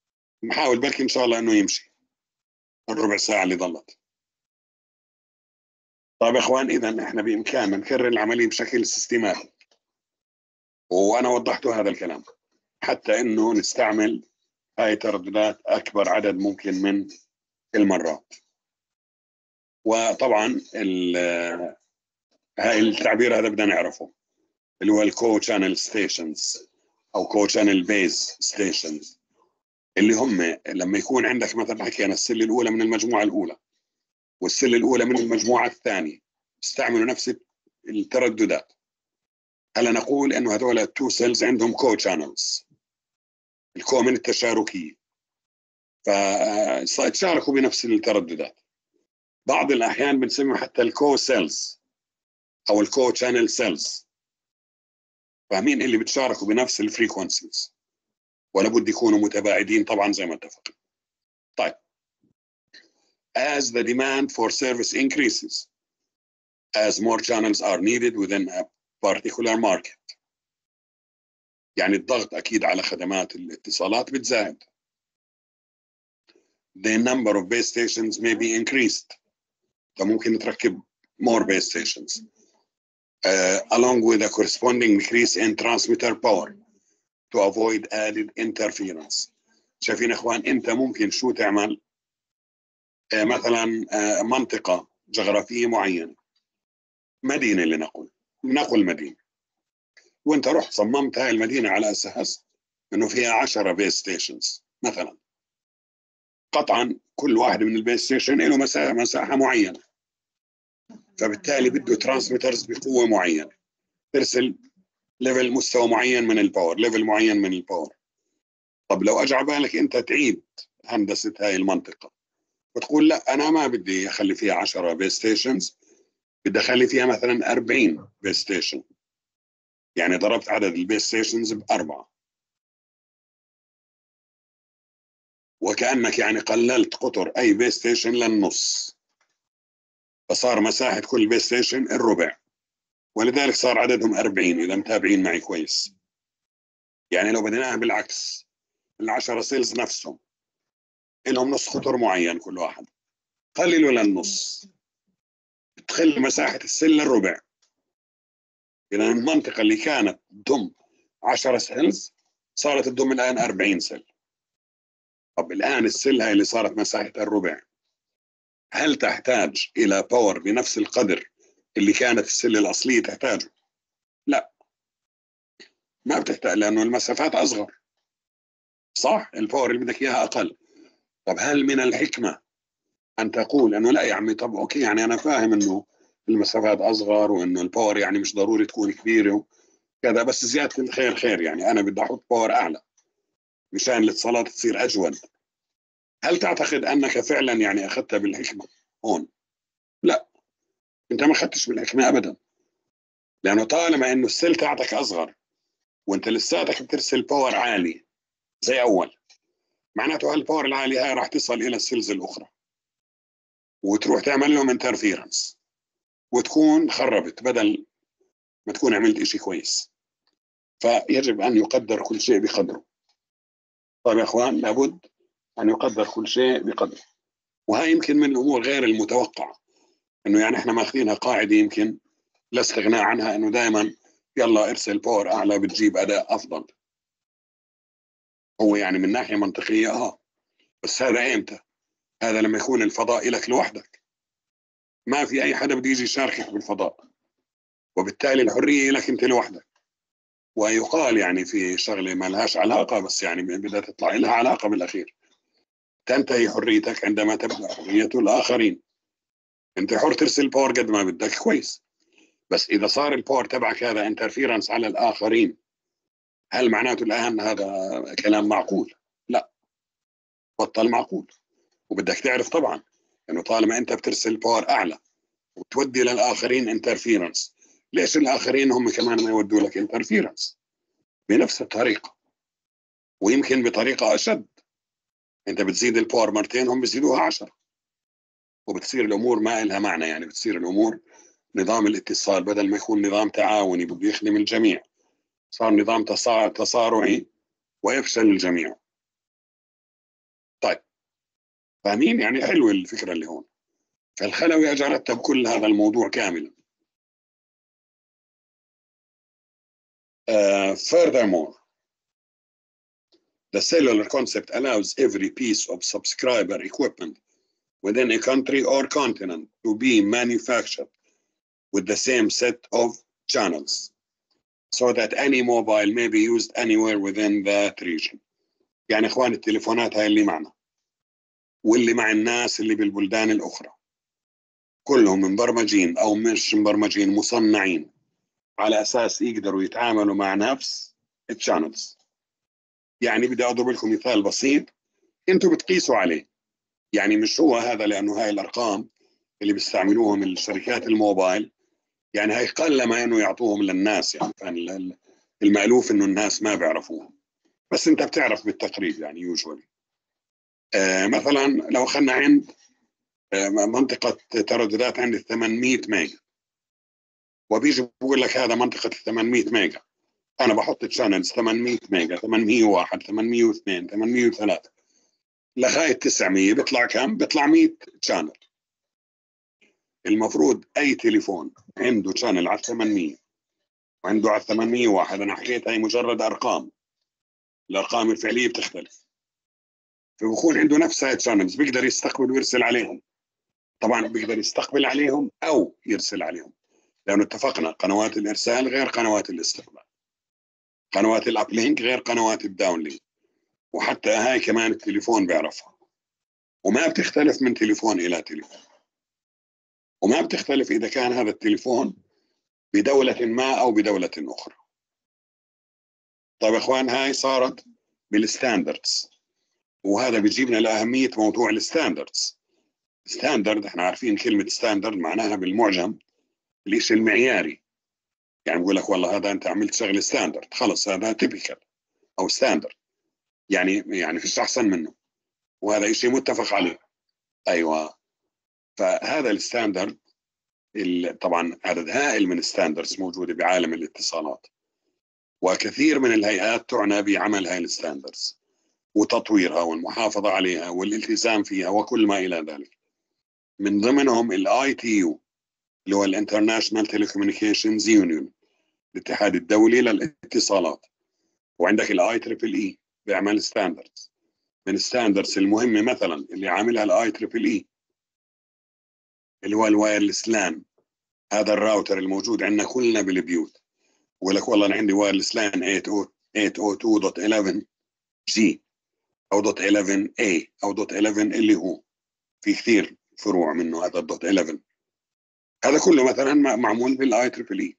نحاول بركي إن شاء الله إنه يمشي الربع ساعة اللي ضلت. طيب يا اخوان، اذا احنا بامكاننا نكرر العمليه بشكل سيستماتي، وانا وضحت هذا الكلام، حتى انه نستعمل هاي الترددات اكبر عدد ممكن من المرات. وطبعا هاي التعبير هذا بدنا نعرفه، اللي هو الكو شانل ستيشنز او كو شانل بيز ستيشنز، اللي هم لما يكون عندك مثلا حكينا السله الاولى من المجموعه الاولى والسله الاولى من المجموعه الثانيه، استعملوا نفس الترددات. هلا نقول انه هذول التو سيلز عندهم كو شانلز، الكو من التشاركيه، فتشاركوا بنفس الترددات. بعض الاحيان بنسميه حتى الكو سيلز او الكو شانل سيلز، فاهمين؟ اللي بتشاركوا بنفس الفريكونسيز ولا بد يكونوا متباعدين طبعا زي ما اتفقنا. طيب، as the demand for service increases, as more channels are needed within a particular market، يعني الضغط أكيد على خدمات الاتصالات بتزايد. The number of base stations may be increased، فممكن تركب more base stations uh, along with a corresponding increase in transmitter power to avoid added interference. شايفين اخوان؟ انت ممكن شو تعمل؟ آه مثلا آه منطقة جغرافية معينة، مدينة لنقل نقل مدينة، وانت رحت صممت هاي المدينة على اساس انه فيها عشرة بيس ستيشنز مثلا. قطعا كل واحد من البيس ستيشن له مساحة, مساحة معينة، فبالتالي بده ترانسميترز بقوة معينة ترسل ليفل مستوى معين من الباور، ليفل معين من الباور. طب لو اجى على بالك انت تعيد هندسة هاي المنطقة وتقول لا انا ما بدي اخلي فيها عشرة بيس ستيشنز، بدي اخلي فيها مثلا أربعين بيس ستيشن، يعني ضربت عدد البيس ستيشنز بأربعة، وكأنك يعني قللت قطر أي بيس ستيشن للنص، فصار مساحة كل بيس ستيشن الربع، ولذلك صار عددهم أربعين إذا متابعين معي كويس. يعني لو بديناها بالعكس، العشرة سيلز نفسهم لهم نص قطر معين كل واحد، قللوا للنص، بتخلي مساحة السلة الربع. إذا المنطقة اللي كانت تضم عشرة سيلز صارت تضم الآن أربعين سيل. طب الآن السل هاي اللي صارت مساحتها الربع، هل تحتاج إلى باور بنفس القدر اللي كانت السل الأصلية تحتاجه؟ لا، ما بتحتاج، لأنه المسافات أصغر، صح؟ الباور اللي بدك إياها أقل. طب هل من الحكمة أن تقول أنه لا يا عمي، طب أوكي، يعني أنا فاهم أنه المسافات أصغر وأنه الباور يعني مش ضروري تكون كبيرة كذا، بس زيادة الخير خير، يعني أنا بدي أحط باور أعلى مشان الاتصالات تصير أجود. هل تعتقد أنك فعلا يعني أخذتها بالحكمة هون؟ لا، أنت ما أخذتش بالحكمة أبدا، لأنه طالما أنه السيل تاعتك أصغر وأنت لساتك بترسل باور عالي زي أول، معناته هالباور العالي هاي راح تصل إلى السيلز الأخرى وتروح تعمل لهم انترفيرنس وتكون خربت بدل ما تكون عملت إشي كويس. فيجب أن يقدر كل شيء بقدره. طيب يا أخوان، لابد أن يقدر كل شيء بقدره، وهي يمكن من الأمور غير المتوقعة، إنه يعني إحنا ماخذينها قاعدة يمكن لا استغناء عنها، إنه دائما يلا ارسل باور أعلى بتجيب أداء أفضل. هو يعني من ناحية منطقية آه، بس هذا إمتى؟ هذا لما يكون الفضاء لك لوحدك، ما في أي حدا بده يجي يشاركك بالفضاء، وبالتالي الحرية لك أنت لوحدك. ويقال يعني في شغلة ما لهاش علاقة، بس يعني بدها تطلع لها علاقة بالأخير، تنتهي حريتك عندما تبدأ حرية الآخرين. أنت حر ترسل باور قد ما بدك، كويس، بس إذا صار الباور تبعك هذا انترفيرنس على الآخرين، هل معناته الآن هذا كلام معقول؟ لا، بطل معقول. وبدك تعرف طبعا انه طالما انت بترسل باور اعلى وتودي للاخرين انترفيرنس، ليش الاخرين هم كمان ما يودوا لك انترفيرنس بنفس الطريقه، ويمكن بطريقه اشد؟ انت بتزيد الباور مرتين، هم بيزيدوها عشرة، وبتصير الامور ما لها معنى. يعني بتصير الامور نظام الاتصال بدل ما يكون نظام تعاوني بده يخدم الجميع، صار نظام تصارعي ويفشل الجميع. طيب، فاهمين؟ يعني حلوه الفكره اللي هون. فالخلوي أجى رتب كل هذا الموضوع كاملا. Uh, furthermore, the cellular concept allows every piece of subscriber equipment within a country or continent to be manufactured with the same set of channels so that any mobile may be used anywhere within that region. يعني إخوان التليفونات هاي اللي معنا واللي مع الناس اللي بالبلدان الأخرى كلهم مبرمجين أو مش مبرمجين، مصنعين على أساس يقدروا يتعاملوا مع نفس الشانلز. يعني بدي أضرب لكم مثال بسيط أنتوا بتقيسوا عليه. يعني مش هو هذا، لأنه هاي الأرقام اللي بيستعملوهم الشركات الموبايل يعني هاي قل ما إنه يعطوهم للناس، يعني المألوف إنه الناس ما بيعرفوهم، بس أنت بتعرف بالتقريب يعني يوجوالي. آه مثلا لو خلنا عند آه منطقة ترددات عند ثمانمية ميجا، وبيجي بقول لك هذا منطقة ثمانمية ميجا، أنا بحط تشانلز ثمانمية ميجا، ثمانمية وواحد، ثمانمية واثنين، ثمانمية وثلاثة لغاية تسعمية، بيطلع كم؟ بيطلع مية تشانل. المفروض أي تليفون عنده تشانل على ثمانمية وعنده على ثمانمية وواحد، أنا حكيت هاي مجرد أرقام، الأرقام الفعلية بتختلف، فبكون عنده نفس هاي تشانلز بيقدر يستقبل ويرسل عليهم. طبعا بيقدر يستقبل عليهم أو يرسل عليهم، لأنه اتفقنا قنوات الإرسال غير قنوات الاستقبال، قنوات الأبلينك غير قنوات الداونلينك، وحتى هاي كمان التليفون بيعرفها، وما بتختلف من تليفون إلى تليفون، وما بتختلف إذا كان هذا التليفون بدولة ما أو بدولة أخرى. طيب إخوان، هاي صارت بالستاندردز، وهذا بيجيبنا لأهمية موضوع الستاندردز. ستاندرد احنا عارفين كلمة ستاندرد معناها بالمعجم الشيء المعياري، يعني بقول لك والله هذا أنت عملت شغل ستاندرد، خلص هذا تيبيكال أو ستاندرد، يعني يعني فيش أحسن منه، وهذا شيء متفق عليه. أيوة، فهذا الستاندرد طبعا عدد هائل من الستاندردز موجودة بعالم الاتصالات، وكثير من الهيئات تعنى بعمل هاي الستاندردز وتطويرها والمحافظة عليها والالتزام فيها وكل ما إلى ذلك. من ضمنهم الاي تي يو اللي هو الانترناشنال تيليكوميونيكيشنز يونيون، الاتحاد الدولي للاتصالات، وعندك الاي تريبل اي بيعمل ستاندردز. من الستاندردز المهمة مثلا اللي عاملها الاي تريبل اي اللي هو الوايرلس لان، هذا الراوتر الموجود عندنا كلنا بالبيوت، بقول لك والله انا عندي وايرلس لان ثمانمية وثمانين دوت إحدى عشر جي او دوت إحدى عشر اي او دوت إحدى عشر اللي هو في كثير فروع منه هذا الدوت إحدى عشر، هذا كله مثلا معمول بالاي تريبل اي.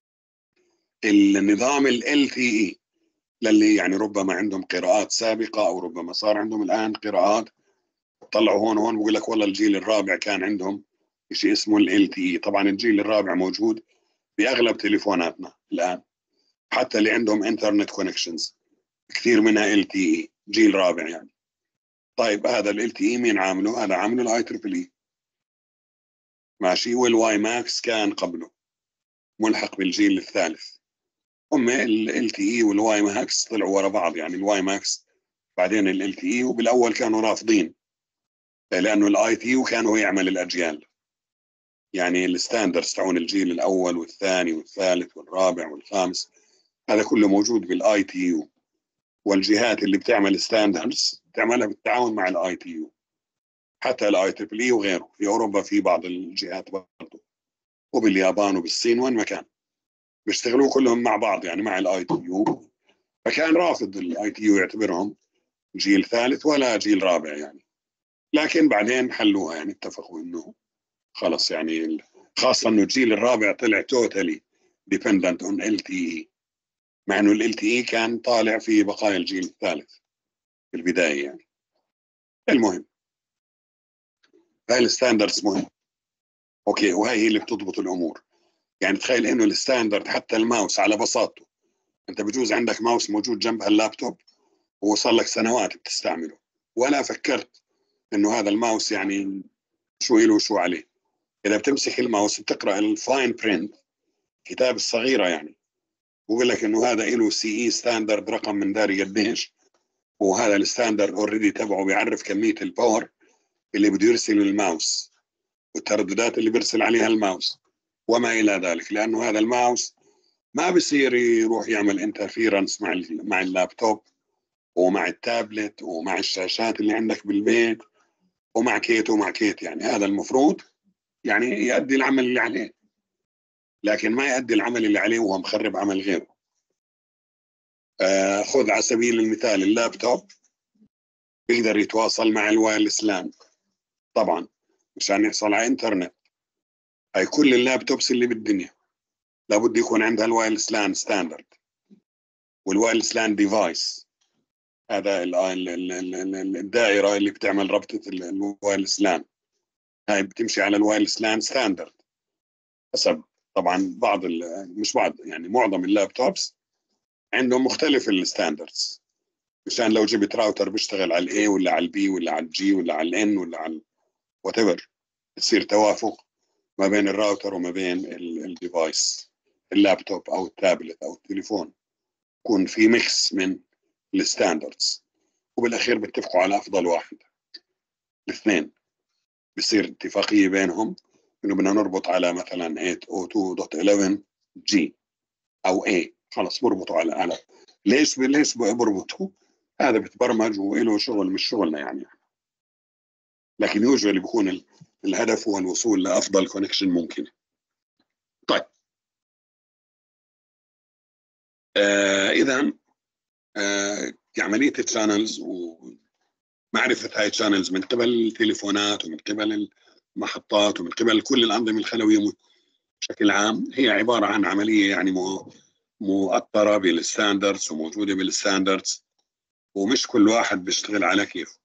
النظام ال إل تي إي للي يعني ربما عندهم قراءات سابقة او ربما صار عندهم الان قراءات، طلعوا هون هون بقول لك والله الجيل الرابع كان عندهم شيء اسمه ال إل تي إي. طبعا الجيل الرابع موجود باغلب تليفوناتنا الان، حتى اللي عندهم انترنت كونكشنز كثير منها إل تي إي جيل رابع يعني. طيب هذا ال إل تي إي مين عامله؟ هذا عامله الاي تريبل اي، ماشي. والواي ماكس كان قبله ملحق بالجيل الثالث. هم ال إل تي إي والواي ماكس طلعوا ورا بعض، يعني الواي ماكس بعدين ال إل تي إي، وبالاول كانوا رافضين لانه الاي تي يو كان هو يعمل الاجيال، يعني الستاندردز تاعون الجيل الاول والثاني والثالث والرابع والخامس، هذا كله موجود بالاي تي يو، والجهات اللي بتعمل ستاندردز تعملها بالتعاون مع الاي تي يو، حتى الاي تريبل اي وغيره. في اوروبا في بعض الجهات برضه، وباليابان وبالصين وين مكان بيشتغلوا كلهم مع بعض يعني مع الاي تي يو. فكان رافض الاي تي يو يعتبرهم جيل ثالث ولا جيل رابع يعني، لكن بعدين حلوها يعني اتفقوا انه خلص يعني، خاصة انه الجيل الرابع طلع توتالي ديبندنت اون إل تي إي، مع انه ال إل تي إي كان طالع في بقايا الجيل الثالث في البداية يعني. المهم هاي الستاندردز مهم، اوكي، وهي هي اللي بتضبط الامور. يعني تخيل انه الستاندرد حتى الماوس على بساطته، انت بجوز عندك ماوس موجود جنب هاللابتوب وصار لك سنوات بتستعمله ولا فكرت انه هذا الماوس يعني شو له وشو عليه. اذا بتمسك الماوس بتقرا الفاين برنت، كتاب الصغيره يعني، بقول لك انه هذا له سي اي ستاندرد رقم من داري قديش، وهذا الستاندرد اوريدي تبعه بيعرف كميه الباور اللي بده يرسله الماوس، والترددات اللي بيرسل عليها الماوس وما إلى ذلك، لأنه هذا الماوس ما بصير يروح يعمل انترفيرنس مع مع اللابتوب ومع التابلت ومع الشاشات اللي عندك بالبيت ومع كيت ومع كيت. يعني هذا المفروض يعني يؤدي العمل اللي عليه، لكن ما يؤدي العمل اللي عليه وهو مخرب عمل غيره. آه خذ على سبيل المثال اللابتوب بيقدر يتواصل مع الوايرلس لان طبعا مشان يحصل على انترنت. هاي كل اللابتوبس اللي بالدنيا لابد يكون عندها الوايرلس لان ستاندرد، والوايرلس لان ديفايس هذا الدائرة اللي بتعمل ربطة الوايرلس لان، هاي بتمشي على الوايرلس لان ستاندرد حسب طبعا بعض مش بعض يعني معظم اللابتوبس عندهم مختلف الستاندردز، مشان لو جبت راوتر بيشتغل على الاي ولا على البي ولا على الجي ولا على الان ولا على وات ايفر، تصير توافق ما بين الراوتر وما بين الديفايس اللابتوب او التابلت او التليفون، يكون في ميكس من الستاندردز، وبالاخير بيتفقوا على افضل واحد. الاثنين بصير اتفاقيه بينهم انه بدنا نربط على مثلا ثمانية مئة واثنين دوت إحدى عشر جي او A، خلص بربطوا على على ليش ليش بربطوا؟ هذا بتبرمج وله شغل مش شغلنا يعني، لكن يوجوالي بيكون الهدف هو الوصول لافضل كونكشن ممكن. طيب آه اذا آه عمليه الشانلز ومعرفه هاي الشانلز من قبل التليفونات ومن قبل المحطات ومن قبل كل الانظمه الخلويه بشكل عام هي عباره عن عمليه يعني مؤطره بالستاندردز وموجوده بالستاندردز، ومش كل واحد بيشتغل على كيفه.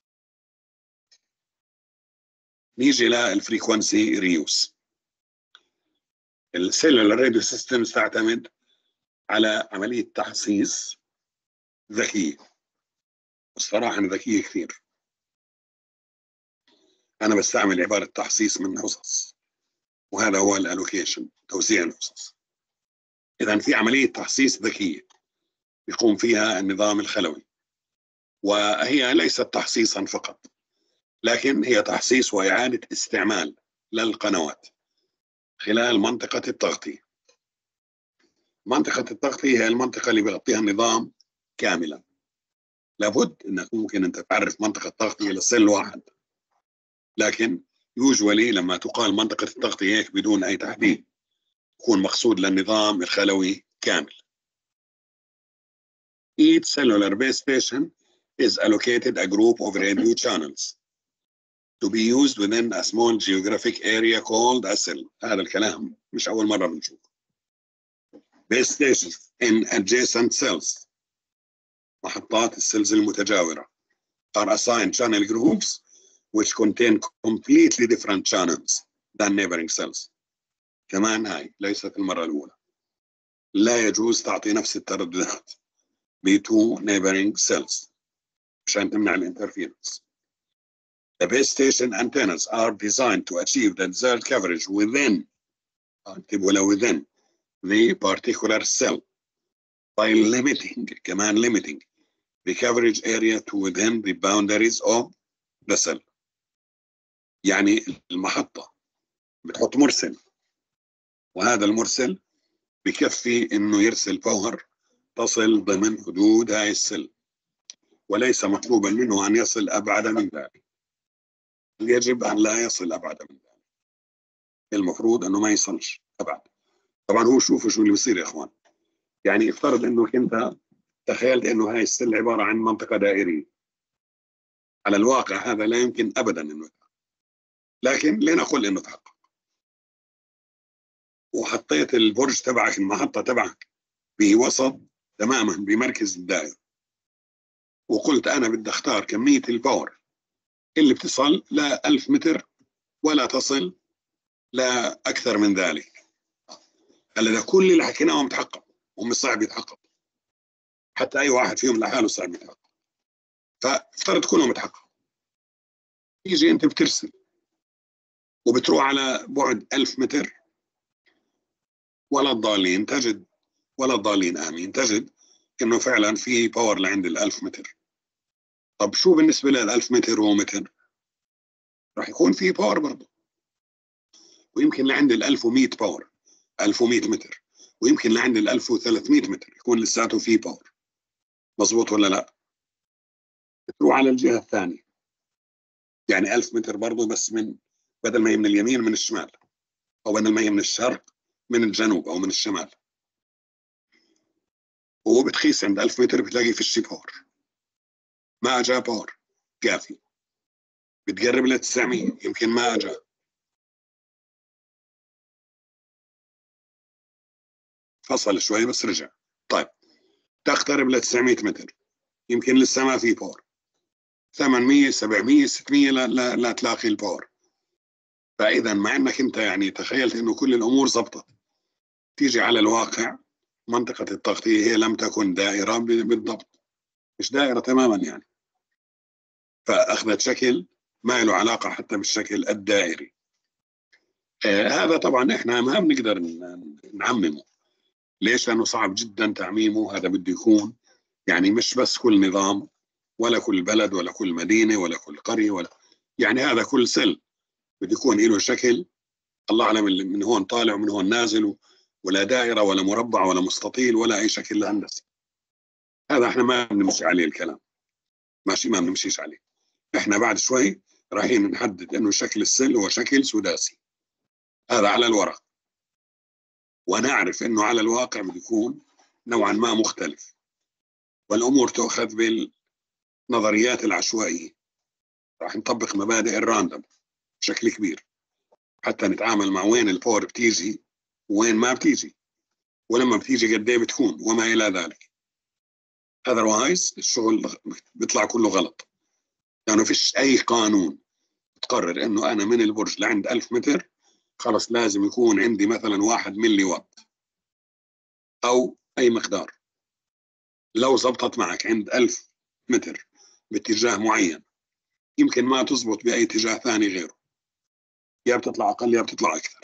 نيجي للفريكونسي ريوس. السيلولار راديو سيستمز تعتمد على عمليه تحصيص ذكيه، الصراحه ذكيه كثير. انا بستعمل عباره تحصيص من حصص، وهذا هو الالوكيشن، توزيع الحصص. اذا في عمليه تحصيص ذكيه يقوم فيها النظام الخلوي، وهي ليست تحصيصا فقط، لكن هي تحصيص وإعادة استعمال للقنوات خلال منطقة التغطية. منطقة التغطية هي المنطقة اللي بيغطيها النظام كاملا. لابد انك ممكن انت تعرف منطقة تغطية للسيل واحد، لكن يوجوالي لما تقال منطقة التغطية هيك بدون اي تحديد يكون مقصود للنظام الخلوي كامل. Each cellular base station is allocated a group of radio channels to be used within a small geographic area called a cell. هذا الكلام مش أول مرة بنشوف. Base stations in adjacent cells، محطات السيلز المتجاورة، are assigned channel groups which contain completely different channels than neighboring cells. كمان هاي ليست المرة الأولى. لا يجوز تعطي نفس الترددات ب two neighboring cells عشان تمنع الانترفيرنس. The base station antennas are designed to achieve the desired coverage within within the particular cell by limiting كمان limiting the coverage area to within the boundaries of the cell. يعني المحطة بتحط مرسل، وهذا المرسل بكفي انه يرسل باور تصل ضمن حدود هاي السل، وليس مطلوبا منه ان يصل ابعد من ذلك. يجب ان لا يصل ابعد من ذلك، المفروض انه ما يصلش ابعد. طبعا هو شوفوا شو اللي بيصير يا اخوان. يعني افترض انك انت تخيلت انه هاي السل عباره عن منطقه دائريه، على الواقع هذا لا يمكن ابدا انه يتحقق، لكن لنقل انه تحقق، وحطيت البرج تبعك المحطه تبعك بوسط تماما بمركز الدائره، وقلت انا بدي اختار كميه الباور اللي بتصل ل ألف متر ولا تصل لاكثر من ذلك. هلا ده كل اللي حكيناه متحقق ومش صعب يتحقق، حتى اي واحد فيهم لحاله صعب يتحقق، فافترض كلهم متحقق. يجي انت بترسل وبتروح على بعد ألف متر، ولا الضالين تجد ولا الضالين امين تجد انه فعلا في باور لعند الألف متر. طب شو بالنسبه للألف متر ومتر؟ راح يكون في باور برضه، ويمكن لعند ال ألف ومئة باور ألف ومئة متر، ويمكن لعند ال ألف وثلاثمئة متر يكون لساته فيه باور. مظبوط ولا لا؟ تروح على الجهة الثانية يعني ألف متر برضه، بس من بدل ما هي من اليمين من الشمال، أو بدل ما هي من الشرق من الجنوب أو من الشمال. وهو بتخيس عند ألف متر بتلاقي فيش باور، ما أجا باور كافي. بتقرب ل تسعمئة يمكن ما أجا. فصل شوي بس رجع. طيب تقترب ل تسعمئة متر يمكن لسه ما في باور. ثمانمئة سبعمئة ستمئة لا, لا, لا تلاقي الباور. فإذا مع أنك أنت يعني تخيلت أنه كل الأمور زبطت، تيجي على الواقع منطقة التغطية هي لم تكن دائرة بالضبط، مش دائرة تماما يعني، فأخذت شكل ما له علاقة حتى بالشكل الدائري. آه هذا طبعا إحنا ما بنقدر نعممه. ليش؟ لأنه صعب جدا تعميمه. هذا بده يكون يعني مش بس كل نظام ولا كل بلد ولا كل مدينة ولا كل قرية، ولا يعني هذا كل سل بده يكون له شكل الله أعلم من هون طالع ومن هون نازل، ولا دائرة ولا مربع ولا مستطيل ولا أي شكل هندسي. هذا احنا ما بنمشي عليه الكلام، ماشي، ما بنمشيش عليه. احنا بعد شوي رايحين نحدد انه شكل السل هو شكل سداسي، هذا على الورق، ونعرف انه على الواقع بده يكون نوعا ما مختلف، والامور تؤخذ بالنظريات العشوائية. راح نطبق مبادئ الراندوم بشكل كبير حتى نتعامل مع وين الباور بتيجي وين ما بتيجي، ولما بتيجي قد ايه بتكون وما الى ذلك. otherwise الشغل بيطلع كله غلط، لانه يعني فيش اي قانون تقرر انه انا من البرج لعند ألف متر خلص لازم يكون عندي مثلا واحد ملي وات او اي مقدار. لو زبطت معك عند ألف متر باتجاه معين يمكن ما تزبط باي اتجاه ثاني غيره، يا بتطلع اقل يا بتطلع اكثر.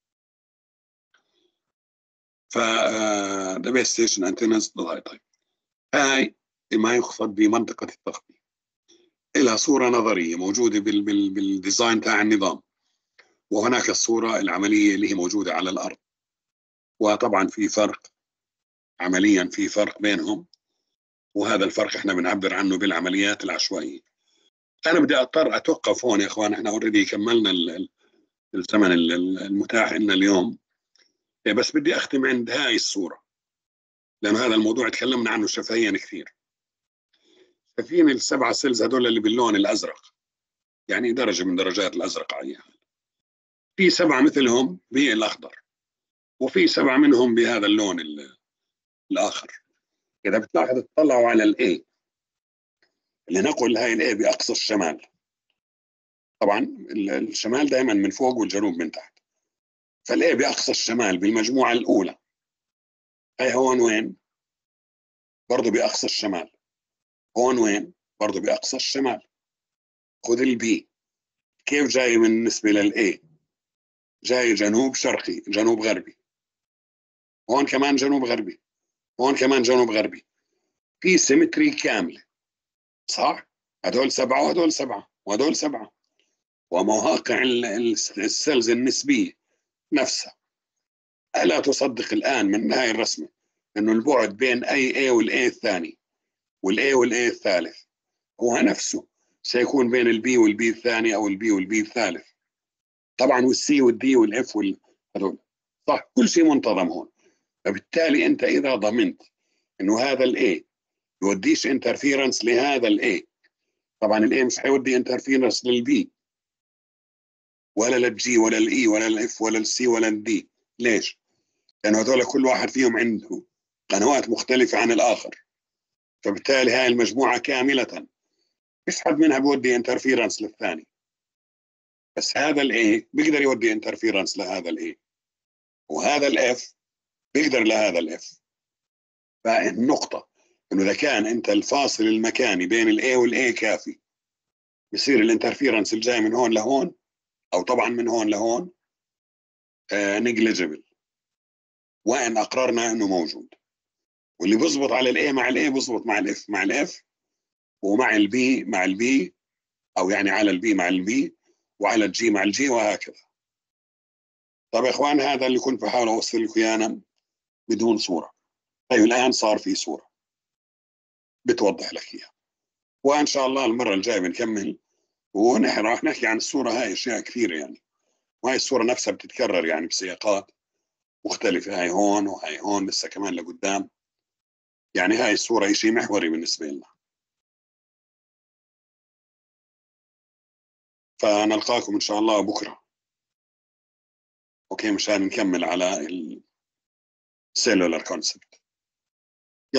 ف the base station antennas طيب هاي ما يخفض بمنطقة التغطية. لها صورة نظرية موجودة بال بال بالديزاين تاع النظام، وهناك الصورة العملية اللي هي موجودة على الأرض. وطبعا في فرق عمليا، في فرق بينهم، وهذا الفرق احنا بنعبر عنه بالعمليات العشوائية. أنا بدي أضطر أتوقف هون يا إخوان، احنا اوريدي كملنا الزمن المتاح لنا اليوم، بس بدي أختم عند هاي الصورة لأن هذا الموضوع تكلمنا عنه شفهيا كثير. شايفين السبعة سيلز هذول اللي باللون الأزرق، يعني درجة من درجات الأزرق على يعني. في سبعة مثلهم بالأخضر، وفي سبعة منهم بهذا اللون الآخر. إذا بتلاحظ تطلعوا على الA، لنقل هاي الA بأقصى الشمال. طبعا الشمال دائما من فوق والجنوب من تحت، فالA بأقصى الشمال بالمجموعة الأولى. هاي هون وين؟ برضو بأقصى الشمال. هون وين؟ برضو بأقصى الشمال. خذ البي كيف جاي من بالنسبة للA؟ جاي جنوب شرقي جنوب غربي، هون كمان جنوب غربي، هون كمان جنوب غربي. في سيمتري كاملة، صح؟ هدول سبعة وهدول سبعة وهدول سبعة، ومواقع السيلز النسبية نفسها. ألا تصدق الآن من هاي الرسمة إنه البعد بين أي A والA الثاني والA والA الثالث هو نفسه سيكون بين البي والبي الثاني أو البي والبي الثالث. طبعا والسي والدي والإف وال هذول، صح، كل شيء منتظم هون. فبالتالي أنت إذا ضمنت إنه هذا الA يوديش انترفيرنس لهذا الA، طبعا الA مش حيودي انترفيرنس للبي ولا للجي ولا الإي ولا الإف ولا السي ولا الدي. ليش؟ لأن هذول كل واحد فيهم عنده قنوات مختلفة عن الآخر، فبالتالي هاي المجموعة كاملة مش حد منها بيودي انترفيرنس للثاني، بس هذا الA بيقدر يودي انترفيرنس لهذا الA، وهذا الإف بيقدر لهذا الإف. فالنقطة إنه إذا كان أنت الفاصل المكاني بين الA والA كافي، بصير الانترفيرنس الجاي من هون لهون أو طبعا من هون لهون آه نيجليجيبل، وإن أقررنا إنه موجود. واللي بيزبط على الA مع الA بيزبط مع الإف مع الإف، ومع البي مع البي، أو يعني على البي مع البي، وعلى الجي مع الجي، وهكذا. طب يا اخوان، هذا اللي كنت بحاول اوصل لكم اياه انا بدون صوره. طيب الان صار في صوره بتوضح لك اياها، وان شاء الله المره الجايه بنكمل ونحن راح نحكي عن الصوره هاي اشياء كثيره يعني. وهي الصوره نفسها بتتكرر يعني بسياقات مختلفه، هاي هون وهاي هون لسه كمان لقدام. يعني هاي الصوره شيء محوري بالنسبه لنا. فنلقاكم ان شاء الله بكره، اوكي، مشان نكمل على السيلولار كونسبت.